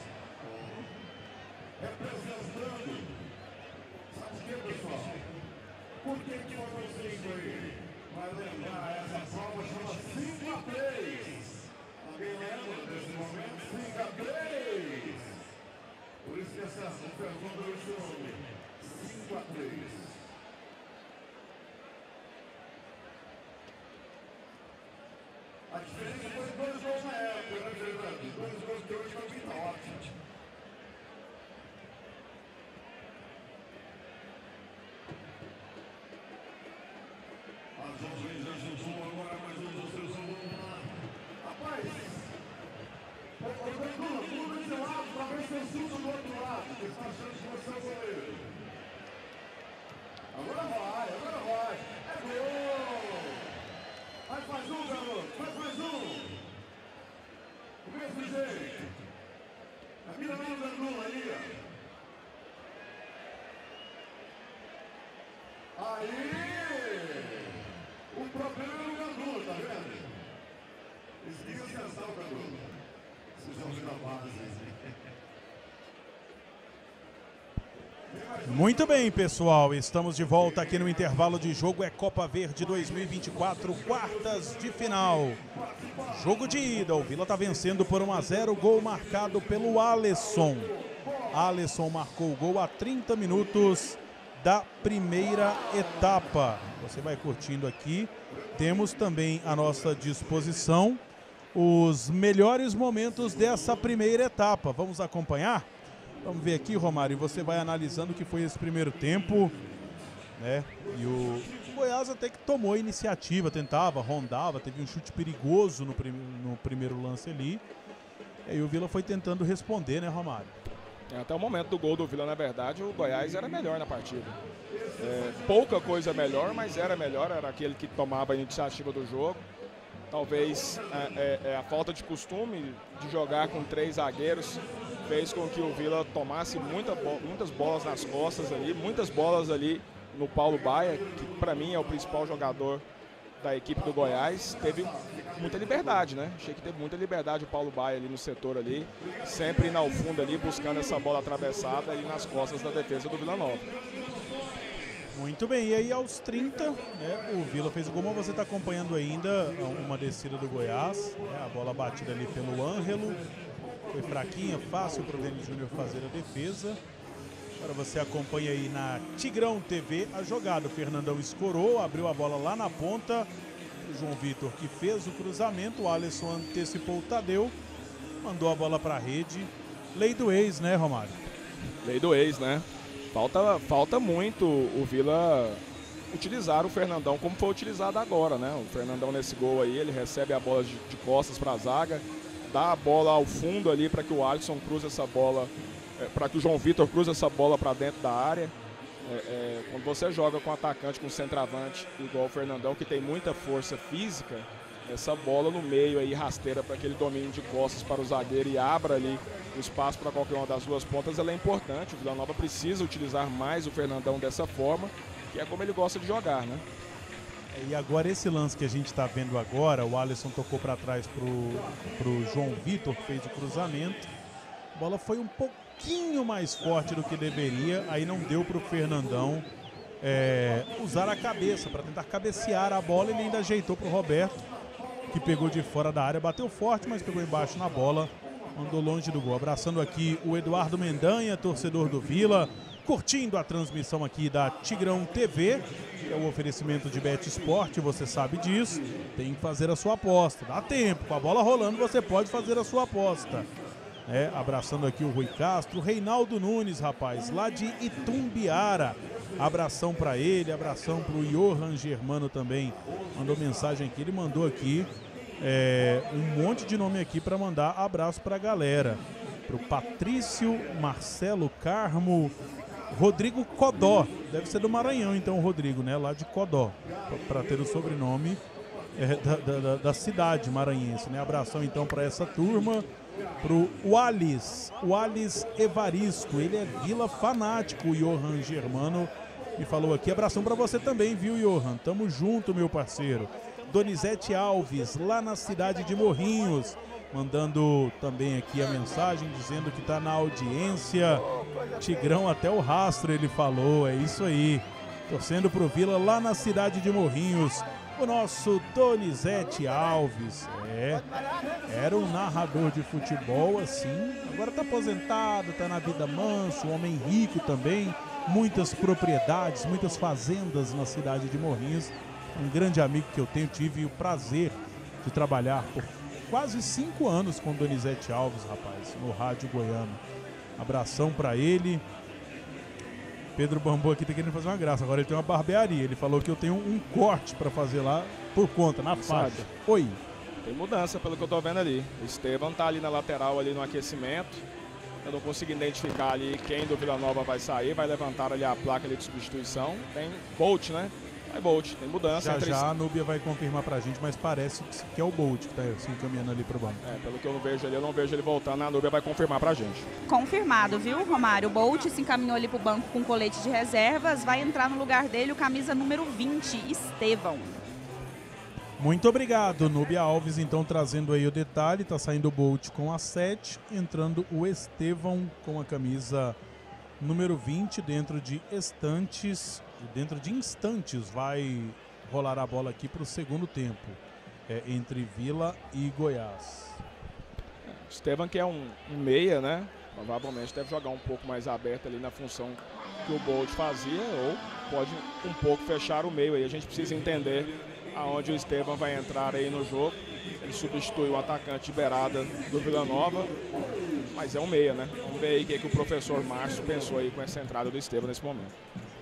representando. Sabe o que, pessoal? Por que que foi cinco aí? Vai lembrar, essa prova chama cinco a três. Alguém lembra desse momento? cinco a três. Por isso que essa pergunta do seu nome. cinco a três. A diferença foi dois gols na época, né, Fernando? Dois gols que hoje também tá ótimo. As jovens já juntam agora mais um dos seus alunos lá. Rapaz, ô Gandula, muda de lado pra ver se eu chuto do outro lado, que está achando que você é o goleiro. Agora vai, agora vai. É gol! Faz mais um, garoto. Faz mais um. Do mesmo jeito. A mira não da Lula ali, ó. Aí! O problema é o Gandula, tá vendo? Eles queriam acertar o Gandula. Esses jogos da base. Muito bem, pessoal, estamos de volta aqui no intervalo de jogo. É Copa Verde dois mil e vinte e quatro, quartas de final. Jogo de ida, o Vila está vencendo por um a zero, gol marcado pelo Alisson. Alisson marcou o gol a trinta minutos da primeira etapa. Você vai curtindo aqui. Temos também à nossa disposição os melhores momentos dessa primeira etapa. Vamos acompanhar? Vamos ver aqui, Romário, e você vai analisando o que foi esse primeiro tempo, né? E o Goiás até que tomou a iniciativa, tentava, rondava, teve um chute perigoso no, prim no primeiro lance ali. E aí o Vila foi tentando responder, né, Romário? Até o momento do gol do Vila, na verdade, o Goiás era melhor na partida. É, pouca coisa melhor, mas era melhor, era aquele que tomava a iniciativa do jogo. Talvez é, é, a falta de costume de jogar com três zagueiros fez com que o Vila tomasse muita bo muitas bolas nas costas ali, muitas bolas ali no Paulo Baia, que para mim é o principal jogador da equipe do Goiás. Teve muita liberdade, né? Achei que teve muita liberdade o Paulo Baia ali no setor ali, sempre indo ao fundo ali, buscando essa bola atravessada ali nas costas da defesa do Vila Nova. Muito bem, e aí aos trinta, né, o Vila fez o gol, mas você está acompanhando ainda uma descida do Goiás, né, a bola batida ali pelo Ângelo, foi fraquinha, fácil para o Denis Júnior fazer a defesa. Agora você acompanha aí na Tigrão T V a jogada, o Fernandão escorou, abriu a bola lá na ponta, o João Vitor que fez o cruzamento, o Alisson antecipou o Tadeu, mandou a bola para a rede. Lei do ex, né, Romário? Lei do ex, né? Falta, falta muito o Vila utilizar o Fernandão como foi utilizado agora, né? O Fernandão nesse gol aí, ele recebe a bola de, de costas para a zaga, dá a bola ao fundo ali para que o Alisson cruze essa bola, é, para que o João Vitor cruze essa bola para dentro da área. É, é, quando você joga com atacante, com centroavante, igual o Fernandão, que tem muita força física, essa bola no meio aí, rasteira para aquele domínio de costas para o zagueiro e abra ali o espaço para qualquer uma das duas pontas, ela é importante. O Vila Nova precisa utilizar mais o Fernandão dessa forma, que é como ele gosta de jogar, né? E agora esse lance que a gente está vendo agora, o Alisson tocou para trás pro, pro João Vitor, que fez o cruzamento. A bola foi um pouquinho mais forte do que deveria, aí não deu para o Fernandão é, usar a cabeça para tentar cabecear a bola. Ele ainda ajeitou para o Roberto, que pegou de fora da área, bateu forte, mas pegou embaixo na bola, andou longe do gol. Abraçando aqui o Eduardo Mendanha, torcedor do Vila, curtindo a transmissão aqui da Tigrão T V, que é o oferecimento de Bet Sport, você sabe disso, tem que fazer a sua aposta, dá tempo, com a bola rolando você pode fazer a sua aposta. É, abraçando aqui o Rui Castro, o Reinaldo Nunes, rapaz, lá de Itumbiara, abração para ele, abração para o Johan Germano também, mandou mensagem aqui, ele mandou aqui é, um monte de nome aqui para mandar abraço para a galera, para o Patrício, Marcelo Carmo, Rodrigo Codó, deve ser do Maranhão então o Rodrigo, né, lá de Codó, para ter o sobrenome é, da, da, da cidade maranhense, né, abração então para essa turma, pro Walis, Walis Evaristo, ele é Vila fanático, o Johan Germano me falou aqui, abração para você também, viu, Johan, tamo junto, meu parceiro. Donizete Alves, lá na cidade de Morrinhos, mandando também aqui a mensagem, dizendo que tá na audiência, Tigrão até o rastro, ele falou, é isso aí, torcendo pro Vila lá na cidade de Morrinhos, o nosso Donizete Alves, é, era um narrador de futebol assim, agora tá aposentado, tá na vida manso, um homem rico também, muitas propriedades, muitas fazendas na cidade de Morrinhos, um grande amigo que eu tenho, tive o prazer de trabalhar por quase cinco anos com Donizete Alves, rapaz, no rádio goiano, abração pra ele. Pedro Bambu aqui tá querendo fazer uma graça, agora ele tem uma barbearia, ele falou que eu tenho um corte para fazer lá por conta, na faixa. Oi. Tem mudança pelo que eu tô vendo ali, o Estevam tá ali na lateral, ali no aquecimento, eu não consigo identificar ali quem do Vila Nova vai sair, vai levantar ali a placa ali de substituição, tem Bolt, né? É Bolt, tem mudança. Já entre... já a Núbia vai confirmar pra gente, mas parece que é o Bolt que tá se encaminhando ali pro banco. É, pelo que eu não vejo ali, eu não vejo ele voltando, a Núbia vai confirmar pra gente. Confirmado, viu, Romário? O Bolt se encaminhou ali pro banco com colete de reservas, vai entrar no lugar dele o camisa número vinte, Estevão. Muito obrigado, Núbia Alves, então trazendo aí o detalhe, tá saindo o Bolt com a sete, entrando o Estevão com a camisa número vinte, dentro de instantes, dentro de instantes vai rolar a bola aqui para o segundo tempo, é, entre Vila e Goiás. Estevam, que é um, um meia, né? Provavelmente deve jogar um pouco mais aberto ali na função que o Bolt fazia, ou pode um pouco fechar o meio aí. A gente precisa entender aonde o Estevam vai entrar aí no jogo. Ele substitui o atacante de beirada do Vila Nova, mas é um meia, né? Vamos ver aí o que, é que o professor Márcio pensou aí com essa entrada do Estevam nesse momento.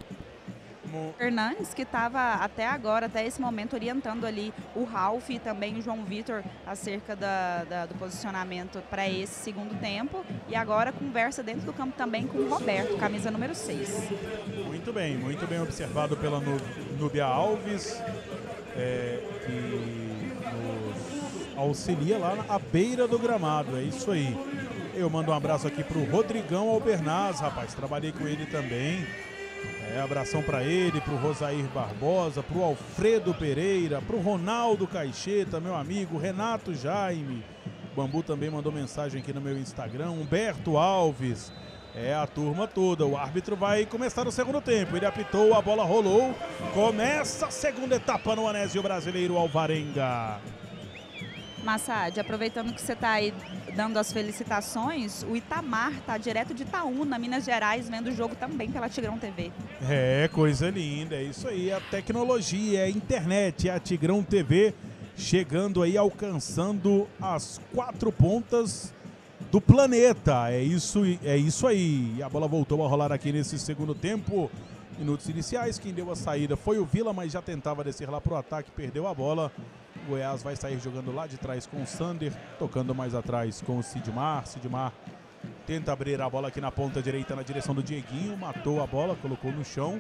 Fernandes, que estava até agora, até esse momento, orientando ali o Ralf e também o João Vitor acerca da, da, do posicionamento para esse segundo tempo. E agora conversa dentro do campo também com o Roberto, camisa número seis. Muito bem, muito bem observado pela Núbia Alves, é, que nos auxilia lá à beira do gramado, é isso aí. Eu mando um abraço aqui para o Rodrigão Albernaz, rapaz, trabalhei com ele também. É, abração para ele, para o Rosair Barbosa, para o Alfredo Pereira, para o Ronaldo Caixeta, meu amigo, Renato Jaime. O Bambu também mandou mensagem aqui no meu Instagram, Humberto Alves. É a turma toda, o árbitro vai começar o segundo tempo, ele apitou, a bola rolou, começa a segunda etapa no Anésio Brasileiro Alvarenga. Massad, aproveitando que você está aí dando as felicitações, o Itamar está direto de Itaúna, Minas Gerais, vendo o jogo também pela Tigrão T V. É, coisa linda, é isso aí, a tecnologia, a internet, a Tigrão T V chegando aí, alcançando as quatro pontas do planeta, é isso, é isso aí. E a bola voltou a rolar aqui nesse segundo tempo, minutos iniciais, quem deu a saída foi o Vila, mas já tentava descer lá pro ataque, perdeu a bola. Goiás vai sair jogando lá de trás com o Sander, tocando mais atrás com o Sidmar. Sidmar tenta abrir a bola aqui na ponta direita na direção do Dieguinho, matou a bola, colocou no chão.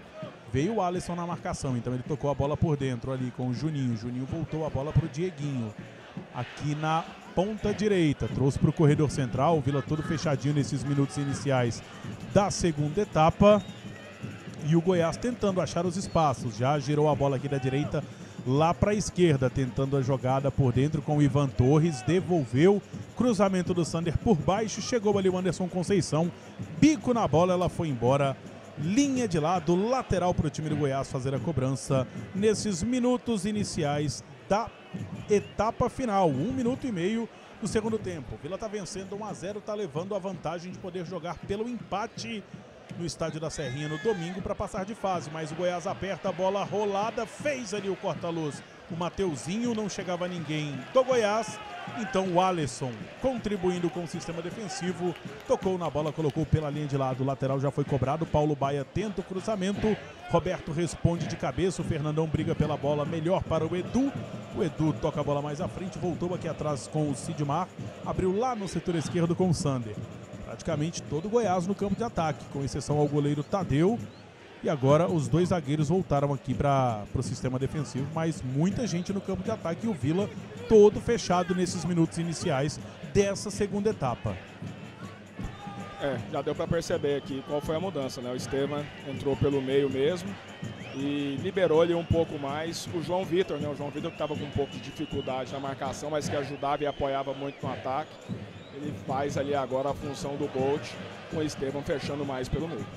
Veio o Alisson na marcação, então ele tocou a bola por dentro ali com o Juninho. O Juninho voltou a bola para o Dieguinho. Aqui na ponta direita, trouxe para o corredor central. O Vila todo fechadinho nesses minutos iniciais da segunda etapa. E o Goiás tentando achar os espaços. Já girou a bola aqui da direita lá para a esquerda, tentando a jogada por dentro com o Ivan Torres. Devolveu, cruzamento do Sander por baixo. Chegou ali o Anderson Conceição. Bico na bola, ela foi embora. Linha de lado, lateral para o time do Goiás fazer a cobrança nesses minutos iniciais da etapa final. Um minuto e meio do segundo tempo. O Vila está vencendo um a zero, está levando a vantagem de poder jogar pelo empate no estádio da Serrinha no domingo para passar de fase. Mas o Goiás aperta a bola rolada, fez ali o corta-luz. O Mateuzinho, não chegava ninguém do Goiás. Então o Alisson, contribuindo com o sistema defensivo, tocou na bola, colocou pela linha de lado. O lateral já foi cobrado. Paulo Baia tenta o cruzamento. Roberto responde de cabeça. O Fernandão briga pela bola, melhor para o Edu. O Edu toca a bola mais à frente, voltou aqui atrás com o Sidmar. Abriu lá no setor esquerdo com o Sander. Praticamente todo o Goiás no campo de ataque, com exceção ao goleiro Tadeu. E agora os dois zagueiros voltaram aqui para o sistema defensivo, mas muita gente no campo de ataque e o Vila todo fechado nesses minutos iniciais dessa segunda etapa. É, já deu para perceber aqui qual foi a mudança, né? O Estevam entrou pelo meio mesmo e liberou ali um pouco mais o João Vitor, né? O João Vitor que estava com um pouco de dificuldade na marcação, mas que ajudava e apoiava muito no ataque. Ele faz ali agora a função do Bolt, com o Estevam fechando mais pelo meio.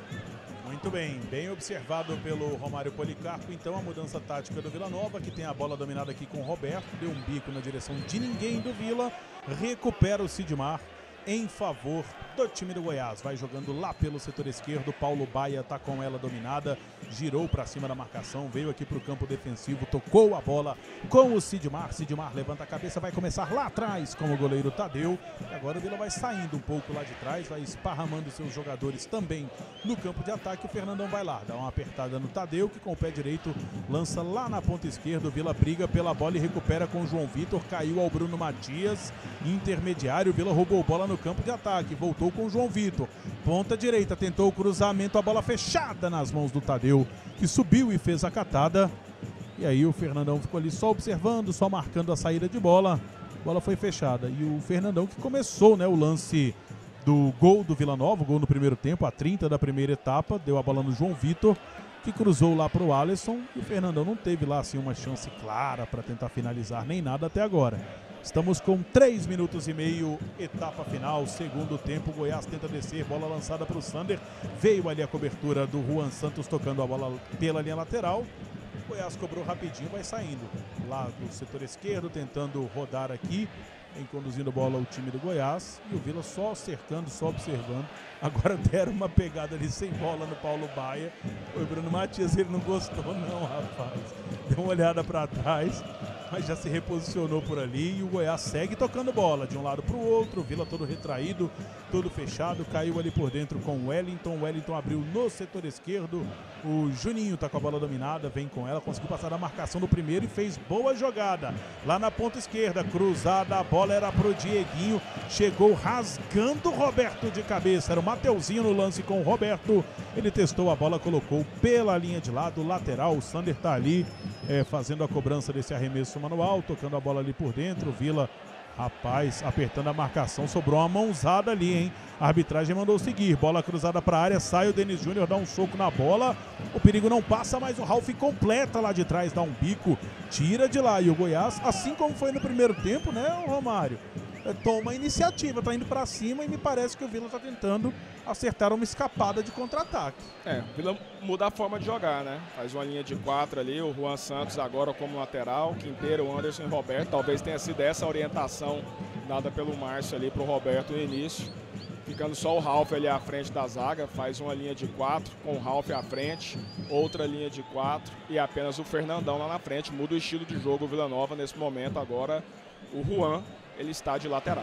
Muito bem, bem observado pelo Romário Policarpo. Então a mudança tática do Vila Nova, que tem a bola dominada aqui com o Roberto, deu um bico na direção de ninguém do Vila, recupera o Sidmar em favor do time do Goiás. Vai jogando lá pelo setor esquerdo, Paulo Baia está com ela dominada, girou para cima da marcação, veio aqui para o campo defensivo, tocou a bola com o Sidmar. Sidmar levanta a cabeça, vai começar lá atrás com o goleiro Tadeu. E agora o Vila vai saindo um pouco lá de trás, vai esparramando seus jogadores também no campo de ataque. O Fernandão vai lá, dá uma apertada no Tadeu, que com o pé direito lança lá na ponta esquerda. O Vila briga pela bola e recupera com o João Vitor, caiu ao Bruno Matias, intermediário. O Vila roubou bola no campo de ataque, voltou com o João Vitor, ponta direita, tentou o cruzamento, a bola fechada nas mãos do Tadeu, que subiu e fez a catada. E aí o Fernandão ficou ali só observando, só marcando a saída de bola. A bola foi fechada. E o Fernandão que começou, né, o lance do gol do Vila Nova, o gol no primeiro tempo, a trinta da primeira etapa, deu a bola no João Vitor, que cruzou lá para o Alisson. E o Fernandão não teve lá assim uma chance clara para tentar finalizar nem nada até agora. Estamos com três minutos e meio, etapa final, segundo tempo. O Goiás tenta descer, bola lançada para o Sander. Veio ali a cobertura do Juan Santos tocando a bola pela linha lateral. O Goiás cobrou rapidinho, vai saindo lá do setor esquerdo, tentando rodar aqui, vem conduzindo a bola o time do Goiás. E o Vila só cercando, só observando. Agora deram uma pegada ali sem bola no Paulo Baia. O Bruno Matias, ele não gostou não, rapaz. Deu uma olhada para trás, mas já se reposicionou por ali e o Goiás segue tocando bola de um lado para o outro. O Vila todo retraído, todo fechado, caiu ali por dentro com o Wellington. O Wellington abriu no setor esquerdo. O Juninho tá com a bola dominada, vem com ela, conseguiu passar a marcação no primeiro e fez boa jogada. Lá na ponta esquerda, cruzada, a bola era pro Dieguinho, chegou rasgando o Roberto de cabeça. Era o Mateuzinho no lance com o Roberto. Ele testou a bola, colocou pela linha de lado, lateral. O Sander tá ali é, fazendo a cobrança desse arremesso manual, tocando a bola ali por dentro. O Vila, rapaz, apertando a marcação, sobrou uma mãozada ali, hein? A arbitragem mandou seguir, bola cruzada para a área, sai o Denis Júnior, dá um soco na bola, o perigo não passa, mas o Ralf completa lá de trás, dá um bico, tira de lá. E o Goiás, assim como foi no primeiro tempo, né, Romário, toma a iniciativa, tá indo para cima e me parece que o Vila tá tentando acertar uma escapada de contra-ataque. É, o Vila muda a forma de jogar, né? Faz uma linha de quatro ali, o Juan Santos agora como lateral, Quinteiro, Anderson e Roberto. Talvez tenha sido essa orientação dada pelo Márcio ali pro Roberto no início. Ficando só o Ralf ali à frente da zaga, faz uma linha de quatro com o Ralf à frente, outra linha de quatro e apenas o Fernandão lá na frente. Muda o estilo de jogo o Vila Nova nesse momento. Agora o Juan, ele está de lateral.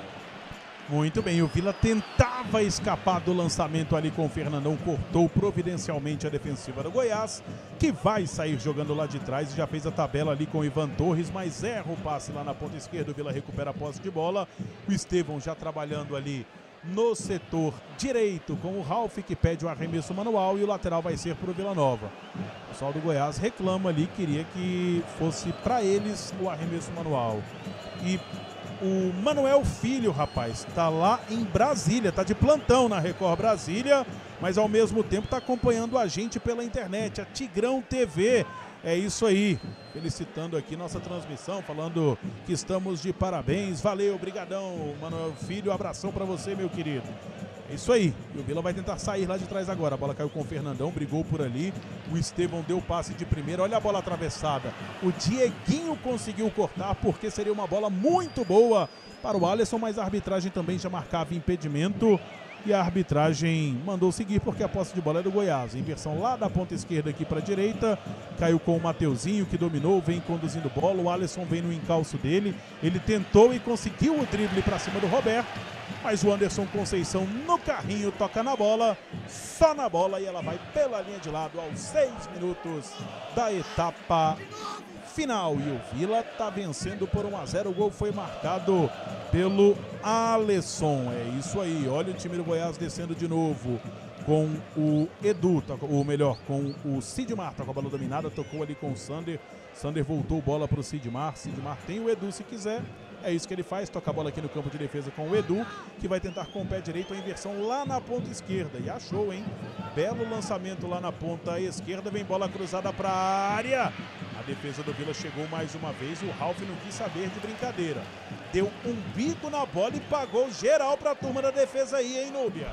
Muito bem, o Vila tentava escapar do lançamento ali com o Fernandão, cortou providencialmente a defensiva do Goiás, que vai sair jogando lá de trás e já fez a tabela ali com o Ivan Torres, mas erra o passe lá na ponta esquerda. O Vila recupera a posse de bola. O Estevão já trabalhando ali no setor direito com o Ralf, que pede o arremesso manual, e o lateral vai ser para o Vila Nova. O pessoal do Goiás reclama ali, queria que fosse para eles o arremesso manual. E o Manuel Filho, rapaz, tá lá em Brasília, tá de plantão na Record Brasília, mas ao mesmo tempo tá acompanhando a gente pela internet, a Tigrão T V. É isso aí, felicitando aqui nossa transmissão, falando que estamos de parabéns. Valeu, brigadão, Manuel Filho, abração para você, meu querido. É isso aí, e o Vila vai tentar sair lá de trás agora. A bola caiu com o Fernandão, brigou por ali. O Estevão deu passe de primeira, olha a bola atravessada. O Dieguinho conseguiu cortar, porque seria uma bola muito boa para o Alisson, mas a arbitragem também já marcava impedimento. E a arbitragem mandou seguir, porque a posse de bola é do Goiás. Inversão lá da ponta esquerda aqui para a direita. Caiu com o Mateuzinho, que dominou, vem conduzindo bola. O Alisson vem no encalço dele. Ele tentou e conseguiu o drible para cima do Roberto. Mas o Anderson Conceição no carrinho toca na bola. Só na bola, e ela vai pela linha de lado aos seis minutos da etapa final. E o Vila está vencendo por um a zero. O gol foi marcado pelo Alisson. É isso aí. Olha o time do Goiás descendo de novo com o Edu, ou melhor, com o Sidmar. Tá com a bola dominada, tocou ali com o Sander. Sander voltou bola para o Sidmar. Sidmar tem o Edu se quiser. É isso que ele faz, toca a bola aqui no campo de defesa com o Edu, que vai tentar com o pé direito a inversão lá na ponta esquerda. E achou, hein? Belo lançamento lá na ponta esquerda, vem bola cruzada para a área. A defesa do Vila chegou mais uma vez, o Ralf não quis saber de brincadeira. Deu um bico na bola e pagou geral para a turma da defesa aí, hein, Núbia?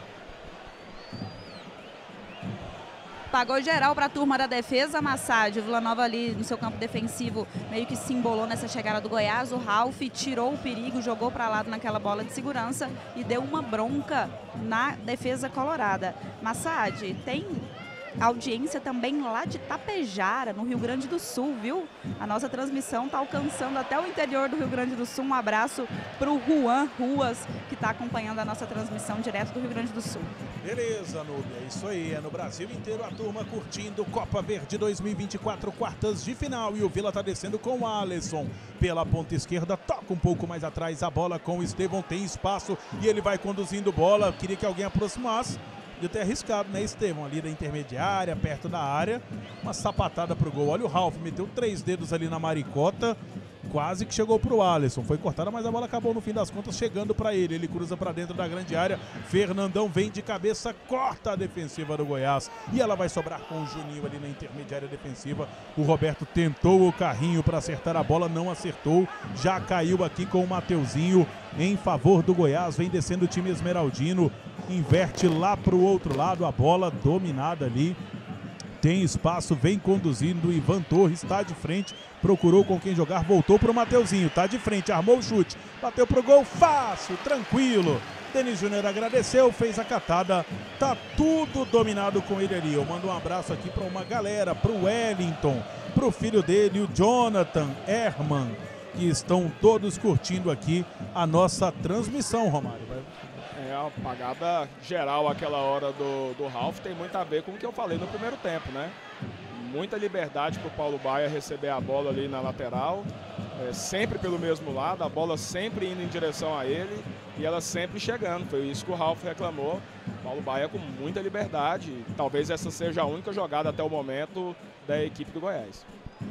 Pagou geral para a turma da defesa, Massad. O Vila Nova ali no seu campo defensivo meio que se embolou nessa chegada do Goiás. O Ralf tirou o perigo, jogou para lado naquela bola de segurança e deu uma bronca na defesa colorada. Massad, tem audiência também lá de Tapejara, no Rio Grande do Sul, viu? A nossa transmissão está alcançando até o interior do Rio Grande do Sul. Um abraço para o Juan Ruas, que está acompanhando a nossa transmissão direto do Rio Grande do Sul. Beleza, Núbia, é isso aí, é no Brasil inteiro a turma curtindo Copa Verde dois mil e vinte e quatro, quartas de final, e o Vila tá descendo com o Alisson pela ponta esquerda, toca um pouco mais atrás a bola com o Estevão, tem espaço e ele vai conduzindo bola, queria que alguém aproximasse, de ter arriscado, né, Estevão, ali da intermediária, perto da área, uma sapatada pro gol. Olha o Ralf, meteu três dedos ali na maricota, quase que chegou pro Alisson, foi cortada, mas a bola acabou no fim das contas chegando para ele, ele cruza para dentro da grande área, Fernandão vem de cabeça, corta a defensiva do Goiás, e ela vai sobrar com o Juninho ali na intermediária defensiva. O Roberto tentou o carrinho para acertar a bola, não acertou, já caiu aqui com o Mateuzinho em favor do Goiás, vem descendo o time esmeraldino, inverte lá pro outro lado, a bola dominada ali, tem espaço, vem conduzindo, o Ivan Torres está de frente, procurou com quem jogar, voltou pro Mateuzinho, tá de frente, armou o chute, bateu pro gol, fácil, tranquilo. Denis Júnior agradeceu, fez a catada, tá tudo dominado com ele ali. Eu mando um abraço aqui para uma galera, pro Wellington, pro filho dele, o Jonathan Herman, que estão todos curtindo aqui a nossa transmissão, Romário. É, a apagada geral aquela hora do, do Ralf tem muito a ver com o que eu falei no primeiro tempo, né? Muita liberdade para o Paulo Baia receber a bola ali na lateral, é, sempre pelo mesmo lado, a bola sempre indo em direção a ele e ela sempre chegando. Foi isso que o Ralf reclamou. Paulo Baia com muita liberdade, talvez essa seja a única jogada até o momento da equipe do Goiás.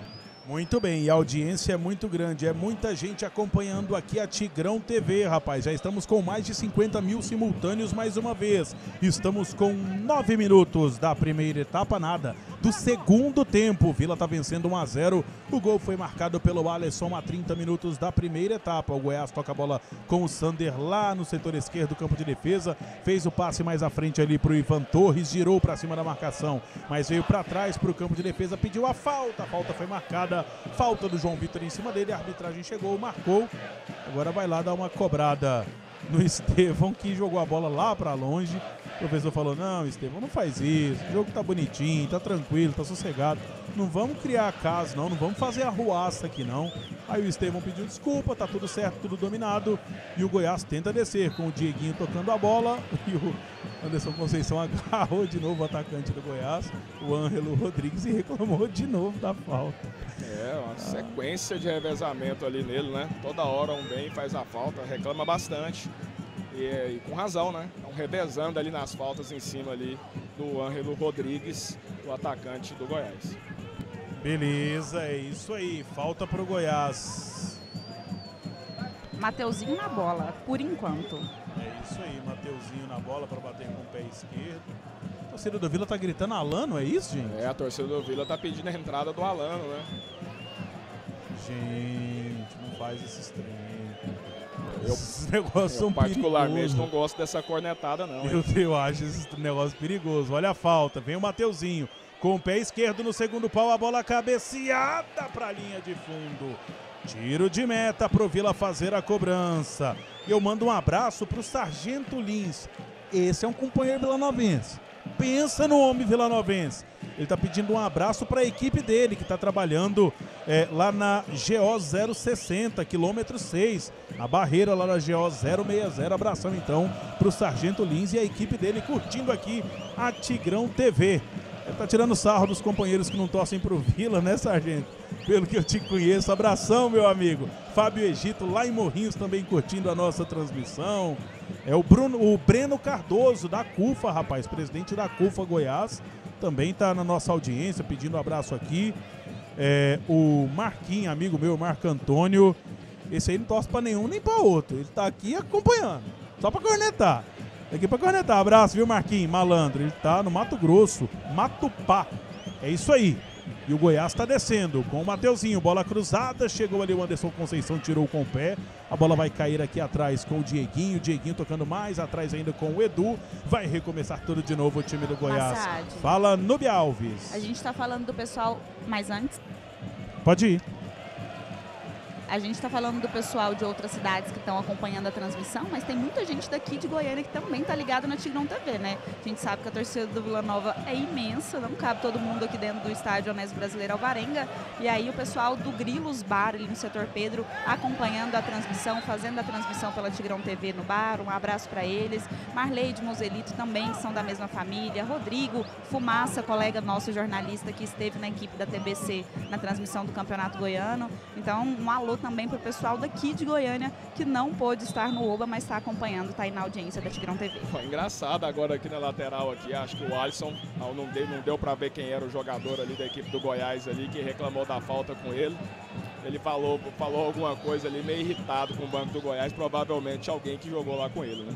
Muito bem, e a audiência é muito grande, é muita gente acompanhando aqui a Tigrão T V, rapaz. Já estamos com mais de cinquenta mil simultâneos mais uma vez. Estamos com nove minutos da primeira etapa, nada do segundo tempo. O Vila está vencendo um a zero. O gol foi marcado pelo Alisson a trinta minutos da primeira etapa. O Goiás toca a bola com o Sander lá no setor esquerdo do campo de defesa. Fez o passe mais à frente ali para o Ivan Torres, girou para cima da marcação, mas veio para trás para o campo de defesa, pediu a falta. A falta foi marcada. Falta do João Vitor em cima dele, a arbitragem chegou, marcou. Agora vai lá dar uma cobrada no Estevão, que jogou a bola lá para longe. O professor falou: não, Estevão, não faz isso, o jogo tá bonitinho, tá tranquilo, tá sossegado, não vamos criar caso não, não vamos fazer arruaça aqui não. Aí o Estevão pediu desculpa, tá tudo certo, tudo dominado, e o Goiás tenta descer com o Dieguinho tocando a bola, e o Anderson Conceição agarrou de novo o atacante do Goiás, o Ângelo Rodrigues, e reclamou de novo da falta. É, uma sequência de revezamento ali nele, né? Toda hora um bem faz a falta, reclama bastante. E, e com razão, né? Estão revezando ali nas faltas em cima ali do Ângelo Rodrigues, o atacante do Goiás. Beleza, é isso aí. Falta pro Goiás. Mateuzinho na bola, por enquanto. É isso aí, Mateuzinho na bola para bater com o pé esquerdo. A torcida do Vila tá gritando Alano, é isso, gente? É, a torcida do Vila tá pedindo a entrada do Alano, né? Gente, não faz esses trem. Eu, Esses negócios eu são particularmente perigosos. não gosto dessa cornetada, não. Eu, hein? eu acho esse negócio perigoso. Olha a falta, vem o Mateuzinho com o pé esquerdo no segundo pau, a bola cabeceada para a linha de fundo. Tiro de meta pro Vila fazer a cobrança. Eu mando um abraço pro Sargento Lins. Esse é um companheiro vilanovense. Pensa no homem vilanovense. Ele está pedindo um abraço para a equipe dele, que está trabalhando é, lá na G O zero sessenta, quilômetro seis. A barreira lá na G O zero sessenta. Abração então para o Sargento Lins e a equipe dele curtindo aqui a Tigrão T V. Ele tá tirando sarro dos companheiros que não torcem pro Vila, né, Sargento? Pelo que eu te conheço. Abração, meu amigo. Fábio Egito, lá em Morrinhos, também curtindo a nossa transmissão. É o Bruno, o Breno Cardoso, da CUFA, rapaz, presidente da CUFA Goiás. Também tá na nossa audiência, pedindo um abraço aqui. É, o Marquinhos, amigo meu, Marco Antônio. Esse aí não torce pra nenhum nem pra outro. Ele tá aqui acompanhando, só pra cornetar. Aqui pra cornetar. Abraço, viu, Marquinhos? Malandro. Ele tá no Mato Grosso, Matupá. É isso aí. E o Goiás tá descendo com o Mateuzinho. Bola cruzada. Chegou ali o Anderson Conceição, tirou com o pé. A bola vai cair aqui atrás com o Dieguinho. Dieguinho tocando mais atrás ainda com o Edu. Vai recomeçar tudo de novo o time do Goiás. Massad. Fala, Nubia Alves. A gente tá falando do pessoal, mas antes, Pode ir. a gente está falando do pessoal de outras cidades que estão acompanhando a transmissão, mas tem muita gente daqui de Goiânia que também está ligado na Tigrão T V, né? A gente sabe que a torcida do Vila Nova é imensa, não cabe todo mundo aqui dentro do estádio Onésio Brasileiro Alvarenga. E aí o pessoal do Grilos Bar, ali no setor Pedro, acompanhando a transmissão, fazendo a transmissão pela Tigrão T V no bar. Um abraço para eles. Marley de Mozelito também, que são da mesma família. Rodrigo Fumaça, colega nosso jornalista que esteve na equipe da T B C na transmissão do Campeonato Goiano. Então, um alô também para o pessoal daqui de Goiânia que não pôde estar no Oba, mas está acompanhando, está aí na audiência da Tigrão T V. Foi engraçado agora aqui na lateral aqui, acho que o Alisson não deu, não deu para ver quem era o jogador ali da equipe do Goiás ali que reclamou da falta com ele. Ele falou, falou alguma coisa ali meio irritado com o banco do Goiás, provavelmente alguém que jogou lá com ele, né?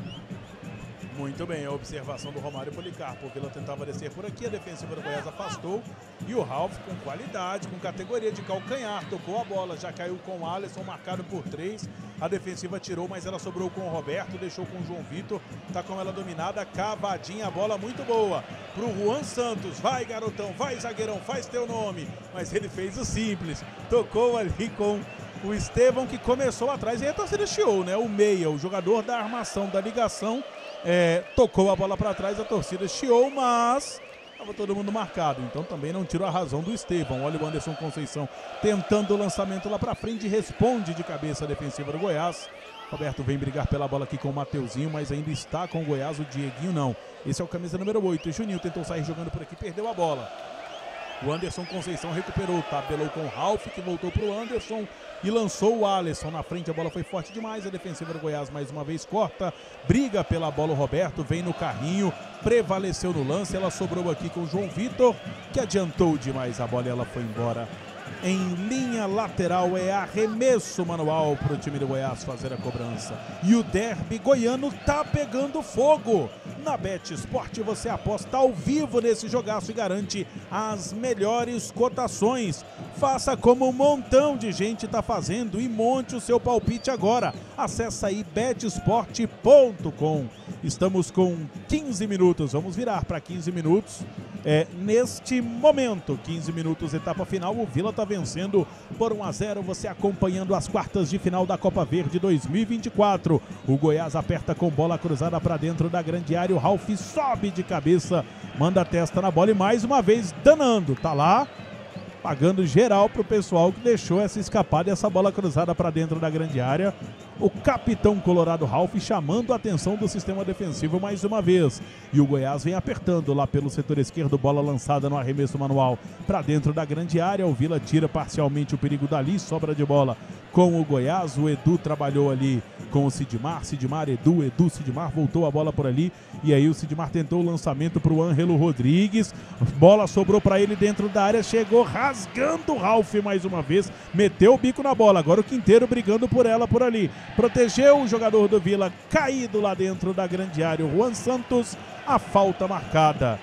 Muito bem, a observação do Romário Policarpo. O Vila tentava descer por aqui, a defensiva do Goiás afastou. E o Ralf, com qualidade, com categoria de calcanhar, tocou a bola, já caiu com o Alisson, marcado por três. A defensiva tirou, mas ela sobrou com o Roberto, deixou com o João Vitor. Tá com ela dominada, cavadinha, a bola muito boa pro Juan Santos. Vai, garotão, vai, zagueirão, faz teu nome. Mas ele fez o simples, tocou ali com o Estevão, que começou atrás. E aí a torcida chiou, né? O meia, o jogador da armação, da ligação, É, tocou a bola para trás, a torcida chiou, mas estava todo mundo marcado, então também não tirou a razão do Estevão. Olha o Anderson Conceição tentando o lançamento lá para frente, responde de cabeça a defensiva do Goiás. Roberto vem brigar pela bola aqui com o Mateuzinho, mas ainda está com o Goiás, o Dieguinho não. Esse é o camisa número oito, o Juninho tentou sair jogando por aqui, perdeu a bola. O Anderson Conceição recuperou, tabelou com o Ralf, que voltou para o Anderson e lançou o Alisson na frente. A bola foi forte demais, a defensiva do Goiás mais uma vez corta, briga pela bola. O Roberto vem no carrinho, prevaleceu no lance, ela sobrou aqui com o João Vitor, que adiantou demais a bola e ela foi embora. Em linha lateral é arremesso manual para o time do Goiás fazer a cobrança. E o derby goiano tá pegando fogo. Na Bet Sport você aposta ao vivo nesse jogaço e garante as melhores cotações. Faça como um montão de gente está fazendo e monte o seu palpite agora. Acesse aí bet sport ponto com. Estamos com quinze minutos, vamos virar para quinze minutos. É, neste momento, quinze minutos, etapa final, o Vila está vencendo por um a zero, você acompanhando as quartas de final da Copa Verde dois mil e vinte e quatro. O Goiás aperta com bola cruzada para dentro da grande área, o Ralf sobe de cabeça, manda a testa na bola e mais uma vez danando, tá lá, pagando geral pro pessoal que deixou essa escapada e essa bola cruzada para dentro da grande área. O capitão colorado Ralf chamando a atenção do sistema defensivo mais uma vez. E o Goiás vem apertando lá pelo setor esquerdo, bola lançada no arremesso manual para dentro da grande área. O Vila tira parcialmente o perigo dali, sobra de bola com o Goiás. O Edu trabalhou ali com o Sidmar, Sidmar, Edu, Edu, Sidmar, voltou a bola por ali, e aí o Sidmar tentou o lançamento para o Ângelo Rodrigues, bola sobrou para ele dentro da área, chegou rasgando o Ralf mais uma vez, meteu o bico na bola, agora o Quinteiro brigando por ela por ali, protegeu o jogador do Vila, caído lá dentro da grande área, o Juan Santos, a falta marcada.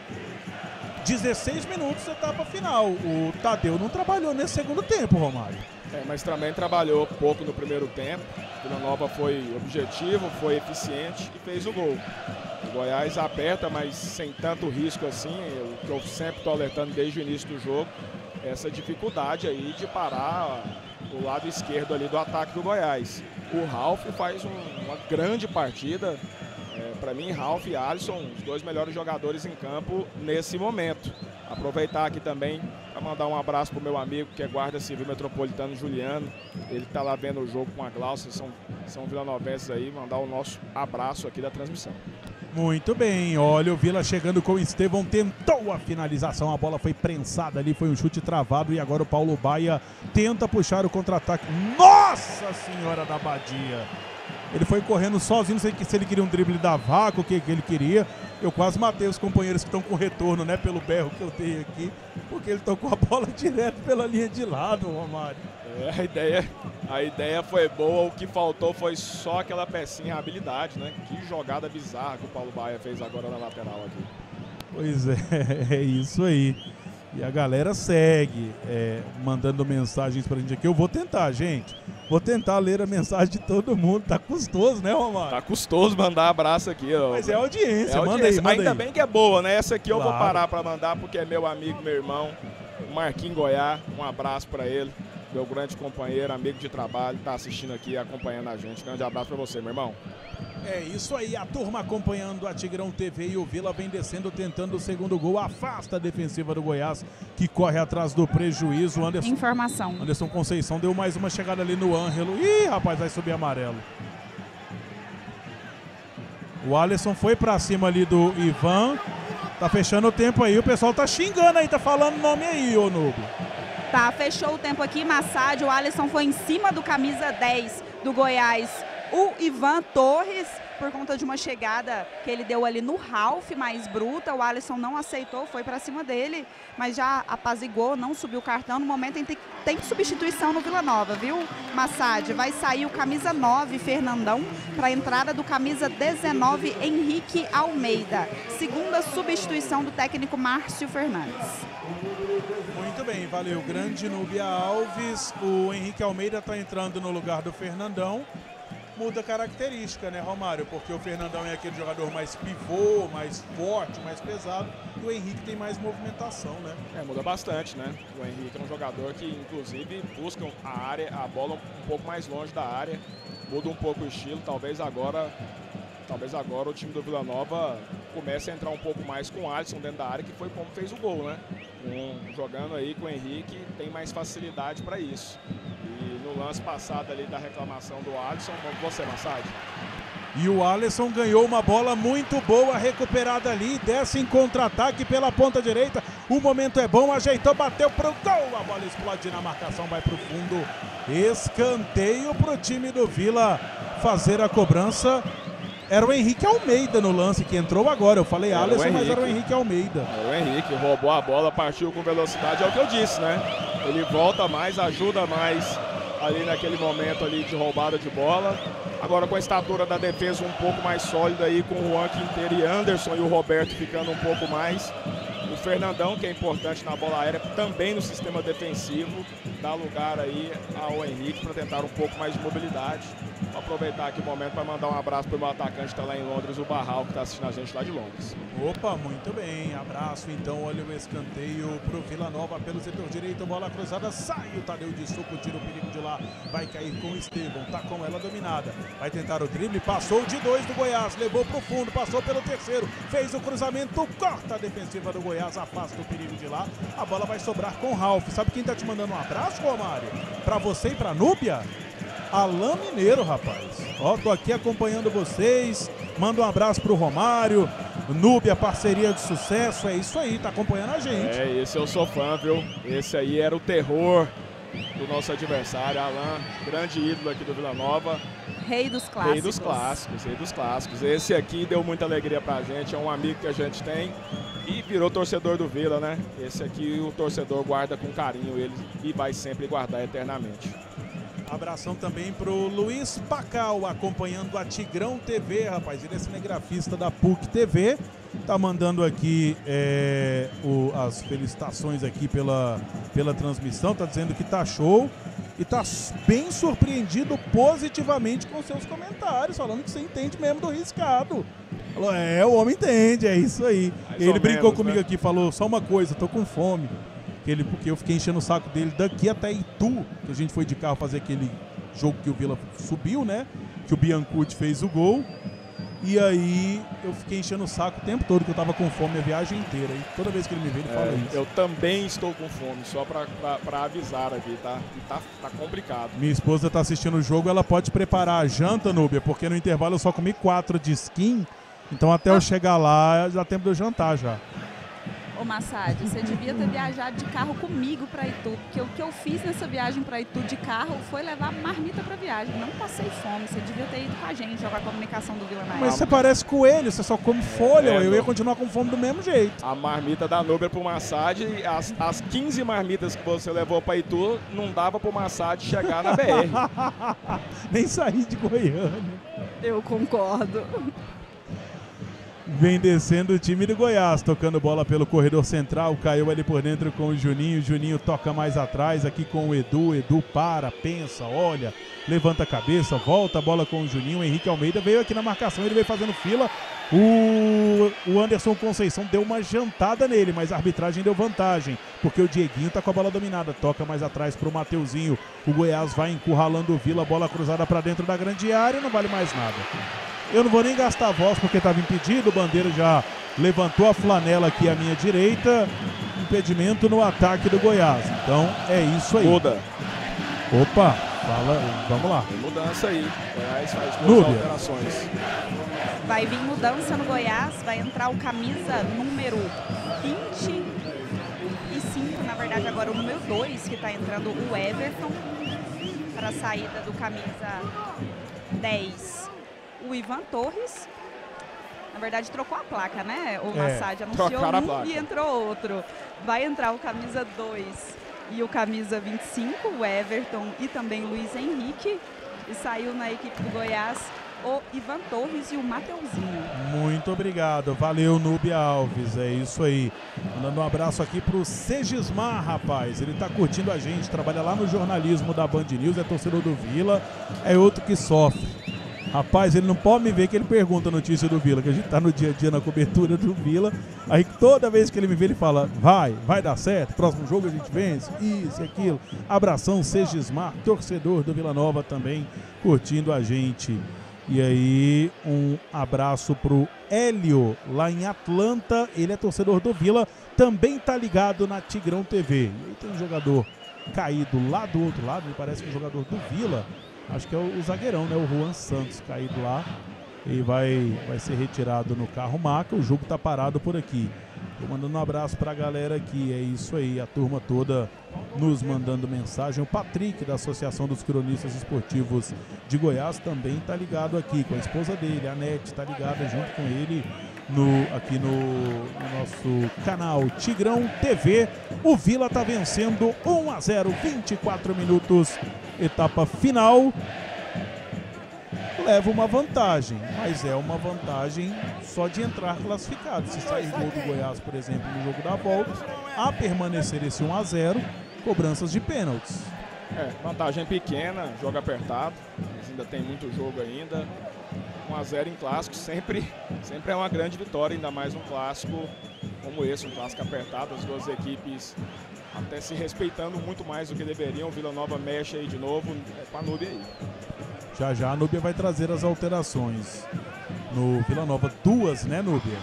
dezesseis minutos, etapa final. O Tadeu não trabalhou nesse segundo tempo, Romário. É, mas também trabalhou pouco no primeiro tempo. Vila Nova foi objetivo, foi eficiente e fez o gol. O Goiás aperta, mas sem tanto risco assim, o que eu sempre estou alertando desde o início do jogo, essa dificuldade aí de parar o lado esquerdo ali do ataque do Goiás. O Ralf faz um, uma grande partida. É, para mim, Ralf e Alisson, os dois melhores jogadores em campo nesse momento. Aproveitar aqui também para mandar um abraço para o meu amigo que é guarda civil metropolitano, Juliano. Ele está lá vendo o jogo com a Glaucia, são, são vilanovenses aí. Mandar o nosso abraço aqui da transmissão. Muito bem, olha o Vila chegando com o Estevão, tentou a finalização, a bola foi prensada ali, foi um chute travado e agora o Paulo Baia tenta puxar o contra-ataque. Nossa Senhora da Badia! Ele foi correndo sozinho, não sei se ele queria um drible da vaca, o que, que ele queria. Eu quase matei os companheiros que estão com retorno, né, pelo berro que eu dei aqui, porque ele tocou a bola direto pela linha de lado, Romário. É, a ideia, a ideia foi boa, o que faltou foi só aquela pecinha, a habilidade, né? Que jogada bizarra que o Paulo Baia fez agora na lateral aqui. Pois é, é isso aí. E a galera segue é, mandando mensagens pra gente aqui. Eu vou tentar, gente. Vou tentar ler a mensagem de todo mundo. Tá custoso, né, Romário? Tá custoso mandar abraço aqui, ó. Mas é audiência, é manda audiência. aí, manda Ainda aí. bem que é boa, né? Essa aqui Claro. Eu vou parar pra mandar porque é meu amigo, meu irmão, Marquinhos Goiás. Um abraço pra ele, meu grande companheiro, amigo de trabalho, tá assistindo aqui, acompanhando a gente. Grande abraço pra você, meu irmão. É isso aí, a turma acompanhando a Tigrão T V e o Vila vem descendo, tentando o segundo gol, afasta a defensiva do Goiás, que corre atrás do prejuízo. Anderson, Informação. Anderson Conceição deu mais uma chegada ali no Ângelo. Ih, rapaz, vai subir amarelo. O Alisson foi pra cima ali do Ivan, tá fechando o tempo aí, o pessoal tá xingando aí, tá falando nome aí, ô Nubio. Tá, fechou o tempo aqui, Massad, o Alisson foi em cima do camisa dez do Goiás. O Ivan Torres, por conta de uma chegada que ele deu ali no Ralf, mais bruta, o Alisson não aceitou, foi para cima dele, mas já apaziguou, não subiu o cartão. No momento tem, tem substituição no Vila Nova, viu, Massad? Vai sair o camisa nove, Fernandão, para a entrada do camisa dezenove, Henrique Almeida. Segunda substituição do técnico Márcio Fernandes. Muito bem, valeu. Grande Núbia Alves. O Henrique Almeida está entrando no lugar do Fernandão. Muda a característica, né, Romário? Porque o Fernandão é aquele jogador mais pivô, mais forte, mais pesado. E o Henrique tem mais movimentação, né? É, muda bastante, né? O Henrique é um jogador que, inclusive, busca a área, a bola um pouco mais longe da área. Muda um pouco o estilo. Talvez agora, talvez agora o time do Vila Nova comece a entrar um pouco mais com o Alisson dentro da área, que foi como fez o gol, né? Um, jogando aí com o Henrique, tem mais facilidade para isso. E no lance passado ali da reclamação do Alisson, vamos você, Massad. E o Alisson ganhou uma bola muito boa, recuperada ali, desce em contra-ataque pela ponta direita. O momento é bom, ajeitou, bateu pro gol. A bola explode na marcação, vai pro fundo. Escanteio pro time do Vila fazer a cobrança. Era o Henrique Almeida no lance que entrou agora. Eu falei era Alisson, mas era o Henrique Almeida. É o Henrique, roubou a bola, partiu com velocidade, é o que eu disse, né? Ele volta mais, ajuda mais ali naquele momento ali de roubada de bola. Agora com a estatura da defesa um pouco mais sólida aí, com o Juan Quinteiro e Anderson e o Roberto ficando um pouco mais. O Fernandão, que é importante na bola aérea, também no sistema defensivo, dá lugar aí ao Henrique para tentar um pouco mais de mobilidade. Vou aproveitar aqui o momento para mandar um abraço para o meu atacante que está lá em Londres, o Barral, que está assistindo a gente lá de Londres. Opa, muito bem, abraço então, olha o escanteio para o Vila Nova pelo setor direito, bola cruzada, sai o Tadeu de Suco, tira o perigo de lá, vai cair com o Estevão, tá com ela dominada, vai tentar o drible, passou de dois do Goiás, levou para o fundo, passou pelo terceiro, fez o cruzamento, corta a defensiva do Goiás, afasta o perigo de lá, a bola vai sobrar com o Ralf. Sabe quem tá te mandando um abraço, Romário? Para você e para Núbia? Alain Mineiro, rapaz. Ó, tô aqui acompanhando vocês. Manda um abraço pro Romário. Núbia, parceria de sucesso. É isso aí, tá acompanhando a gente. É, esse eu sou fã, viu? Esse aí era o terror do nosso adversário, Alain, grande ídolo aqui do Vila Nova. Rei dos clássicos. Rei dos clássicos, rei dos clássicos. Esse aqui deu muita alegria pra gente, é um amigo que a gente tem e virou torcedor do Vila, né? Esse aqui o torcedor guarda com carinho ele e vai sempre guardar eternamente. Abração também pro Luiz Pacal, acompanhando a Tigrão T V, rapaz. Ele é cinegrafista da P U C T V. Tá mandando aqui é, o, as felicitações aqui pela, pela transmissão. Tá dizendo que tá show. E tá bem surpreendido positivamente com seus comentários, falando que você entende mesmo do riscado. Falou, é, o homem entende, é isso aí. Mais Ele ou brincou menos, comigo né? aqui, falou só uma coisa, tô com fome. Ele, porque eu fiquei enchendo o saco dele daqui até Itu, que a gente foi de carro fazer aquele jogo que o Vila subiu, né? Que o Biancucci fez o gol. E aí eu fiquei enchendo o saco o tempo todo, que eu tava com fome a viagem inteira. E toda vez que ele me vê, ele É, fala isso. eu também estou com fome, só pra, pra, pra avisar aqui, tá? E tá, tá complicado. Minha esposa tá assistindo o jogo, ela pode preparar a janta, Núbia, porque no intervalo eu só comi quatro de skin. Então até eu chegar lá, já dá tempo de eu jantar já. Ô Massad, você devia ter viajado de carro comigo para Itu, porque o que eu fiz nessa viagem para Itu de carro foi levar marmita para viagem. Não passei fome, você devia ter ido com a gente jogar a comunicação do Vila na Mas época. você parece coelho, você só come folha, É, eu não. ia continuar com fome do mesmo jeito. A marmita da Núbia pro Massad, as, as quinze marmitas que você levou pra Itu, não dava pro Massad chegar na B R. Nem saí de Goiânia. Eu concordo. Vem descendo o time do Goiás, tocando bola pelo corredor central, caiu ali por dentro com o Juninho, Juninho toca mais atrás aqui com o Edu, Edu para, pensa, olha, levanta a cabeça, volta a bola com o Juninho, o Henrique Almeida veio aqui na marcação, ele veio fazendo fila, o, o Anderson Conceição deu uma jantada nele, mas a arbitragem deu vantagem, porque o Dieguinho tá com a bola dominada, toca mais atrás pro Mateuzinho, o Goiás vai encurralando o Vila, bola cruzada para dentro da grande área, não vale mais nada. Eu não vou nem gastar a voz porque estava impedido. O Bandeira já levantou a flanela aqui à minha direita. Impedimento no ataque do Goiás. Então é isso aí. Muda. Opa, fala, vamos lá. Tem mudança aí. Goiás faz duas Núbia. alterações. Vai vir mudança no Goiás, vai entrar o camisa número vinte e cinco, na verdade agora o número dois, que está entrando o Everton, para a saída do camisa dez. O Ivan Torres, na verdade trocou a placa, né? O É, Massad anunciou trocaram a um placa. e entrou outro. Vai entrar o camisa dois e o camisa vinte e cinco, o Everton e também o Luiz Henrique. E saiu na equipe do Goiás o Ivan Torres e o Mateuzinho. Muito obrigado. Valeu, Núbia Alves. É isso aí. Mandando um abraço aqui pro Segismar, rapaz. Ele tá curtindo a gente, trabalha lá no jornalismo da Band News, é torcedor do Vila, é outro que sofre. Rapaz, ele não pode me ver que ele pergunta a notícia do Vila, que a gente tá no dia a dia na cobertura do Vila. Aí toda vez que ele me vê, ele fala, vai, vai dar certo, próximo jogo a gente vence, isso e aquilo. Abração, Segismar, torcedor do Vila Nova também, curtindo a gente. E aí, um abraço pro Hélio, lá em Atlanta, ele é torcedor do Vila, também tá ligado na Tigrão T V. E aí tem um jogador caído lá do outro lado, me parece que é um jogador do Vila, acho que é o, o zagueirão, né? O Juan Santos caído lá e vai, vai ser retirado no carro maca. O jogo tá parado por aqui. Tô mandando um abraço pra galera aqui. É isso aí, a turma toda nos mandando mensagem. O Patrick, da Associação dos Cronistas Esportivos de Goiás, também tá ligado aqui com a esposa dele, a Nete, tá ligada junto com ele no, aqui no, no nosso canal Tigrão T V. O Vila tá vencendo um a zero, vinte e quatro minutos. Etapa final, leva uma vantagem, mas é uma vantagem só de entrar classificado. Se sair gol do Goiás, por exemplo, no jogo da volta, a permanecer esse um a zero, cobranças de pênaltis. É, vantagem pequena, jogo apertado, mas ainda tem muito jogo ainda. um a zero em clássico sempre, sempre é uma grande vitória, ainda mais um clássico como esse, um clássico apertado, as duas equipes até se respeitando muito mais do que deveriam. O Vila Nova mexe aí de novo, é com a Núbia aí. Já já a Núbia vai trazer as alterações no Vila Nova. Duas, né, Núbia?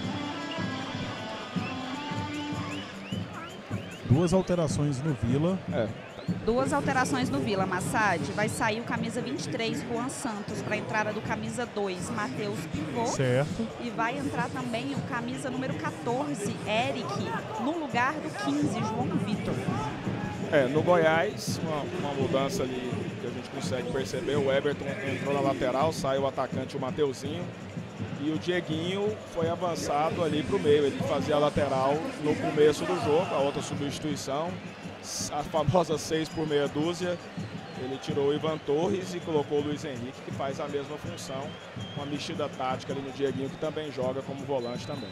Duas alterações no Vila. É. Duas alterações no Vila, Massad. Vai sair o camisa vinte e três, Juan Santos, para a entrada do camisa dois, Matheus Pivô. Certo. E vai entrar também o camisa número quatorze, Eric, no lugar do quinze, João Vitor. É, no Goiás, uma, uma mudança ali que a gente consegue perceber. O Everton entrou na lateral, saiu o atacante, o Mateuzinho. E o Dieguinho foi avançado ali para o meio. Ele fazia a lateral no começo do jogo, a outra substituição. A famosa seis por meia dúzia. Ele tirou o Ivan Torres e colocou o Luiz Henrique, que faz a mesma função. Uma mexida tática ali no Dieguinho, que também joga como volante também.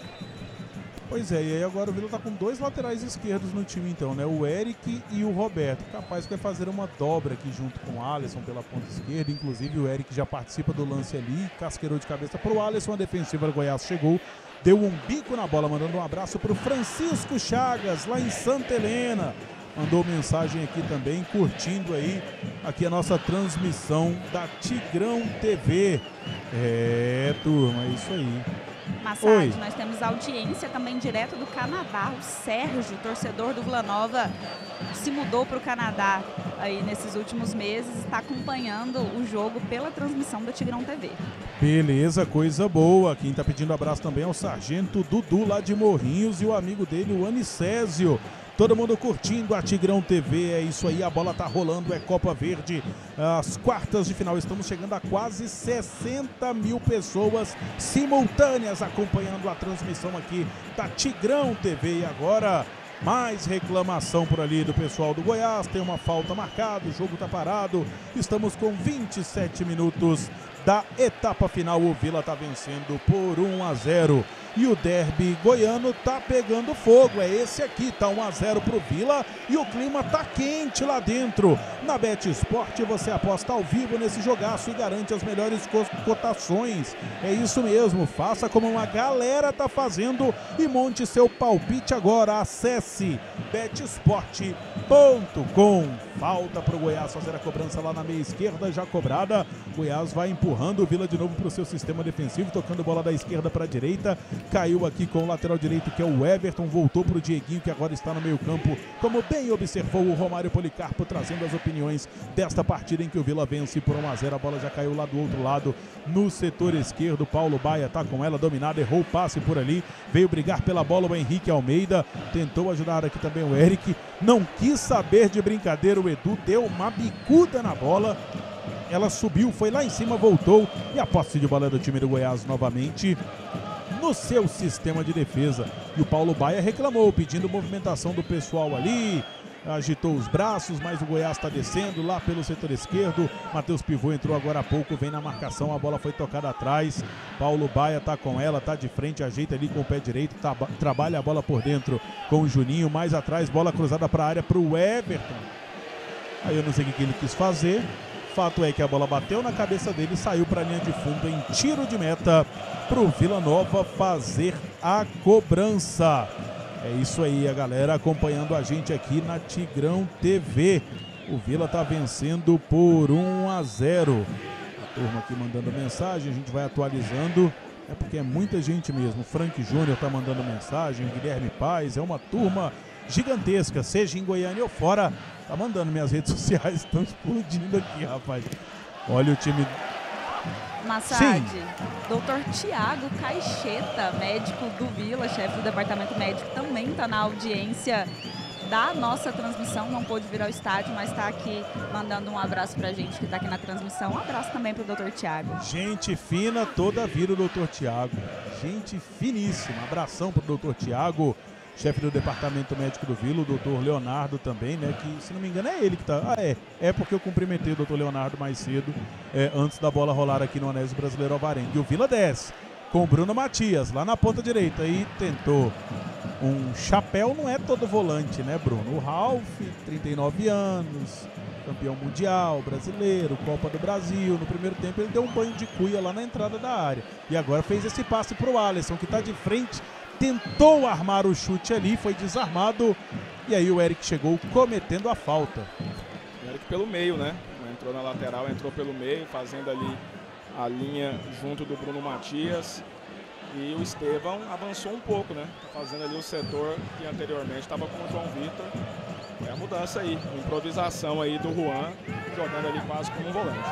Pois é, e aí agora o Vila tá com dois laterais esquerdos no time então, né? O Eric e o Roberto. Capaz que vai fazer uma dobra aqui junto com o Alisson pela ponta esquerda. Inclusive o Eric já participa do lance ali, casqueirou de cabeça pro Alisson, a defensiva do Goiás chegou, deu um bico na bola, mandando um abraço pro Francisco Chagas, lá em Santa Helena. Mandou mensagem aqui também, curtindo aí aqui a nossa transmissão da Tigrão T V. É, turma, é isso aí. Massad, nós temos audiência também direto do Canadá. O Sérgio, torcedor do Vila Nova, se mudou para o Canadá aí nesses últimos meses, está acompanhando o jogo pela transmissão da Tigrão T V. Beleza, coisa boa. Quem está pedindo abraço também é o Sargento Dudu, lá de Morrinhos, e o amigo dele, o Anicésio. Todo mundo curtindo a Tigrão T V, é isso aí, a bola tá rolando, é Copa Verde, as quartas de final, estamos chegando a quase sessenta mil pessoas simultâneas acompanhando a transmissão aqui da Tigrão T V. E agora, mais reclamação por ali do pessoal do Goiás, tem uma falta marcada, o jogo tá parado, estamos com vinte e sete minutos da etapa final, o Vila tá vencendo por um a zero. E o derby goiano tá pegando fogo, é esse aqui, tá um a zero pro Vila e o clima tá quente lá dentro. Na Bet Esporte você aposta ao vivo nesse jogaço e garante as melhores cotações. É isso mesmo, faça como uma galera tá fazendo e monte seu palpite agora. Acesse bet esporte ponto com. Falta pro Goiás fazer a cobrança lá na meia esquerda, já cobrada. Goiás vai empurrando o Vila de novo pro seu sistema defensivo, tocando bola da esquerda para a direita. Caiu aqui com o lateral direito, que é o Everton, voltou pro Dieguinho, que agora está no meio campo, como bem observou o Romário Policarpo, trazendo as opiniões desta partida em que o Vila vence por um a zero. A bola já caiu lá do outro lado, no setor esquerdo. Paulo Baia tá com ela dominada, errou o passe por ali, veio brigar pela bola o Henrique Almeida, tentou ajudar aqui também o Eric, não quis saber de brincadeira, o Edu deu uma bicuda na bola, ela subiu, foi lá em cima, voltou, e a posse de bola é do time do Goiás novamente no seu sistema de defesa. E o Paulo Baia reclamou, pedindo movimentação do pessoal ali, agitou os braços, mas o Goiás está descendo lá pelo setor esquerdo. Matheus Pivô entrou agora há pouco, vem na marcação, a bola foi tocada atrás. Paulo Baia tá com ela, tá de frente, ajeita ali com o pé direito, tá, trabalha a bola por dentro com o Juninho, mais atrás, bola cruzada para a área para o Everton. Aí eu não sei o que ele quis fazer. Fato é que a bola bateu na cabeça dele e saiu para a linha de fundo em tiro de meta para o Vila Nova fazer a cobrança. É isso aí, a galera acompanhando a gente aqui na Tigrão T V. O Vila tá vencendo por um a zero. A turma aqui mandando mensagem, a gente vai atualizando. É porque é muita gente mesmo. Frank Júnior tá mandando mensagem, Guilherme Paz, é uma turma gigantesca, seja em Goiânia ou fora. Tá mandando, minhas redes sociais estão explodindo aqui, rapaz. Olha o time. Massad, doutor Tiago Caixeta, médico do Vila, chefe do departamento médico, também está na audiência da nossa transmissão. Não pôde vir ao estádio, mas está aqui mandando um abraço pra gente que está aqui na transmissão. Um abraço também pro doutor Tiago. Gente fina toda a vida, o doutor Tiago. Gente finíssima. Abração pro doutor Tiago, chefe do departamento médico do Vila, o doutor Leonardo também, né, que se não me engano é ele que tá, ah é, é porque eu cumprimentei o doutor Leonardo mais cedo, é, antes da bola rolar aqui no Anésio Brasileiro Alvarenga. E o Vila desce com o Bruno Matias lá na ponta direita e tentou um chapéu, não é todo volante, né, Bruno? O Ralf, trinta e nove anos, campeão mundial, brasileiro, Copa do Brasil. No primeiro tempo ele deu um banho de cuia lá na entrada da área e agora fez esse passe pro Alisson, que tá de frente, tentou armar o chute ali, foi desarmado, e aí o Eric chegou cometendo a falta. O Eric pelo meio, né? Entrou na lateral, entrou pelo meio, fazendo ali a linha junto do Bruno Matias. E o Estevão avançou um pouco, né? Fazendo ali o setor que anteriormente estava com o João Vitor. É a mudança aí, a improvisação aí do Juan, jogando ali quase como um volante.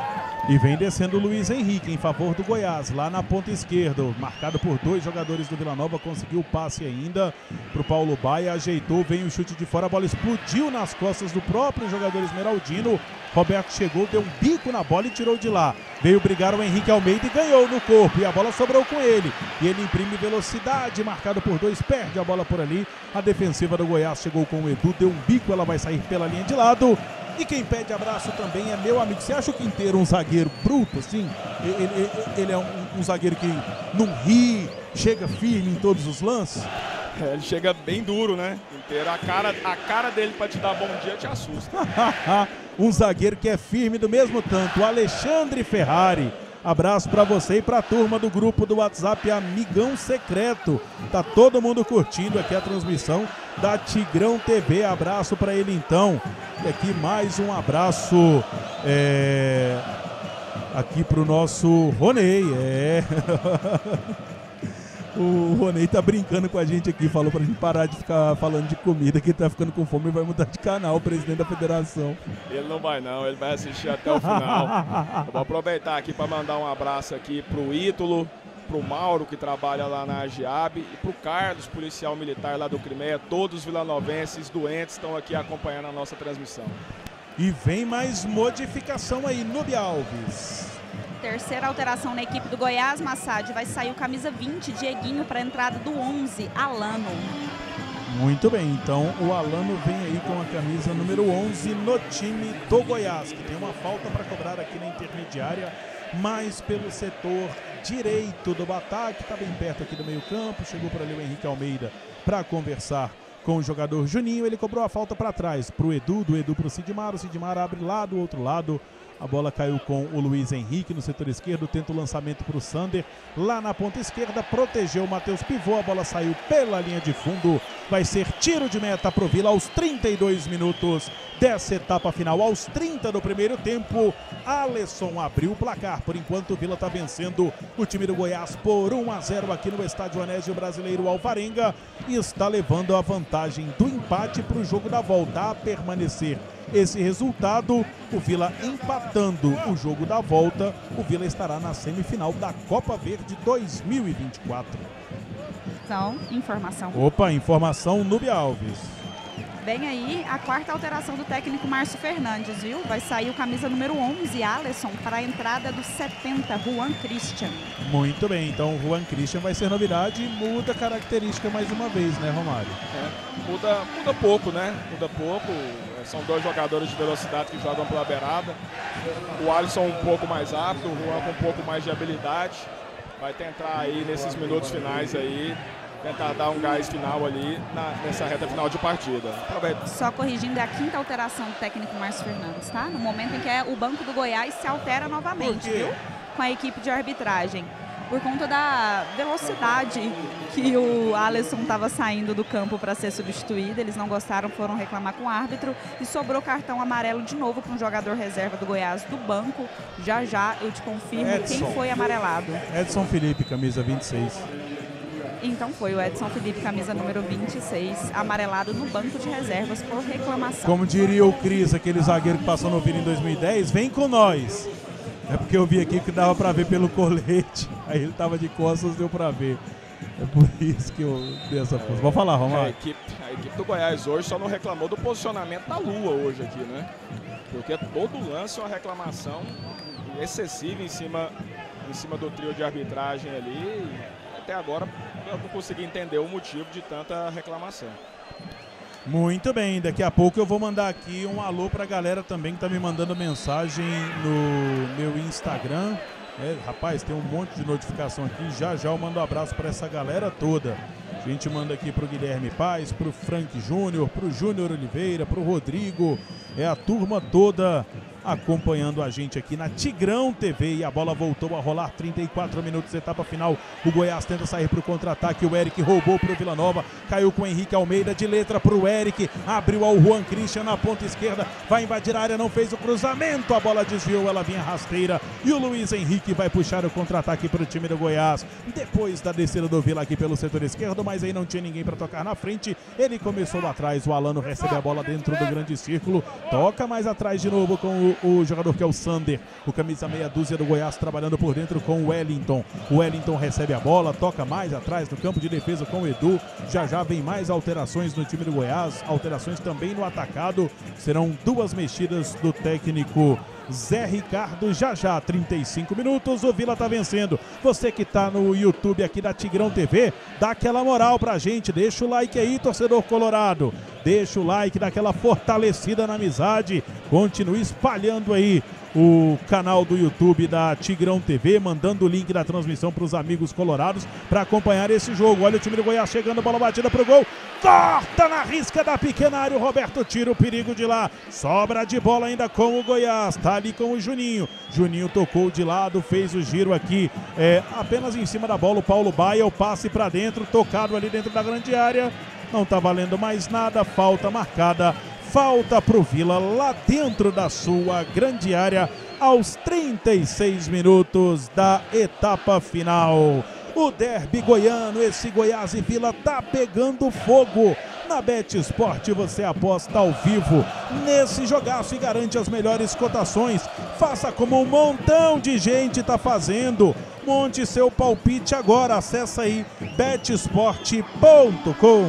E vem descendo o Luiz Henrique em favor do Goiás, lá na ponta esquerda, marcado por dois jogadores do Vila Nova, conseguiu o passe ainda para o Paulo Baia, ajeitou, vem o chute de fora, a bola explodiu nas costas do próprio jogador esmeraldino. Roberto chegou, deu um bico na bola e tirou de lá. Veio brigar o Henrique Almeida e ganhou no corpo, e a bola sobrou com ele. E ele imprime velocidade, marcado por dois, perde a bola por ali. A defensiva do Goiás chegou com o Edu, deu um bico, ela vai sair pela linha de lado. E quem pede abraço também é meu amigo. Você acha o Quinteiro um zagueiro bruto, assim? Ele, ele, ele é um, um zagueiro que não ri, chega firme em todos os lances? É, ele chega bem duro, né? Quinteiro, a cara, a cara dele pra te dar bom dia te assusta. Um zagueiro que é firme do mesmo tanto, o Alexandre Ferrari. Abraço para você e para a turma do grupo do WhatsApp Amigão Secreto. Tá todo mundo curtindo aqui a transmissão da Tigrão T V. Abraço para ele então. E aqui mais um abraço é... aqui pro nosso Ronei. É. O Ronei tá brincando com a gente aqui, falou pra gente parar de ficar falando de comida, que ele tá ficando com fome e vai mudar de canal, o presidente da federação. Ele não vai não, ele vai assistir até o final. Eu vou aproveitar aqui para mandar um abraço aqui pro Ítalo, pro Mauro, que trabalha lá na Agiab, e pro Carlos, policial militar lá do Crimeia. Todos os vilanovenses doentes estão aqui acompanhando a nossa transmissão. E vem mais modificação aí, Nube Alves. Terceira alteração na equipe do Goiás, Massad. Vai sair o camisa vinte, Dieguinho, para a entrada do onze, Alano. Muito bem, então o Alano vem aí com a camisa número onze no time do Goiás, que tem uma falta para cobrar aqui na intermediária, mais pelo setor direito do ataque, está bem perto aqui do meio campo, chegou por ali o Henrique Almeida para conversar com o jogador Juninho, ele cobrou a falta para trás, para o Edu, do Edu para o Sidmar, o Sidmar abre lá do outro lado. A bola caiu com o Luiz Henrique no setor esquerdo, tenta o lançamento para o Sander, lá na ponta esquerda, protegeu o Matheus Pivô, a bola saiu pela linha de fundo, vai ser tiro de meta para o Vila aos trinta e dois minutos dessa etapa final, aos trinta do primeiro tempo. Alisson abriu o placar, por enquanto o Vila está vencendo o time do Goiás por um a zero aqui no estádio Anésio Brasileiro Alvarenga e está levando a vantagem do empate para o jogo da volta. A permanecer esse resultado, o Vila empatando o jogo da volta, o Vila estará na semifinal da Copa Verde dois mil e vinte e quatro. Então, informação. Opa, informação, Nube Alves. Vem aí a quarta alteração do técnico Márcio Fernandes, viu? Vai sair o camisa número onze, Alisson, para a entrada do setenta, Juan Christian. Muito bem, então o Juan Christian vai ser novidade e muda a característica mais uma vez, né, Romário? É, muda, muda pouco, né? Muda pouco. São dois jogadores de velocidade que jogam pela beirada. O Alisson um pouco mais rápido, o Juan com um pouco mais de habilidade. Vai tentar aí nesses minutos finais aí, tentar dar um gás final ali na, nessa reta final de partida. Aproveita. Só corrigindo, é a quinta alteração do técnico Márcio Fernandes, tá? No momento em que é o banco do Goiás se altera novamente, viu? Com a equipe de arbitragem. Por conta da velocidade que o Alisson estava saindo do campo para ser substituído. Eles não gostaram, foram reclamar com o árbitro e sobrou cartão amarelo de novo para um jogador reserva do Goiás do banco. Já já eu te confirmo Edson. Quem foi amarelado. Edson Felipe, camisa vinte e seis. Então foi o Edson Felipe, camisa número vinte e seis, amarelado no banco de reservas por reclamação. Como diria o Cris, aquele zagueiro que passou no Vila em dois mil e dez, vem com nós. É porque eu vi aqui que dava pra ver pelo colete. Aí ele tava de costas, deu pra ver. É por isso que eu dei essa força. Vou falar, Romário. A equipe, a equipe do Goiás hoje só não reclamou do posicionamento da Lua hoje aqui, né? Porque todo lance é uma reclamação excessiva em cima, em cima do trio de arbitragem ali. E até agora eu não consegui entender o motivo de tanta reclamação. Muito bem, daqui a pouco eu vou mandar aqui um alô pra galera também que tá me mandando mensagem no meu Instagram. É, rapaz, tem um monte de notificação aqui, já já eu mando um abraço pra essa galera toda. A gente manda aqui pro Guilherme Paz, pro Frank Júnior, pro Júnior Oliveira, pro Rodrigo. É a turma toda acompanhando a gente aqui na Tigrão T V e a bola voltou a rolar, trinta e quatro minutos, etapa final. O Goiás tenta sair para o contra-ataque, o Eric roubou para o Vila Nova, caiu com o Henrique Almeida de letra para o Eric, abriu ao Juan Christian na ponta esquerda, vai invadir a área, não fez o cruzamento, a bola desviou, ela vinha rasteira e o Luiz Henrique vai puxar o contra-ataque para o time do Goiás, depois da descida do Vila aqui pelo setor esquerdo, mas aí não tinha ninguém para tocar na frente, ele começou lá atrás, o Alano recebe a bola dentro do grande círculo, toca mais atrás de novo com o o, o jogador que é o Sander, o camisa meia dúzia do Goiás, trabalhando por dentro com o Wellington. O Wellington recebe a bola, toca mais atrás no campo de defesa com o Edu. Já já vem mais alterações no time do Goiás, alterações também no atacado. Serão duas mexidas do técnico Zé Ricardo. Já já, trinta e cinco minutos, o Vila tá vencendo. Você que tá no YouTube aqui da Tigrão T V, dá aquela moral pra gente, deixa o like aí, torcedor colorado. Deixa o like, dá aquela fortalecida na amizade. Continue espalhando aí o canal do YouTube da Tigrão T V, mandando o link da transmissão para os amigos colorados para acompanhar esse jogo. Olha o time do Goiás chegando, bola batida pro gol. Corta na risca da pequena área, o Roberto tira o perigo de lá. Sobra de bola ainda com o Goiás, tá ali com o Juninho. Juninho tocou de lado, fez o giro aqui, é, apenas em cima da bola. O Paulo Baia, o passe para dentro, tocado ali dentro da grande área. Não tá valendo mais nada, falta marcada. Falta pro Vila lá dentro da sua grande área aos trinta e seis minutos da etapa final. O derby goiano, esse Goiás e Vila tá pegando fogo. Na Bet Esporte você aposta ao vivo nesse jogaço e garante as melhores cotações. Faça como um montão de gente tá fazendo. Monte seu palpite agora, acessa aí bet esporte ponto com.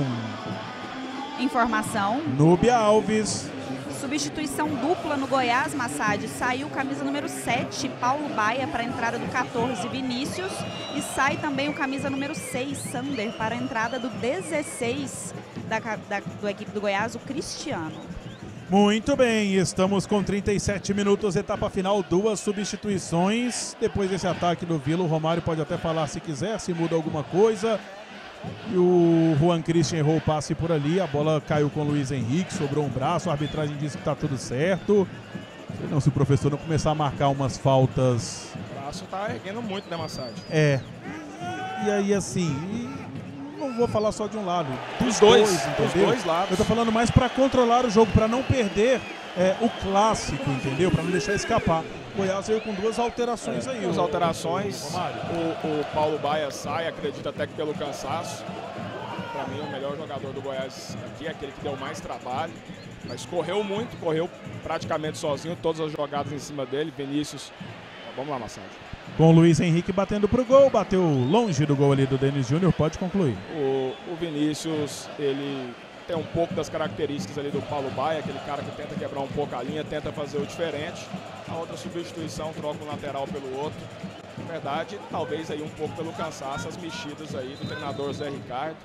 Informação. Núbia Alves. Substituição dupla no Goiás, Massad. Saiu camisa número sete, Paulo Baia, para a entrada do quatorze, Vinícius. E sai também o camisa número seis, Sander, para a entrada do dezesseis da, da do equipe do Goiás, o Cristiano. Muito bem, estamos com trinta e sete minutos, etapa final, duas substituições. Depois desse ataque do Vila, o Romário pode até falar se quiser, se muda alguma coisa. E o Juan Christian errou o passe por ali, a bola caiu com o Luiz Henrique, sobrou um braço, a arbitragem disse que está tudo certo. Sei não, se o professor não começar a marcar umas faltas... O braço tá erguendo muito, né, Massad? É. E aí, assim, não vou falar só de um lado, dos Os dois, dois, entendeu? dos dois lados. Eu tô falando mais para controlar o jogo, para não perder é, o clássico, entendeu? Para não deixar escapar. O Goiás veio com duas alterações é, aí. Duas o, alterações. O, o, o Paulo Baia sai, acredito até que pelo cansaço. Para mim, o melhor jogador do Goiás aqui é aquele que deu mais trabalho. Mas correu muito, correu praticamente sozinho, todas as jogadas em cima dele. Vinícius, vamos lá, Massad. Com o Luiz Henrique batendo pro gol, bateu longe do gol ali do Denis Júnior, pode concluir. O, o Vinícius, ele tem um pouco das características ali do Paulo Baia, aquele cara que tenta quebrar um pouco a linha, tenta fazer o diferente. A outra substituição troca um lateral pelo outro. Na verdade, talvez aí um pouco pelo cansaço, as mexidas aí do treinador Zé Ricardo.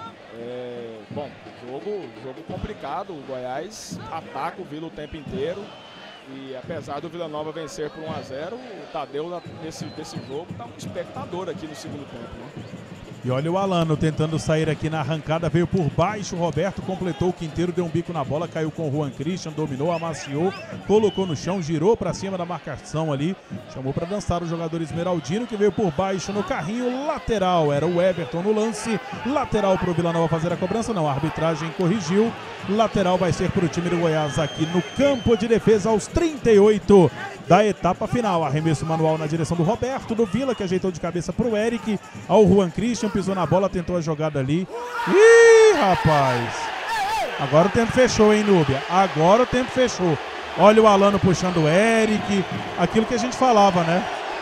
É, bom, jogo, jogo complicado, o Goiás ataca o Vila o tempo inteiro. E apesar do Vila Nova vencer por um a zero, o Tadeu nesse, desse jogo está um espectador aqui no segundo tempo, né? E olha o Alano tentando sair aqui na arrancada, veio por baixo, o Roberto completou o quinteiro, deu um bico na bola, caiu com o Juan Christian, dominou, amaciou, colocou no chão, girou para cima da marcação ali, chamou para dançar o jogador esmeraldino, que veio por baixo no carrinho lateral, era o Everton no lance, lateral para o Vila Nova fazer a cobrança, não, a arbitragem corrigiu, lateral vai ser para o time do Goiás aqui no campo de defesa aos trinta e oito da etapa final. Arremesso manual na direção do Roberto, do Vila, que ajeitou de cabeça para o Eric, ao Juan Christian, pisou na bola, tentou a jogada ali. Ih, rapaz! Agora o tempo fechou, hein, Núbia? Agora o tempo fechou. Olha o Alano puxando o Eric, aquilo que a gente falava, né?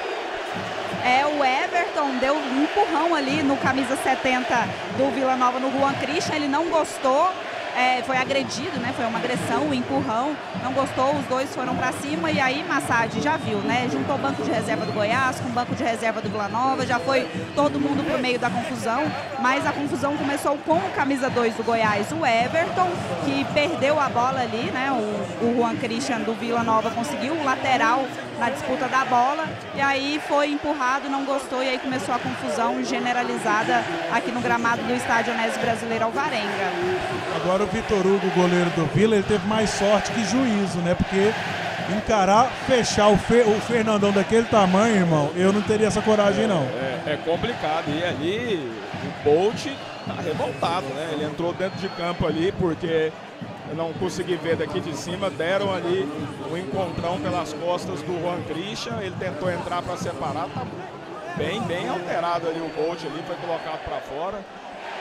É, o Everton deu um empurrão ali no camisa setenta do Vila Nova no Juan Christian, ele não gostou. É, foi agredido, né? Foi uma agressão, um empurrão, não gostou, os dois foram para cima e aí Massad já viu, né? Juntou o banco de reserva do Goiás com o banco de reserva do Vila Nova, já foi todo mundo pro meio da confusão, mas a confusão começou com o camisa dois do Goiás, o Everton, que perdeu a bola ali, né? O, o Juan Christian do Vila Nova conseguiu o lateral na disputa da bola e aí foi empurrado, não gostou e aí começou a confusão generalizada aqui no gramado do estádio Onésio Brasileiro Alvarenga. Agora o Vitor Hugo, goleiro do Vila, ele teve mais sorte que juízo, né? Porque encarar, fechar o, Fe, o Fernandão daquele tamanho, irmão, eu não teria essa coragem, não. É, é complicado. E ali o Bolt tá revoltado, né? Ele entrou dentro de campo ali porque eu não consegui ver daqui de cima. Deram ali um encontrão pelas costas do Juan Christian. Ele tentou entrar para separar. Tá bem, bem alterado ali o Bolt ali, foi colocado para fora.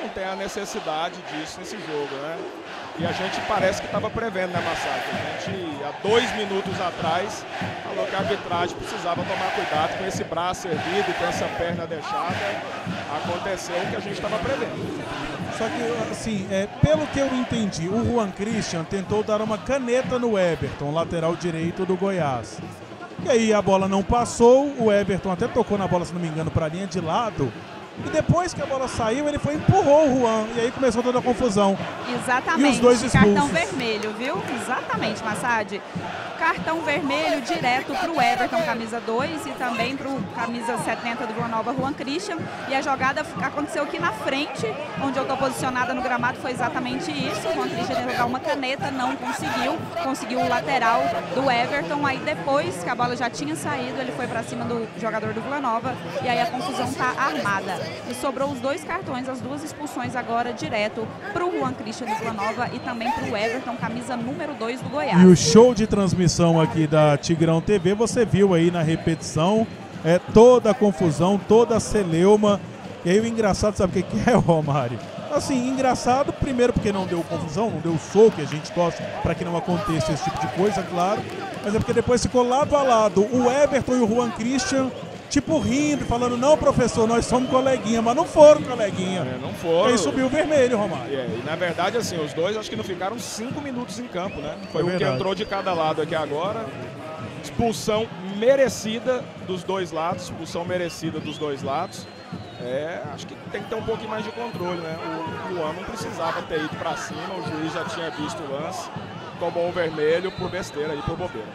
não tem a necessidade disso nesse jogo, né? E a gente parece que estava prevendo, né, Massacre? A gente, há dois minutos atrás, falou que a arbitragem precisava tomar cuidado com esse braço erguido, com essa perna deixada. Aconteceu o que a gente estava prevendo. Só que, assim, é, pelo que eu entendi, o Juan Christian tentou dar uma caneta no Everton, lateral direito do Goiás. E aí a bola não passou, o Everton até tocou na bola, se não me engano, para a linha de lado. E depois que a bola saiu, ele foi e empurrou o Juan. E aí começou toda a confusão. Exatamente. E os dois expulsos. Cartão vermelho, viu? Exatamente, Massad. Cartão vermelho direto para o Everton, camisa dois, e também para o camisa setenta do Vila Nova, Juan Christian. E a jogada aconteceu aqui na frente, onde eu estou posicionada no gramado, foi exatamente isso. O Juan Christian tentou dar uma caneta, não conseguiu. Conseguiu o lateral do Everton. Aí depois que a bola já tinha saído, ele foi para cima do jogador do Vila Nova. E aí a confusão está armada. E sobrou os dois cartões, as duas expulsões agora direto para o Juan Christian do Vila Nova e também para o Everton, camisa número dois do Goiás. E o show de transmissão aqui da Tigrão T V, você viu aí na repetição, é toda a confusão, toda a celeuma. E aí o engraçado, sabe o que é, Romário? Assim, engraçado, primeiro porque não deu confusão, não deu soco, a gente torce para que não aconteça esse tipo de coisa, claro. Mas é porque depois ficou lado a lado o Everton e o Juan Christian, tipo rindo, falando, não, professor, nós somos coleguinha, mas não foram coleguinha. É, não foram. E aí subiu o vermelho, Romário. É, e na verdade, assim, os dois acho que não ficaram cinco minutos em campo, né? Foi é um que verdade. entrou de cada lado aqui agora. Expulsão merecida dos dois lados, expulsão merecida dos dois lados. É, acho que tem que ter um pouquinho mais de controle, né? O Juan não precisava ter ido para cima, o juiz já tinha visto o lance, tomou o vermelho por besteira e por bobeira.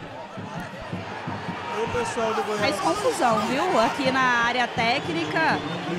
O pessoal do Goiás. Faz confusão, viu? Aqui na área técnica,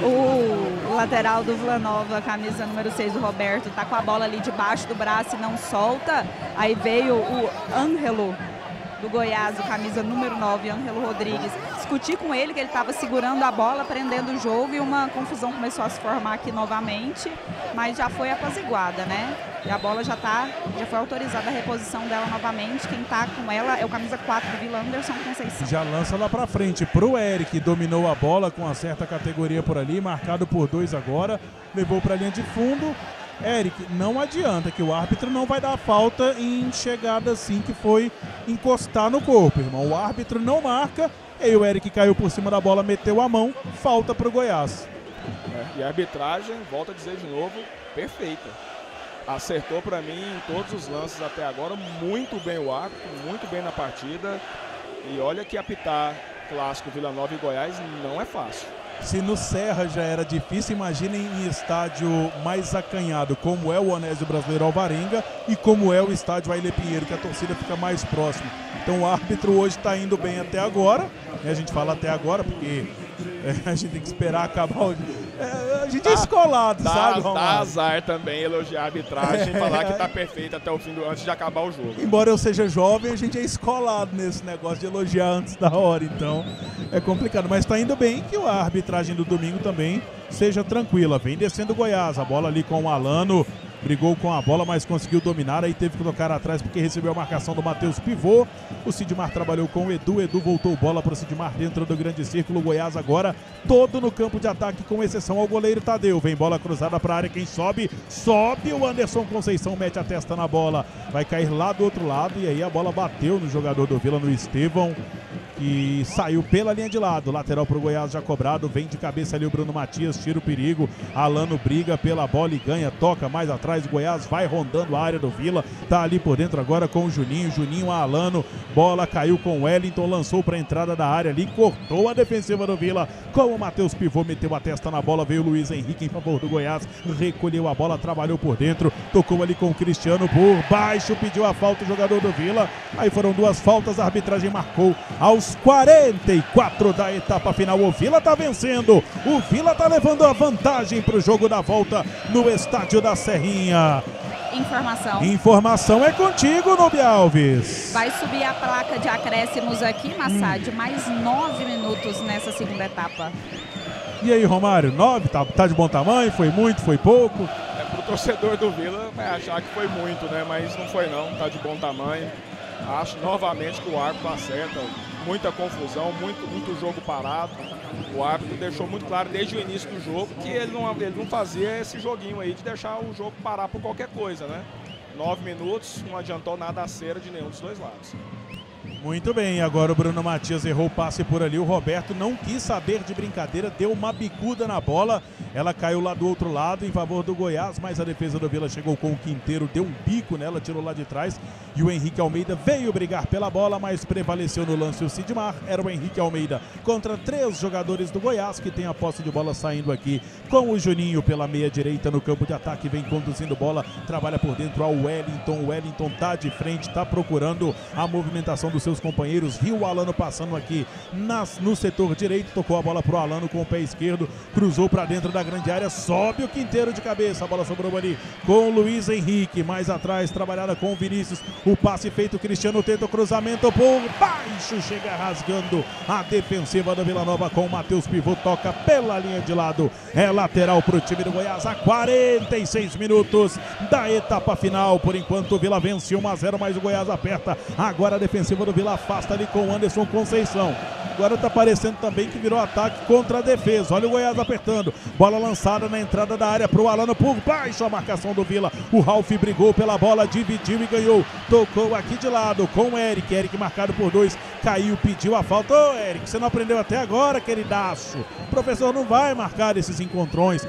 o lateral do Vila Nova, camisa número seis do Roberto, tá com a bola ali debaixo do braço e não solta. Aí veio o Ângelo do Goiás, o camisa número nove, Ângelo Rodrigues, discutir com ele que ele estava segurando a bola, prendendo o jogo, e uma confusão começou a se formar aqui novamente, mas já foi apaziguada, né? E a bola já tá, já foi autorizada a reposição dela novamente. Quem tá com ela é o camisa quatro do Vila, Anderson Conceição. Já lança lá pra frente pro Eric, dominou a bola com uma certa categoria por ali, marcado por dois agora, levou pra linha de fundo. Eric, não adianta que o árbitro não vai dar falta em chegada assim, que foi encostar no corpo, irmão. O árbitro não marca, e aí o Eric caiu por cima da bola, meteu a mão, falta pro Goiás. É, e a arbitragem, volto a dizer de novo, perfeita. Acertou para mim em todos os lances até agora, muito bem o árbitro, muito bem na partida. E olha que apitar clássico Vila Nova e Goiás não é fácil. Se no Serra já era difícil, imaginem em estádio mais acanhado, como é o Onésio Brasileiro Alvarenga e como é o estádio Ailê Pinheiro, que a torcida fica mais próxima. Então o árbitro hoje está indo bem até agora, né? A gente fala até agora porque é, a gente tem que esperar acabar o... É, a gente é escolado, dá, sabe, Dá Romário? azar também elogiar a arbitragem e falar que tá perfeito até o fim do, antes de acabar o jogo. Embora eu seja jovem, a gente é escolado nesse negócio de elogiar antes da hora, então é complicado. Mas tá indo bem, que a arbitragem do domingo também seja tranquila. Vem descendo o Goiás, a bola ali com o Alano, brigou com a bola, mas conseguiu dominar, aí teve que tocar atrás porque recebeu a marcação do Matheus Pivô. O Sidmar trabalhou com o Edu, Edu voltou bola para o Sidmar dentro do grande círculo. O Goiás agora todo no campo de ataque, com exceção ao goleiro Tadeu. Vem bola cruzada para a área, quem sobe, sobe o Anderson Conceição, mete a testa na bola, vai cair lá do outro lado, e aí a bola bateu no jogador do Vila, no Estevão, que saiu pela linha de lado. Lateral para o Goiás já cobrado, vem de cabeça ali o Bruno Matias, tira o perigo, Alano briga pela bola e ganha, toca mais atrás, o Goiás vai rondando a área do Vila, tá ali por dentro agora com o Juninho, Juninho a Alano, bola caiu com o Wellington, lançou para a entrada da área ali, cortou a defensiva do Vila, com o Matheus Pivô, meteu a testa na bola, veio o Luiz Henrique em favor do Goiás, recolheu a bola, trabalhou por dentro, tocou ali com o Cristiano por baixo, pediu a falta o jogador do Vila, aí foram duas faltas, a arbitragem marcou aos quarenta e quatro da etapa final. O Vila tá vencendo, o Vila tá levando a vantagem pro jogo da volta no estádio da Serrinha. Informação. Informação é contigo, Nubia Alves. Vai subir a placa de acréscimos aqui, Massad, hum. mais nove minutos nessa segunda etapa. E aí, Romário, nove? Tá, tá de bom tamanho? Foi muito? Foi pouco? É, pro torcedor do Vila vai achar que foi muito, né? Mas não foi não, tá de bom tamanho. Acho novamente que o árbitro acerta muita confusão, muito, muito jogo parado. O árbitro deixou muito claro desde o início do jogo que ele não, ele não fazia esse joguinho aí de deixar o jogo parar por qualquer coisa, né? Nove minutos, não adiantou nada a cera de nenhum dos dois lados. Muito bem, agora o Bruno Matias errou o passe por ali, o Roberto não quis saber de brincadeira, deu uma bicuda na bola, ela caiu lá do outro lado em favor do Goiás, mas a defesa do Vila chegou com o Quinteiro, deu um bico nela, tirou lá de trás e o Henrique Almeida veio brigar pela bola, mas prevaleceu no lance o Sidmar, era o Henrique Almeida contra três jogadores do Goiás que tem a posse de bola saindo aqui com o Juninho pela meia direita no campo de ataque, vem conduzindo bola, trabalha por dentro ao Wellington, o Wellington tá de frente, tá procurando a movimentação do seu companheiros, viu o Alano passando aqui nas, no setor direito, tocou a bola pro Alano com o pé esquerdo, cruzou para dentro da grande área, sobe o Quinteiro de cabeça, a bola sobrou ali com o Luiz Henrique, mais atrás, trabalhada com o Vinícius, o passe feito, Cristiano tenta o cruzamento por baixo, chega rasgando a defensiva do Vila Nova com o Matheus Pivô, toca pela linha de lado, é lateral pro time do Goiás a quarenta e seis minutos da etapa final, por enquanto o Vila vence um a zero, mas o Goiás aperta, agora a defensiva do Vila afasta ali com o Anderson Conceição. Agora tá parecendo também que virou ataque contra a defesa. Olha o Goiás apertando. Bola lançada na entrada da área pro Alano por baixo. A marcação do Vila. O Ralf brigou pela bola, dividiu e ganhou. Tocou aqui de lado com o Eric. Eric marcado por dois. Caiu, pediu a falta. Ô Eric, você não aprendeu até agora, queridaço. O professor não vai marcar esses encontrões.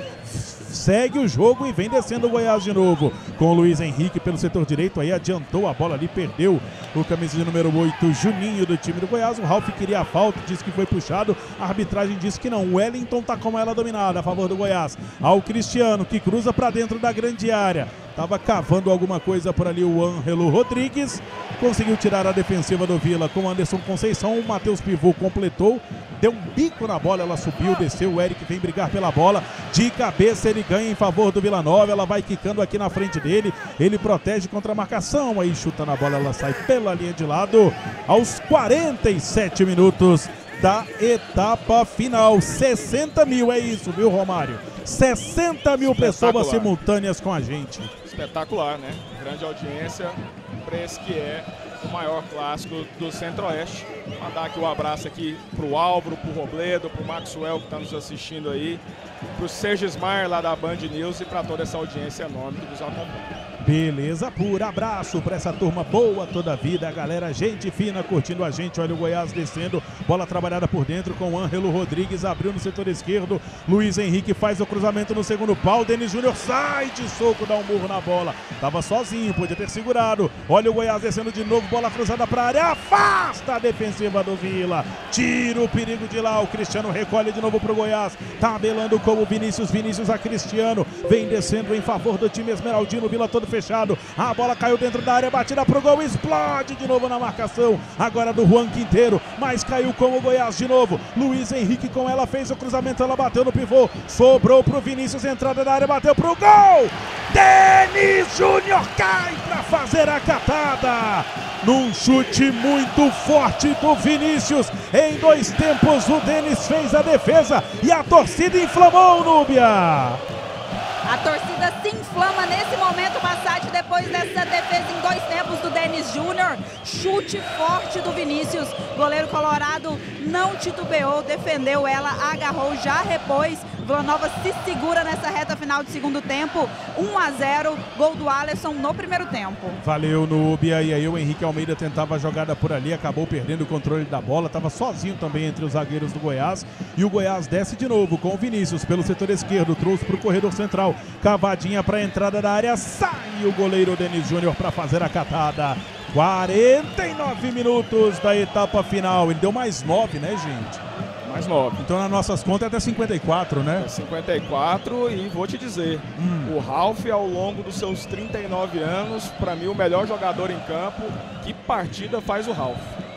Segue o jogo e vem descendo o Goiás de novo. Com o Luiz Henrique pelo setor direito, aí adiantou a bola ali, perdeu o camisa de número oito, Juninho do time do Goiás. O Ralf queria a falta, disse que foi puxado. A arbitragem disse que não. O Wellington tá com ela dominada a favor do Goiás. Ao Cristiano, que cruza para dentro da grande área. Tava cavando alguma coisa por ali o Ângelo Rodrigues. Conseguiu tirar a defensiva do Vila com o Anderson Conceição. O Matheus Pivô completou. Deu um bico na bola, ela subiu, desceu. O Eric vem brigar pela bola. De cabeça ele ganha em favor do Vila Nova. Ela vai quicando aqui na frente dele. Ele protege contra a marcação. Aí chuta na bola, ela sai pela linha de lado. Aos quarenta e sete minutos da etapa final. sessenta mil, é isso, viu, Romário? sessenta mil pessoas simultâneas com a gente. Espetacular, né? Grande audiência para esse que é o maior clássico do Centro-Oeste. Mandar aqui um abraço aqui pro Álvaro, pro Robledo, pro Maxwell que está nos assistindo aí, pro Sergismar lá da Band News e para toda essa audiência enorme que nos acompanha. Beleza pura, abraço para essa turma boa toda a vida, a galera, gente fina curtindo a gente, olha o Goiás descendo, bola trabalhada por dentro com o Ângelo Rodrigues, abriu no setor esquerdo, Luiz Henrique faz o cruzamento no segundo pau, Denis Júnior sai de soco, dá um murro na bola, tava sozinho, podia ter segurado, olha o Goiás descendo de novo, bola cruzada para a área, afasta a defensiva do Vila, tira o perigo de lá, o Cristiano recolhe de novo pro Goiás, tabelando com o Vinícius, Vinícius a Cristiano, vem descendo em favor do time esmeraldino, Vila todo fechado, a bola caiu dentro da área, batida pro gol, explode de novo na marcação, agora do Juan Quinteiro, mas caiu com o Goiás de novo, Luiz Henrique com ela, fez o cruzamento, ela bateu no pivô, sobrou pro Vinícius, entrada da área, bateu pro gol, Denis Júnior cai pra fazer a catada, num chute muito forte do Vinícius, em dois tempos o Denis fez a defesa e a torcida inflamou, Núbia. A torcida se inflama nesse momento, Massad, depois dessa defesa em dois tempos do Denis Júnior. Chute forte do Vinícius. Goleiro colorado não titubeou, defendeu ela, agarrou, já repôs. Vila Nova se segura nessa reta final de segundo tempo. um a zero, gol do Alisson no primeiro tempo. Valeu, Núbia. E aí o Henrique Almeida tentava a jogada por ali, acabou perdendo o controle da bola. Estava sozinho também entre os zagueiros do Goiás. E o Goiás desce de novo com o Vinícius pelo setor esquerdo. Trouxe para o corredor central. Cavadinha para a entrada da área. Sai o goleiro Denis Júnior para fazer a catada. quarenta e nove minutos da etapa final. Ele deu mais nove, né, gente? Mais nove. Então nas nossas contas é até cinquenta e quatro, né? É cinquenta e quatro e vou te dizer, hum. o Ralf ao longo dos seus trinta e nove anos, para mim o melhor jogador em campo. Que partida faz o Ralf?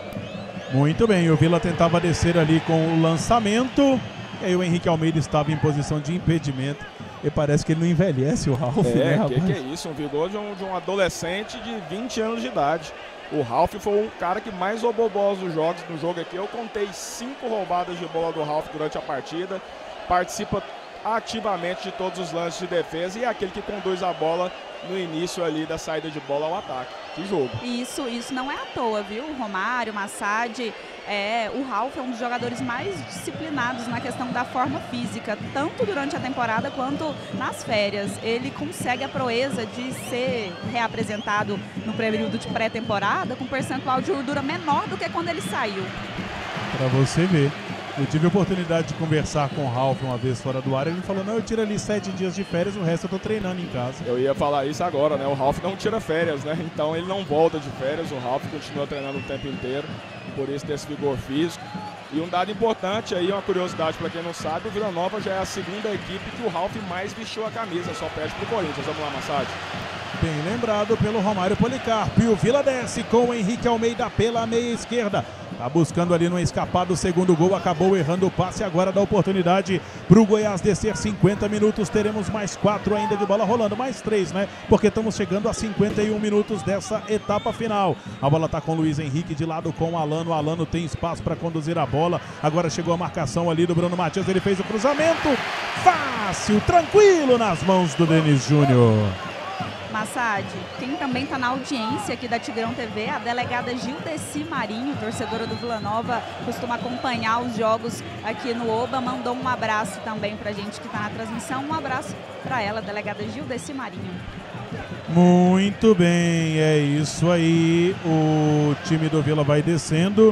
Muito bem, o Vila tentava descer ali com o lançamento. E aí o Henrique Almeida estava em posição de impedimento. E parece que ele não envelhece o Ralf, é, né, que, rapaz? que é isso, um vigor de um, de um adolescente de vinte anos de idade. O Ralf foi o cara que mais roubou bolas dos jogos, no jogo aqui. Eu contei cinco roubadas de bola do Ralf durante a partida. Participa ativamente de todos os lances de defesa e é aquele que conduz a bola no início ali da saída de bola ao ataque. Que jogo. Isso, isso não é à toa, viu? O Romário, o Massad, é, o Ralf é um dos jogadores mais disciplinados na questão da forma física, tanto durante a temporada quanto nas férias. Ele consegue a proeza de ser reapresentado no período de pré-temporada com um percentual de gordura menor do que quando ele saiu. Para você ver. Eu tive a oportunidade de conversar com o Ralf uma vez fora do ar. Ele falou, não, eu tiro ali sete dias de férias, o resto eu tô treinando em casa. Eu ia falar isso agora, né? O Ralf não tira férias, né? Então ele não volta de férias, o Ralf continua treinando o tempo inteiro, por isso desse vigor físico. E um dado importante aí, uma curiosidade para quem não sabe, o Vila Nova já é a segunda equipe que o Ralf mais vestiu a camisa, só perde pro Corinthians. Vamos lá, Massad. Bem lembrado pelo Romário Policarpo. E o Vila desce com o Henrique Almeida pela meia esquerda. Tá buscando ali no escapado o segundo gol, acabou errando o passe, agora dá oportunidade para o Goiás descer cinquenta minutos, teremos mais quatro ainda de bola rolando, mais três, né? Porque estamos chegando a cinquenta e um minutos dessa etapa final. A bola tá com o Luiz Henrique de lado com o Alano, o Alano tem espaço para conduzir a bola, agora chegou a marcação ali do Bruno Matias, ele fez o cruzamento, fácil, tranquilo nas mãos do Denis Júnior. Massad, quem também está na audiência aqui da Tigrão T V, a delegada Gildeci Marinho, torcedora do Vila Nova, costuma acompanhar os jogos aqui no Oba, mandou um abraço também pra gente que está na transmissão, um abraço para ela, delegada Gildeci Marinho. Muito bem, é isso aí, o time do Vila vai descendo.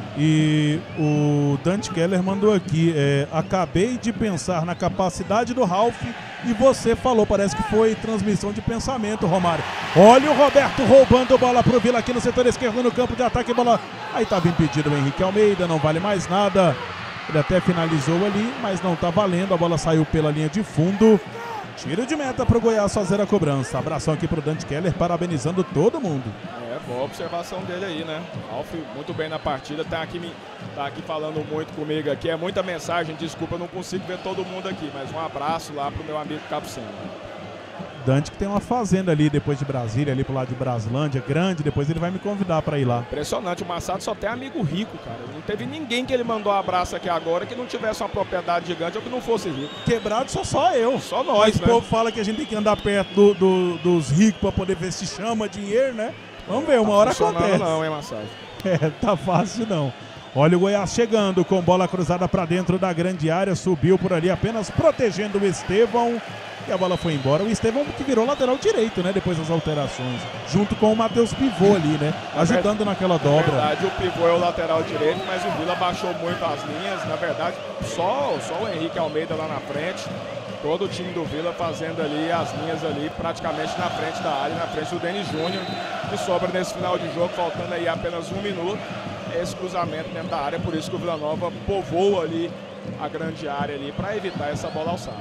E o Dante Keller mandou aqui, é, acabei de pensar na capacidade do Ralf e você falou, parece que foi transmissão de pensamento, Romário. Olha o Roberto roubando bola pro Vila aqui no setor esquerdo no campo de ataque, bola, aí estava impedido o Henrique Almeida, não vale mais nada. Ele até finalizou ali, mas não tá valendo, a bola saiu pela linha de fundo. Tiro de meta pro Goiás fazer a cobrança. Abração aqui pro Dante Keller, parabenizando todo mundo. É, boa observação dele aí, né? Ralf muito bem na partida, tá aqui, tá aqui falando muito comigo aqui, é muita mensagem, desculpa, eu não consigo ver todo mundo aqui, mas um abraço lá pro meu amigo Capucino. Dante que tem uma fazenda ali depois de Brasília, ali pro lado de Braslândia, grande, depois ele vai me convidar para ir lá. Impressionante, o Massad só tem amigo rico, cara. Não teve ninguém que ele mandou um abraço aqui agora que não tivesse uma propriedade gigante ou que não fosse rico. Quebrado só só eu. Só nós, Mas né? O povo fala que a gente tem que andar perto do, do, dos ricos para poder ver se chama dinheiro, né? Vamos ver, uma tá hora acontece. Não, hein, Massad? É, tá fácil não. Olha o Goiás chegando com bola cruzada para dentro da grande área, subiu por ali apenas protegendo o Estevão. E a bola foi embora. O Estevão que virou lateral direito, né? Depois das alterações. Junto com o Matheus Pivô ali, né? Ajudando naquela dobra. Na verdade, o Pivô é o lateral direito, mas o Vila baixou muito as linhas. Na verdade, só, só o Henrique Almeida lá na frente. Todo o time do Vila fazendo ali as linhas ali, praticamente na frente da área, na frente do Denis Júnior, que sobra nesse final de jogo, faltando aí apenas um minuto. Esse cruzamento dentro da área, por isso que o Vila Nova povoa ali a grande área ali para evitar essa bola alçada.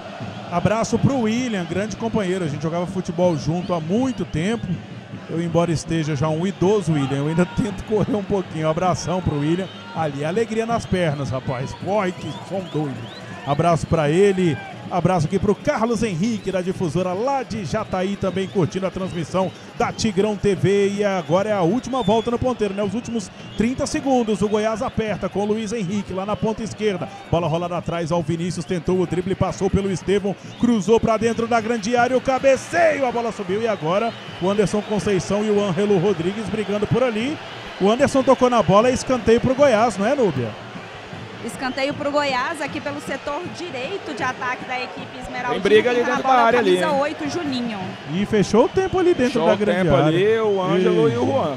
Abraço pro William, grande companheiro. A gente jogava futebol junto há muito tempo. Eu, embora esteja já um idoso, William, eu ainda tento correr um pouquinho. Abração pro William. Ali, alegria nas pernas, rapaz. Corre que som doido. Abraço pra ele. Abraço aqui pro Carlos Henrique, da difusora lá de Jataí, também curtindo a transmissão da Tigrão T V. E agora é a última volta no ponteiro, né? Os últimos trinta segundos. O Goiás aperta com o Luiz Henrique lá na ponta esquerda. Bola rolada atrás ao Vinícius, tentou o drible, passou pelo Estevão, cruzou pra dentro da grande área, o cabeceio, a bola subiu. E agora o Anderson Conceição e o Ângelo Rodrigues brigando por ali. O Anderson tocou na bola, é escanteio pro Goiás, não é, Núbia? Escanteio para o Goiás aqui pelo setor direito de ataque da equipe Esmeraldina. Tem briga ali dentro da área ali. Camisa oito, Juninho. E fechou o tempo ali dentro fechou da grande tempo área. ali, o Ângelo e o Juan.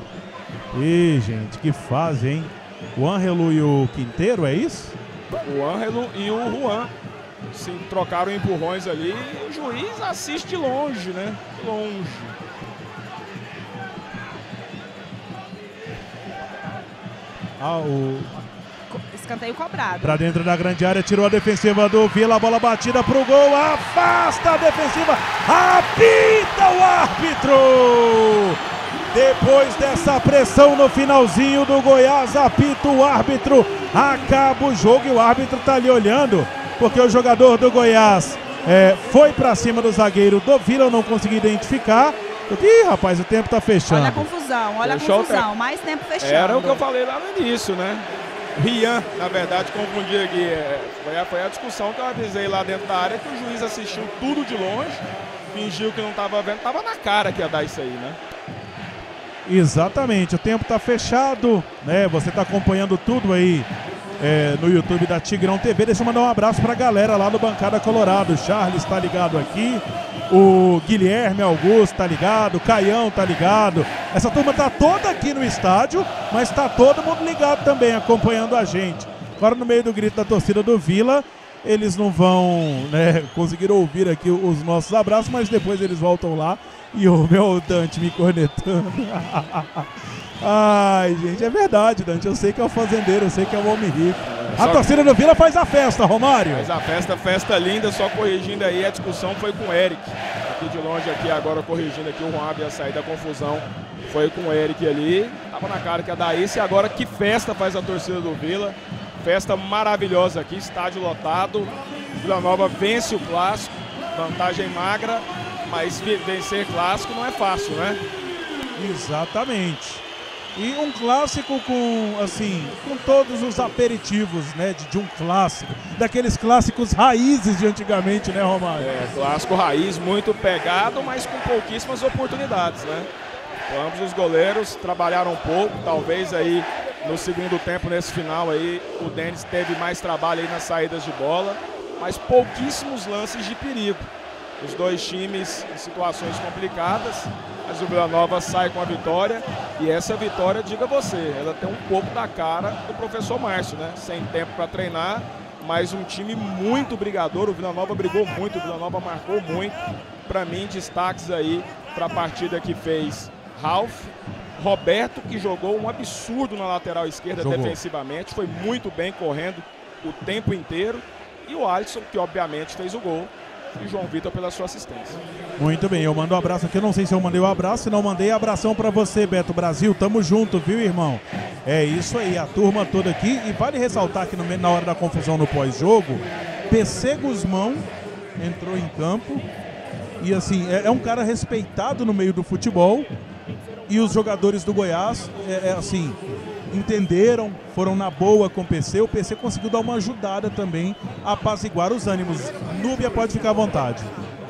Ih, gente, que fase, hein? O Ângelo e o Quinteiro, é isso? O Ângelo e o Juan se trocaram empurrões ali e o juiz assiste longe, né? Longe. Ah, o... Escanteio cobrado. Pra dentro da grande área, tirou a defensiva do Vila, a bola batida pro gol, afasta a defensiva, apita o árbitro! Depois dessa pressão no finalzinho do Goiás, apita o árbitro, acaba o jogo e o árbitro tá ali olhando, porque o jogador do Goiás é, foi pra cima do zagueiro do Vila, eu não consegui identificar. Ih, rapaz, o tempo tá fechando. Olha a confusão, olha Fechou a confusão, mais tempo fechando. Era o que eu falei lá no início, né? Rian, na verdade, confundi aqui. É, foi, a, foi a discussão que eu avisei lá dentro da área, que o juiz assistiu tudo de longe, fingiu que não estava vendo, estava na cara que ia dar isso aí, né? Exatamente, o tempo está fechado, né? Você está acompanhando tudo aí é, no YouTube da Tigrão T V. Deixa eu mandar um abraço para a galera lá do Bancada Colorado. O Charles está ligado aqui, o Guilherme Augusto tá ligado, o Caião tá ligado. Essa turma tá toda aqui no estádio, mas tá todo mundo ligado também, acompanhando a gente. Agora no meio do grito da torcida do Vila, eles não vão, né, conseguir ouvir aqui os nossos abraços, mas depois eles voltam lá e ouvem o Dante me cornetando. Ai, gente, é verdade, Dante, eu sei que é o fazendeiro, eu sei que é o homem rico. A Só torcida do Vila faz a festa, Romário. Faz a festa, festa linda, só corrigindo aí, a discussão foi com o Eric. Aqui de longe, aqui agora corrigindo aqui, o Juan ia sair da confusão. Foi com o Eric ali, tava na cara que ia dar isso. E agora que festa faz a torcida do Vila. Festa maravilhosa aqui, estádio lotado. Vila Nova vence o clássico, vantagem magra, mas vencer clássico não é fácil, né? Exatamente. E um clássico com, assim, com todos os aperitivos, né, de, de um clássico. Daqueles clássicos raízes de antigamente, né, Romário? É, clássico raiz, muito pegado, mas com pouquíssimas oportunidades, né? Então, ambos os goleiros trabalharam um pouco, talvez aí no segundo tempo, nesse final aí, o Denis teve mais trabalho aí nas saídas de bola, mas pouquíssimos lances de perigo. Os dois times em situações complicadas, mas o Vila Nova sai com a vitória. E essa vitória, diga você, ela tem um pouco da cara do professor Márcio, né? Sem tempo para treinar, mas um time muito brigador. O Vila Nova brigou muito, o Vila Nova marcou muito. Para mim, destaques aí para a partida que fez Ralf, Roberto, que jogou um absurdo na lateral esquerda jogou. defensivamente, foi muito bem correndo o tempo inteiro. E o Alisson, que obviamente fez o gol. E João Vitor pela sua assistência. Muito bem, eu mando um abraço aqui, eu não sei se eu mandei o um abraço, se não mandei, abração pra você, Beto Brasil, tamo junto, viu, irmão? É isso aí, a turma toda aqui, e vale ressaltar que no, na hora da confusão no pós-jogo, P C Guzmão entrou em campo, e assim, é, é um cara respeitado no meio do futebol, e os jogadores do Goiás, é, é assim, entenderam, foram na boa com o P C, o P C conseguiu dar uma ajudada também a apaziguar os ânimos. Núbia, pode ficar à vontade.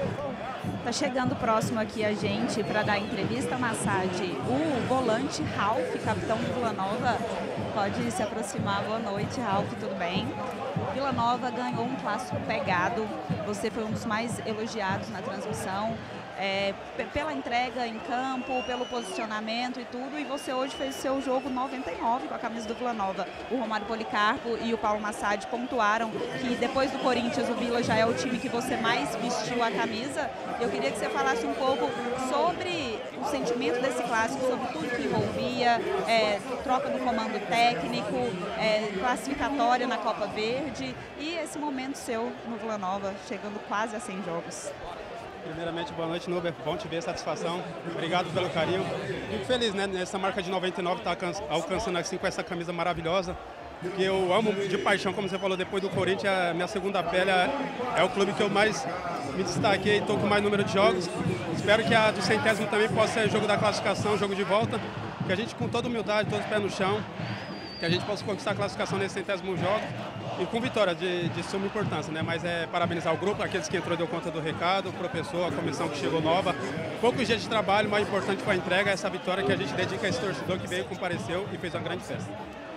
Tá chegando próximo aqui a gente para dar entrevista, Massad. O volante Ralf, capitão do Vila Nova, pode se aproximar. Boa noite, Ralf, tudo bem? Vila Nova ganhou um clássico pegado, você foi um dos mais elogiados na transmissão. É, pela entrega em campo, pelo posicionamento e tudo, e você hoje fez o seu jogo noventa e nove com a camisa do Vila Nova. O Romário Policarpo e o Paulo Massad pontuaram que depois do Corinthians o Vila já é o time que você mais vestiu a camisa. Eu queria que você falasse um pouco sobre o sentimento desse clássico, sobre tudo que envolvia, é, troca do comando técnico, é, classificatória na Copa Verde e esse momento seu no Vila Nova, chegando quase a cem jogos. Primeiramente, boa noite, Nuber. Bom te ver, satisfação. Obrigado pelo carinho. Fico feliz, né, nessa marca de noventa e nove, tá alcançando assim com essa camisa maravilhosa. Que eu amo de paixão, como você falou, depois do Corinthians, a minha segunda pele é, é o clube que eu mais me destaquei e estou com mais número de jogos. Espero que a do centésimo também possa ser jogo da classificação, jogo de volta. Que a gente, com toda humildade, todos os pés no chão, que a gente possa conquistar a classificação nesse centésimo jogo. E com vitória de, de suma importância, né? Mas é parabenizar o grupo, aqueles que entrou deu conta do recado, o professor, a comissão que chegou nova. Poucos dias de trabalho, mais importante foi a entrega, essa vitória que a gente dedica a esse torcedor que veio, compareceu e fez uma grande festa.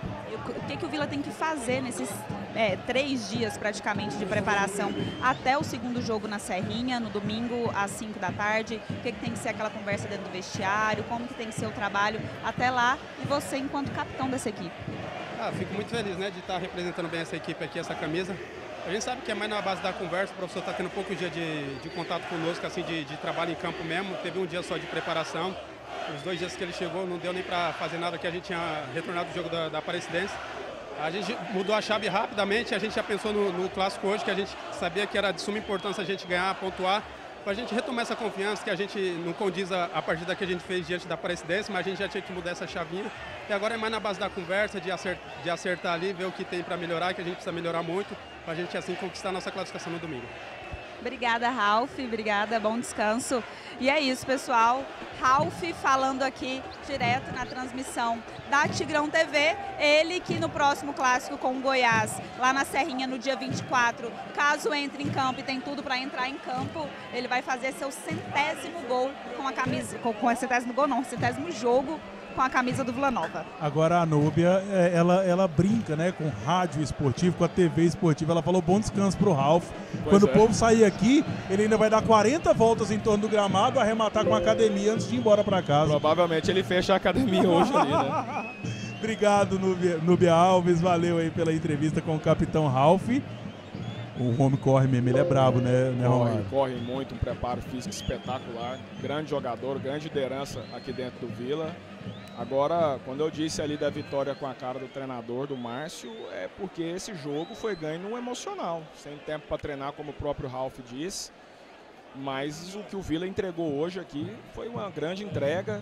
O que, que o Vila tem que fazer nesses é, três dias praticamente de preparação até o segundo jogo na Serrinha, no domingo às cinco da tarde? O que, que tem que ser aquela conversa dentro do vestiário? Como que tem que ser o trabalho até lá? E você enquanto capitão dessa equipe? Ah, fico muito feliz, né, de estar representando bem essa equipe aqui, essa camisa. A gente sabe que é mais na base da conversa, o professor está tendo pouco dia de, de contato conosco, assim, de, de trabalho em campo mesmo. Teve um dia só de preparação. Os dois dias que ele chegou não deu nem para fazer nada, que a gente tinha retornado do jogo da, da Aparecidense. A gente mudou a chave rapidamente, a gente já pensou no, no clássico hoje, que a gente sabia que era de suma importância a gente ganhar, pontuar, para a gente retomar essa confiança, que a gente não condiz a, a partida que a gente fez diante da Aparecidense, mas a gente já tinha que mudar essa chavinha. E agora é mais na base da conversa, de acertar, de acertar ali, ver o que tem para melhorar, que a gente precisa melhorar muito, para a gente assim conquistar a nossa classificação no domingo. Obrigada, Ralf. Obrigada, bom descanso. E é isso, pessoal. Ralf falando aqui direto na transmissão da Tigrão T V. Ele que no próximo clássico com o Goiás, lá na Serrinha, no dia vinte e quatro, caso entre em campo e tem tudo para entrar em campo, ele vai fazer seu centésimo gol com a camisa, com, com centésimo gol não, centésimo jogo com a camisa do Vila Nova. Agora a Núbia, ela, ela brinca, né, com rádio esportivo, com a T V esportiva. Ela falou bom descanso pro Ralf. Pois Quando é. o povo sair aqui, ele ainda vai dar quarenta voltas em torno do gramado, arrematar com a academia antes de ir embora para casa. Provavelmente ele fecha a academia hoje ali, né? Obrigado, Núbia, Núbia Alves. Valeu aí pela entrevista com o capitão Ralf. O homem corre mesmo, ele é brabo, né, né Corre, Romário? corre muito, um preparo físico espetacular. Grande jogador, grande liderança aqui dentro do Vila. Agora, quando eu disse ali da vitória com a cara do treinador, do Márcio, é porque esse jogo foi ganho no emocional. Sem tempo para treinar, como o próprio Ralf disse. Mas o que o Vila entregou hoje aqui foi uma grande entrega,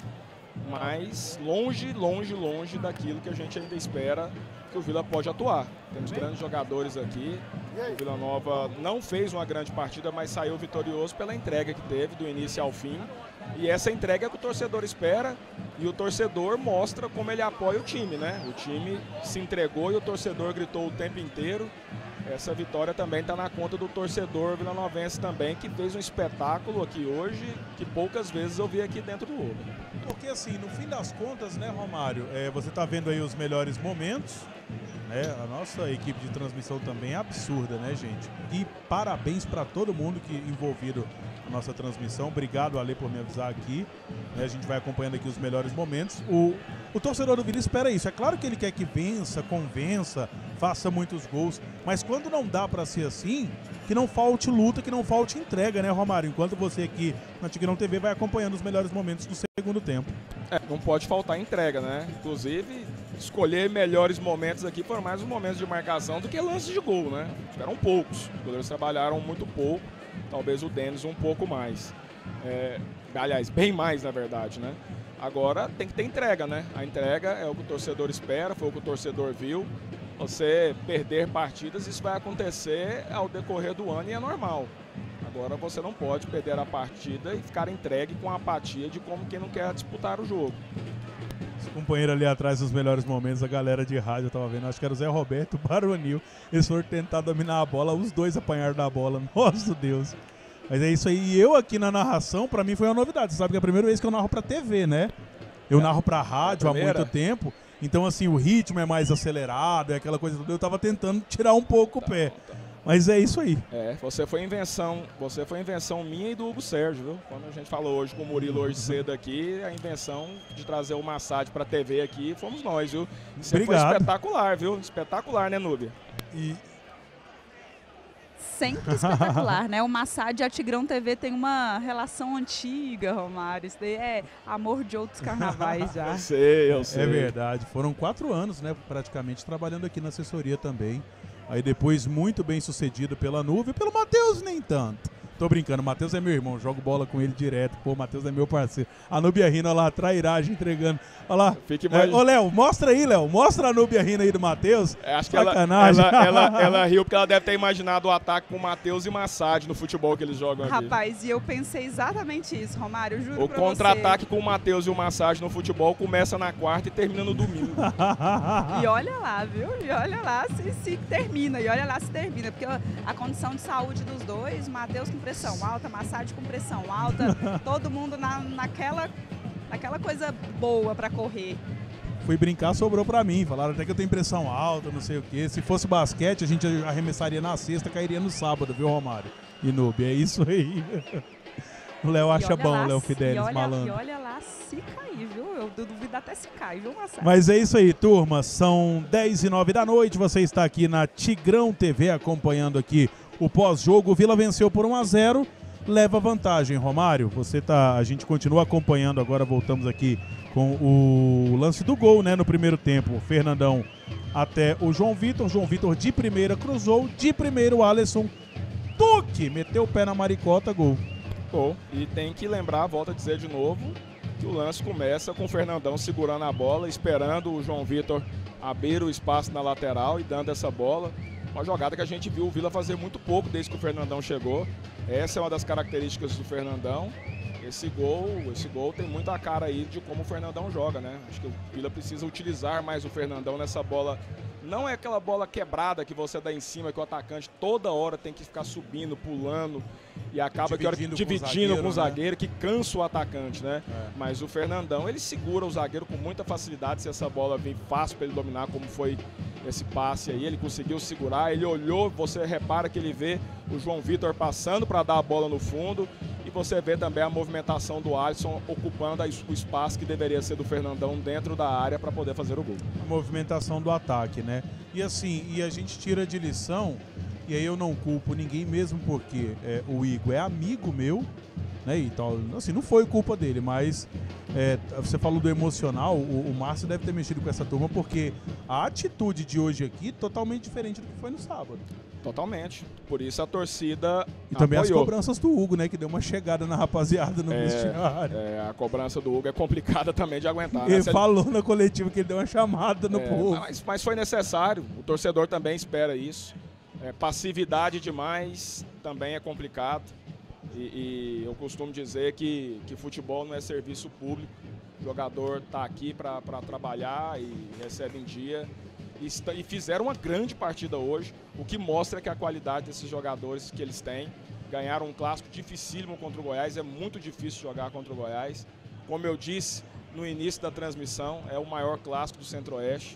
mas longe, longe, longe daquilo que a gente ainda espera que o Vila pode atuar. Temos grandes jogadores aqui. O Vila Nova não fez uma grande partida, mas saiu vitorioso pela entrega que teve do início ao fim. E essa entrega é que o torcedor espera e o torcedor mostra como ele apoia o time, né? O time se entregou e o torcedor gritou o tempo inteiro. Essa vitória também está na conta do torcedor vilanovense também, que fez um espetáculo aqui hoje que poucas vezes eu vi aqui dentro do Oba. Porque assim, no fim das contas, né, Romário, é, você está vendo aí os melhores momentos, né? A nossa equipe de transmissão também é absurda, né, gente? E parabéns para todo mundo que envolvido na nossa transmissão. Obrigado, Ale, por me avisar aqui. Né? A gente vai acompanhando aqui os melhores momentos. O, o torcedor do Vila espera isso. É claro que ele quer que vença, convença, faça muitos gols, mas quando não dá para ser assim, que não falte luta, que não falte entrega, né, Romário? Enquanto você aqui na Tigrão T V vai acompanhando os melhores momentos do segundo tempo. É, não pode faltar entrega, né? Inclusive, escolher melhores momentos aqui foram mais os momentos de marcação do que lances de gol, né? Eram poucos. Os goleiros trabalharam muito pouco, talvez o Denis um pouco mais. É, aliás, bem mais, na verdade, né? Agora tem que ter entrega, né? A entrega é o que o torcedor espera, foi o que o torcedor viu. Você perder partidas, isso vai acontecer ao decorrer do ano e é normal. Agora você não pode perder a partida e ficar entregue com a apatia de como quem não quer disputar o jogo. Esse companheiro ali atrás nos melhores momentos, a galera de rádio, eu tava vendo, acho que era o Zé Roberto e o Baronil. Eles foram tentar dominar a bola, os dois apanharam da bola. Nossa Deus. Mas é isso aí. E eu aqui na narração, pra mim foi uma novidade. Você sabe que é a primeira vez que eu narro pra T V, né? Eu é. narro pra rádio há muito tempo. Então, assim, o ritmo é mais acelerado, é aquela coisa toda. Eu tava tentando tirar um pouco o pé. Tá. Mas é isso aí. É, você foi invenção, você foi invenção minha e do Hugo Sérgio, viu? Quando a gente falou hoje com o Murilo hoje cedo aqui, a invenção de trazer o Massad pra T V aqui fomos nós, viu? Você Obrigado. foi espetacular, viu? Espetacular, né, Núbia? E... Sempre espetacular, né? O Massad e a Tigrão T V tem uma relação antiga, Romário. Isso daí é amor de outros carnavais já. Eu sei, eu sei. É verdade. Foram quatro anos, né, praticamente, trabalhando aqui na assessoria também. Aí depois muito bem sucedido pela Nuvem, pelo Matheus nem tanto. Tô brincando, o Matheus é meu irmão, jogo bola com ele direto. Pô, o Matheus é meu parceiro. A Núbia rindo, olha lá, trairagem entregando. Olha lá. Fique é, ô, Léo, mostra aí, Léo. Mostra a Núbia rindo aí do Matheus. É, acho que ela, ela, ela, ela riu porque ela deve ter imaginado o ataque com o Matheus e Massad no futebol que eles jogam aqui. Rapaz, e eu pensei exatamente isso, Romário, eu juro O pra você. contra-ataque com o Matheus e o Massad no futebol começa na quarta e termina no domingo. E olha lá, viu? E olha lá se, se termina, e olha lá se termina. Porque a condição de saúde dos dois, Matheus com pressão alta, Massad com pressão alta, todo mundo na, naquela, naquela coisa boa pra correr. Fui brincar, sobrou pra mim. Falaram até que eu tenho pressão alta, não sei o quê. Se fosse basquete, a gente arremessaria na sexta, cairia no sábado, viu, Romário? E Núbia, é isso aí. O Léo acha bom, Léo Fidelis, malandro. E olha lá se cair, viu? Eu duvido até se cair, viu, Massad? Mas é isso aí, turma. São dez e nove da noite. Você está aqui na Tigrão T V acompanhando aqui o pós-jogo. O Vila venceu por um a zero. Leva vantagem, Romário. Você tá, a gente continua acompanhando. Agora voltamos aqui com o lance do gol, né? No primeiro tempo, o Fernandão até o João Vitor. João Vitor de primeira cruzou, de primeiro o Alisson Tuque meteu o pé na maricota, gol. Gol. E tem que lembrar, volto a dizer de novo, que o lance começa com o Fernandão segurando a bola, esperando o João Vitor abrir o espaço na lateral e dando essa bola. Uma jogada que a gente viu o Vila fazer muito pouco desde que o Fernandão chegou. Essa é uma das características do Fernandão. Esse gol, esse gol tem muita cara aí de como o Fernandão joga, né? Acho que o Vila precisa utilizar mais o Fernandão nessa bola. Não é aquela bola quebrada que você dá em cima, que o atacante toda hora tem que ficar subindo, pulando e acaba dividindo, que hora, dividindo com o zagueiro, com o zagueiro né? que cansa o atacante, né? É. Mas o Fernandão, ele segura o zagueiro com muita facilidade se essa bola vir fácil para ele dominar, como foi esse passe aí. Ele conseguiu segurar, ele olhou, você repara que ele vê o João Vitor passando para dar a bola no fundo e você vê também a movimentação do Alisson ocupando o espaço que deveria ser do Fernandão dentro da área para poder fazer o gol. A movimentação do ataque, né? E assim, e a gente tira de lição, e aí eu não culpo ninguém mesmo porque é, o Igor é amigo meu, né? Então, assim, não foi culpa dele, mas é, você falou do emocional, o, o Márcio deve ter mexido com essa turma porque a atitude de hoje aqui é totalmente diferente do que foi no sábado. Totalmente. Por isso a torcida E também apoiou. As cobranças do Hugo, né? Que deu uma chegada na rapaziada no é, vestiário. É, a cobrança do Hugo é complicada também de aguentar. Ele né? falou na coletiva que ele deu uma chamada no é, povo. Mas, mas foi necessário. O torcedor também espera isso. É, passividade demais também é complicado. E, e eu costumo dizer que, que futebol não é serviço público. O jogador está aqui para trabalhar e recebe em dia. E fizeram uma grande partida hoje, o que mostra que a qualidade desses jogadores que eles têm. Ganharam um clássico dificílimo contra o Goiás, é muito difícil jogar contra o Goiás. Como eu disse no início da transmissão, é o maior clássico do Centro-Oeste.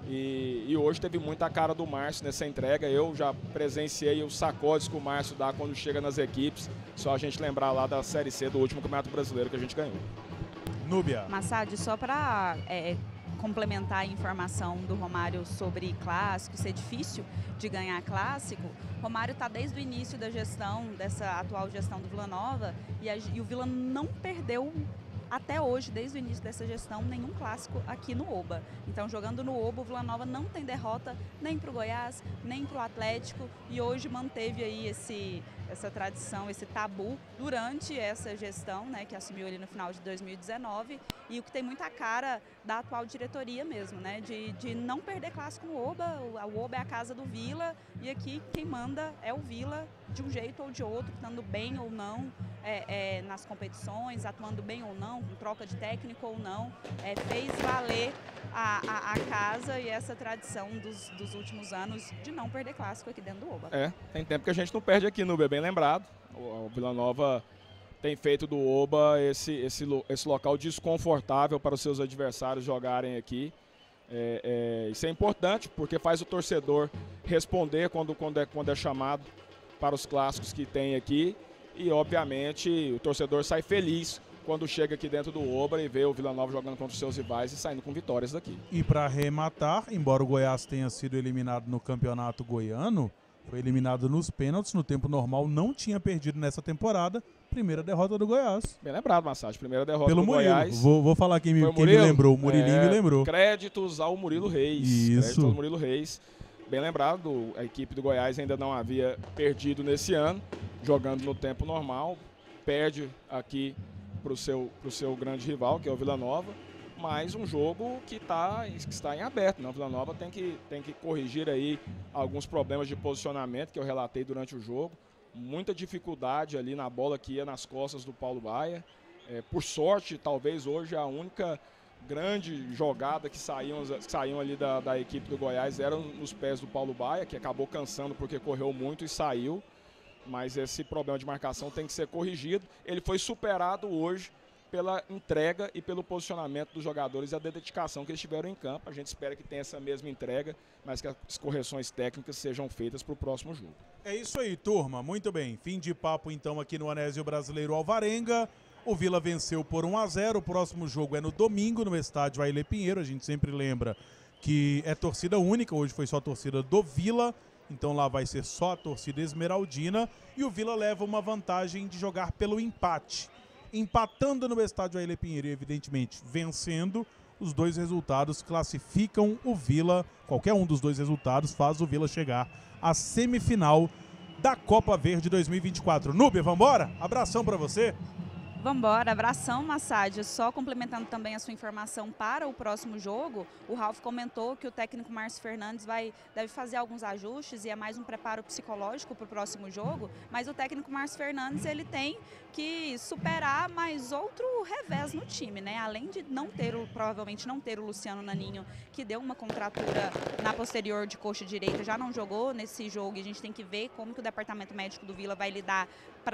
E, e hoje teve muita cara do Márcio nessa entrega. Eu já presenciei os sacodes que o Márcio dá quando chega nas equipes. Só a gente lembrar lá da Série C do último Campeonato Brasileiro que a gente ganhou. Núbia. Massad, só para... É... complementar a informação do Romário sobre clássico, ser difícil de ganhar clássico, Romário está desde o início da gestão, dessa atual gestão do Vila Nova, e, a, e o Vila não perdeu até hoje, desde o início dessa gestão, nenhum clássico aqui no Oba. Então, jogando no Oba, o Vila Nova não tem derrota nem para o Goiás, nem para o Atlético, e hoje manteve aí esse, essa tradição, esse tabu durante essa gestão, né, que assumiu ali no final de dois mil e dezenove, e o que tem muita cara da atual diretoria mesmo, né, de, de não perder clássico no Oba. O, o Oba é a casa do Vila, e aqui quem manda é o Vila, de um jeito ou de outro, estando bem ou não é, é, nas competições, atuando bem ou não, com troca de técnico ou não, é, fez valer a, a, a casa e essa tradição dos, dos últimos anos de não perder clássico aqui dentro do Oba. É, tem tempo que a gente não perde aqui no Uber, bem lembrado. O, o Vila Nova tem feito do Oba esse, esse, esse local desconfortável para os seus adversários jogarem aqui. É, é, isso é importante porque faz o torcedor responder quando, quando, é, quando é chamado para os clássicos que tem aqui. E, obviamente, o torcedor sai feliz quando chega aqui dentro do Oba e vê o Vila Nova jogando contra os seus rivais e saindo com vitórias daqui. E para arrematar, embora o Goiás tenha sido eliminado no campeonato goiano, foi eliminado nos pênaltis, no tempo normal, não tinha perdido nessa temporada. Primeira derrota do Goiás. Bem lembrado, Massad. Primeira derrota Pelo do Murilo. Goiás. Vou, vou falar quem, me, quem me lembrou. O Murilinho é, me lembrou. Créditos ao Murilo Reis. Isso. Créditos ao Murilo Reis. Bem lembrado, a equipe do Goiás ainda não havia perdido nesse ano, jogando no tempo normal. Perde aqui para o seu, pro seu grande rival, que é o Vila Nova. Mas um jogo que, tá, que está em aberto. Né? O Vila Nova tem que, tem que corrigir aí alguns problemas de posicionamento que eu relatei durante o jogo. Muita dificuldade ali na bola que ia nas costas do Paulo Baia. É, por sorte, talvez hoje a única grande jogada que saíam, que saíam ali da, da equipe do Goiás eram nos pés do Paulo Baia, que acabou cansando porque correu muito e saiu. Mas esse problema de marcação tem que ser corrigido. Ele foi superado hoje pela entrega e pelo posicionamento dos jogadores e a dedicação que eles tiveram em campo. A gente espera que tenha essa mesma entrega, mas que as correções técnicas sejam feitas para o próximo jogo. É isso aí, turma. Muito bem. Fim de papo, então, aqui no Anésio Brasileiro Alvarenga. O Vila venceu por um a zero. O próximo jogo é no domingo, no estádio Ailê Pinheiro. A gente sempre lembra que é torcida única. Hoje foi só a torcida do Vila. Então lá vai ser só a torcida esmeraldina. E o Vila leva uma vantagem de jogar pelo empate. Empatando no estádio Ailê Pinheiro e, evidentemente, vencendo, os dois resultados classificam o Vila. Qualquer um dos dois resultados faz o Vila chegar à semifinal da Copa Verde dois mil e vinte e quatro. Núbia, vambora? Abração pra você. Vambora, abração, Massad. Só complementando também a sua informação para o próximo jogo, o Ralf comentou que o técnico Márcio Fernandes vai, deve fazer alguns ajustes e é mais um preparo psicológico para o próximo jogo, mas o técnico Márcio Fernandes, ele tem que superar mais outro revés no time, né? Além de não ter, o, provavelmente não ter o Luciano Naninho, que deu uma contratura na posterior de coxa direita, já não jogou nesse jogo, e a gente tem que ver como que o departamento médico do Vila vai lidar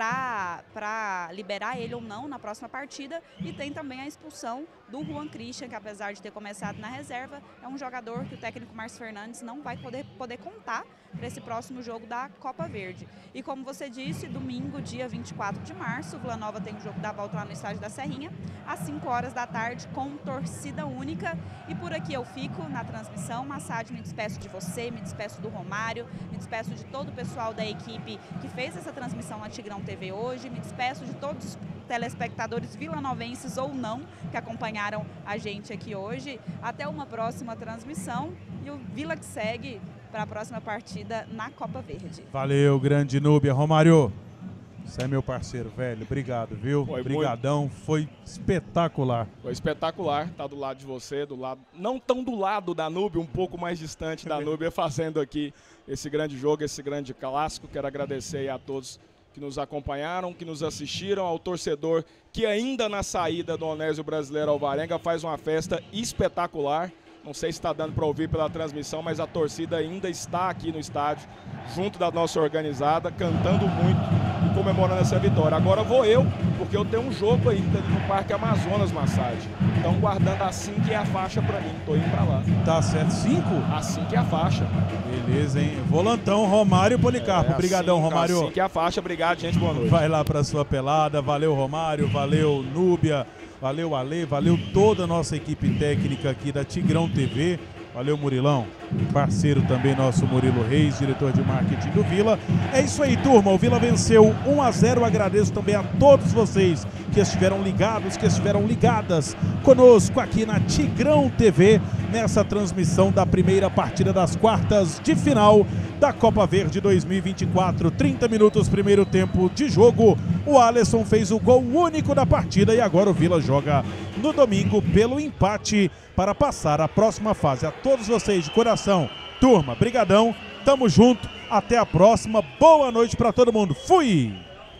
para liberar ele ou não na próxima partida. E tem também a expulsão do Juan Christian, que apesar de ter começado na reserva, é um jogador que o técnico Márcio Fernandes não vai poder, poder contar para esse próximo jogo da Copa Verde. E como você disse, domingo, dia vinte e quatro de março, o Vila Nova tem o jogo da volta lá no estádio da Serrinha, às cinco horas da tarde, com torcida única. E por aqui eu fico na transmissão. Massad, me despeço de você, me despeço do Romário, me despeço de todo o pessoal da equipe que fez essa transmissão na Tigrão T V hoje, me despeço de todos os telespectadores vilanovenses ou não que acompanharam a gente aqui hoje. Até uma próxima transmissão e o Vila que segue para a próxima partida na Copa Verde. Valeu, grande Núbia. Romário, você é meu parceiro, velho. Obrigado, viu? Foi Obrigadão, muito... foi espetacular. Foi espetacular, tá do lado de você, do lado, não tão do lado da Núbia, um pouco mais distante da Núbia, fazendo aqui esse grande jogo, esse grande clássico. Quero agradecer aí a todos que nos acompanharam, que nos assistiram, ao torcedor que ainda na saída do Onésio Brasileiro Alvarenga faz uma festa espetacular. Não sei se está dando para ouvir pela transmissão, mas a torcida ainda está aqui no estádio, junto da nossa organizada, cantando muito e comemorando essa vitória. Agora vou eu, porque eu tenho um jogo ainda no Parque Amazonas, Massad. Então guardando assim que é a faixa para mim, tô indo para lá. Tá certo, cinco? Assim que é a faixa. Beleza, hein? Volantão, Romário Policarpo. É, Obrigadão, assim, Romário. Assim que é a faixa. Obrigado, gente. Boa noite. Vai lá para sua pelada. Valeu, Romário. Valeu, Núbia. Valeu, Ale, valeu toda a nossa equipe técnica aqui da Tigrão T V. Valeu, Murilão, parceiro também nosso Murilo Reis, diretor de marketing do Vila. É isso aí, turma, o Vila venceu um a zero. Agradeço também a todos vocês que estiveram ligados, que estiveram ligadas conosco aqui na Tigrão T V, nessa transmissão da primeira partida das quartas de final da Copa Verde dois mil e vinte e quatro. trinta minutos, primeiro tempo de jogo. O Alisson fez o gol único da partida e agora o Vila joga no domingo pelo empate para passar a próxima fase. A todos vocês de coração, turma, brigadão, tamo junto, até a próxima, boa noite para todo mundo, fui!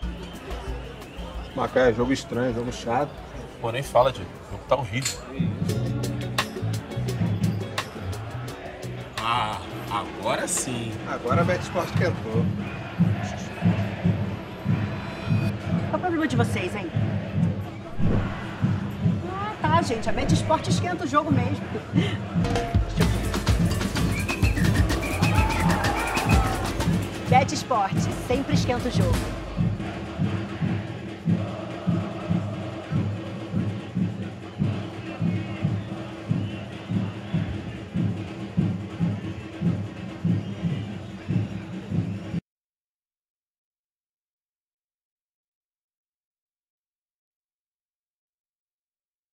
Macaé, jogo estranho, jogo chato. Pô, nem fala, Diego, o jogo tá horrível. Ah, agora sim. Agora a Bet Sport quentou. Qual o problema de vocês, hein? Ah, tá, gente. A Bet Sport esquenta o jogo mesmo. Bet Sport sempre esquenta o jogo.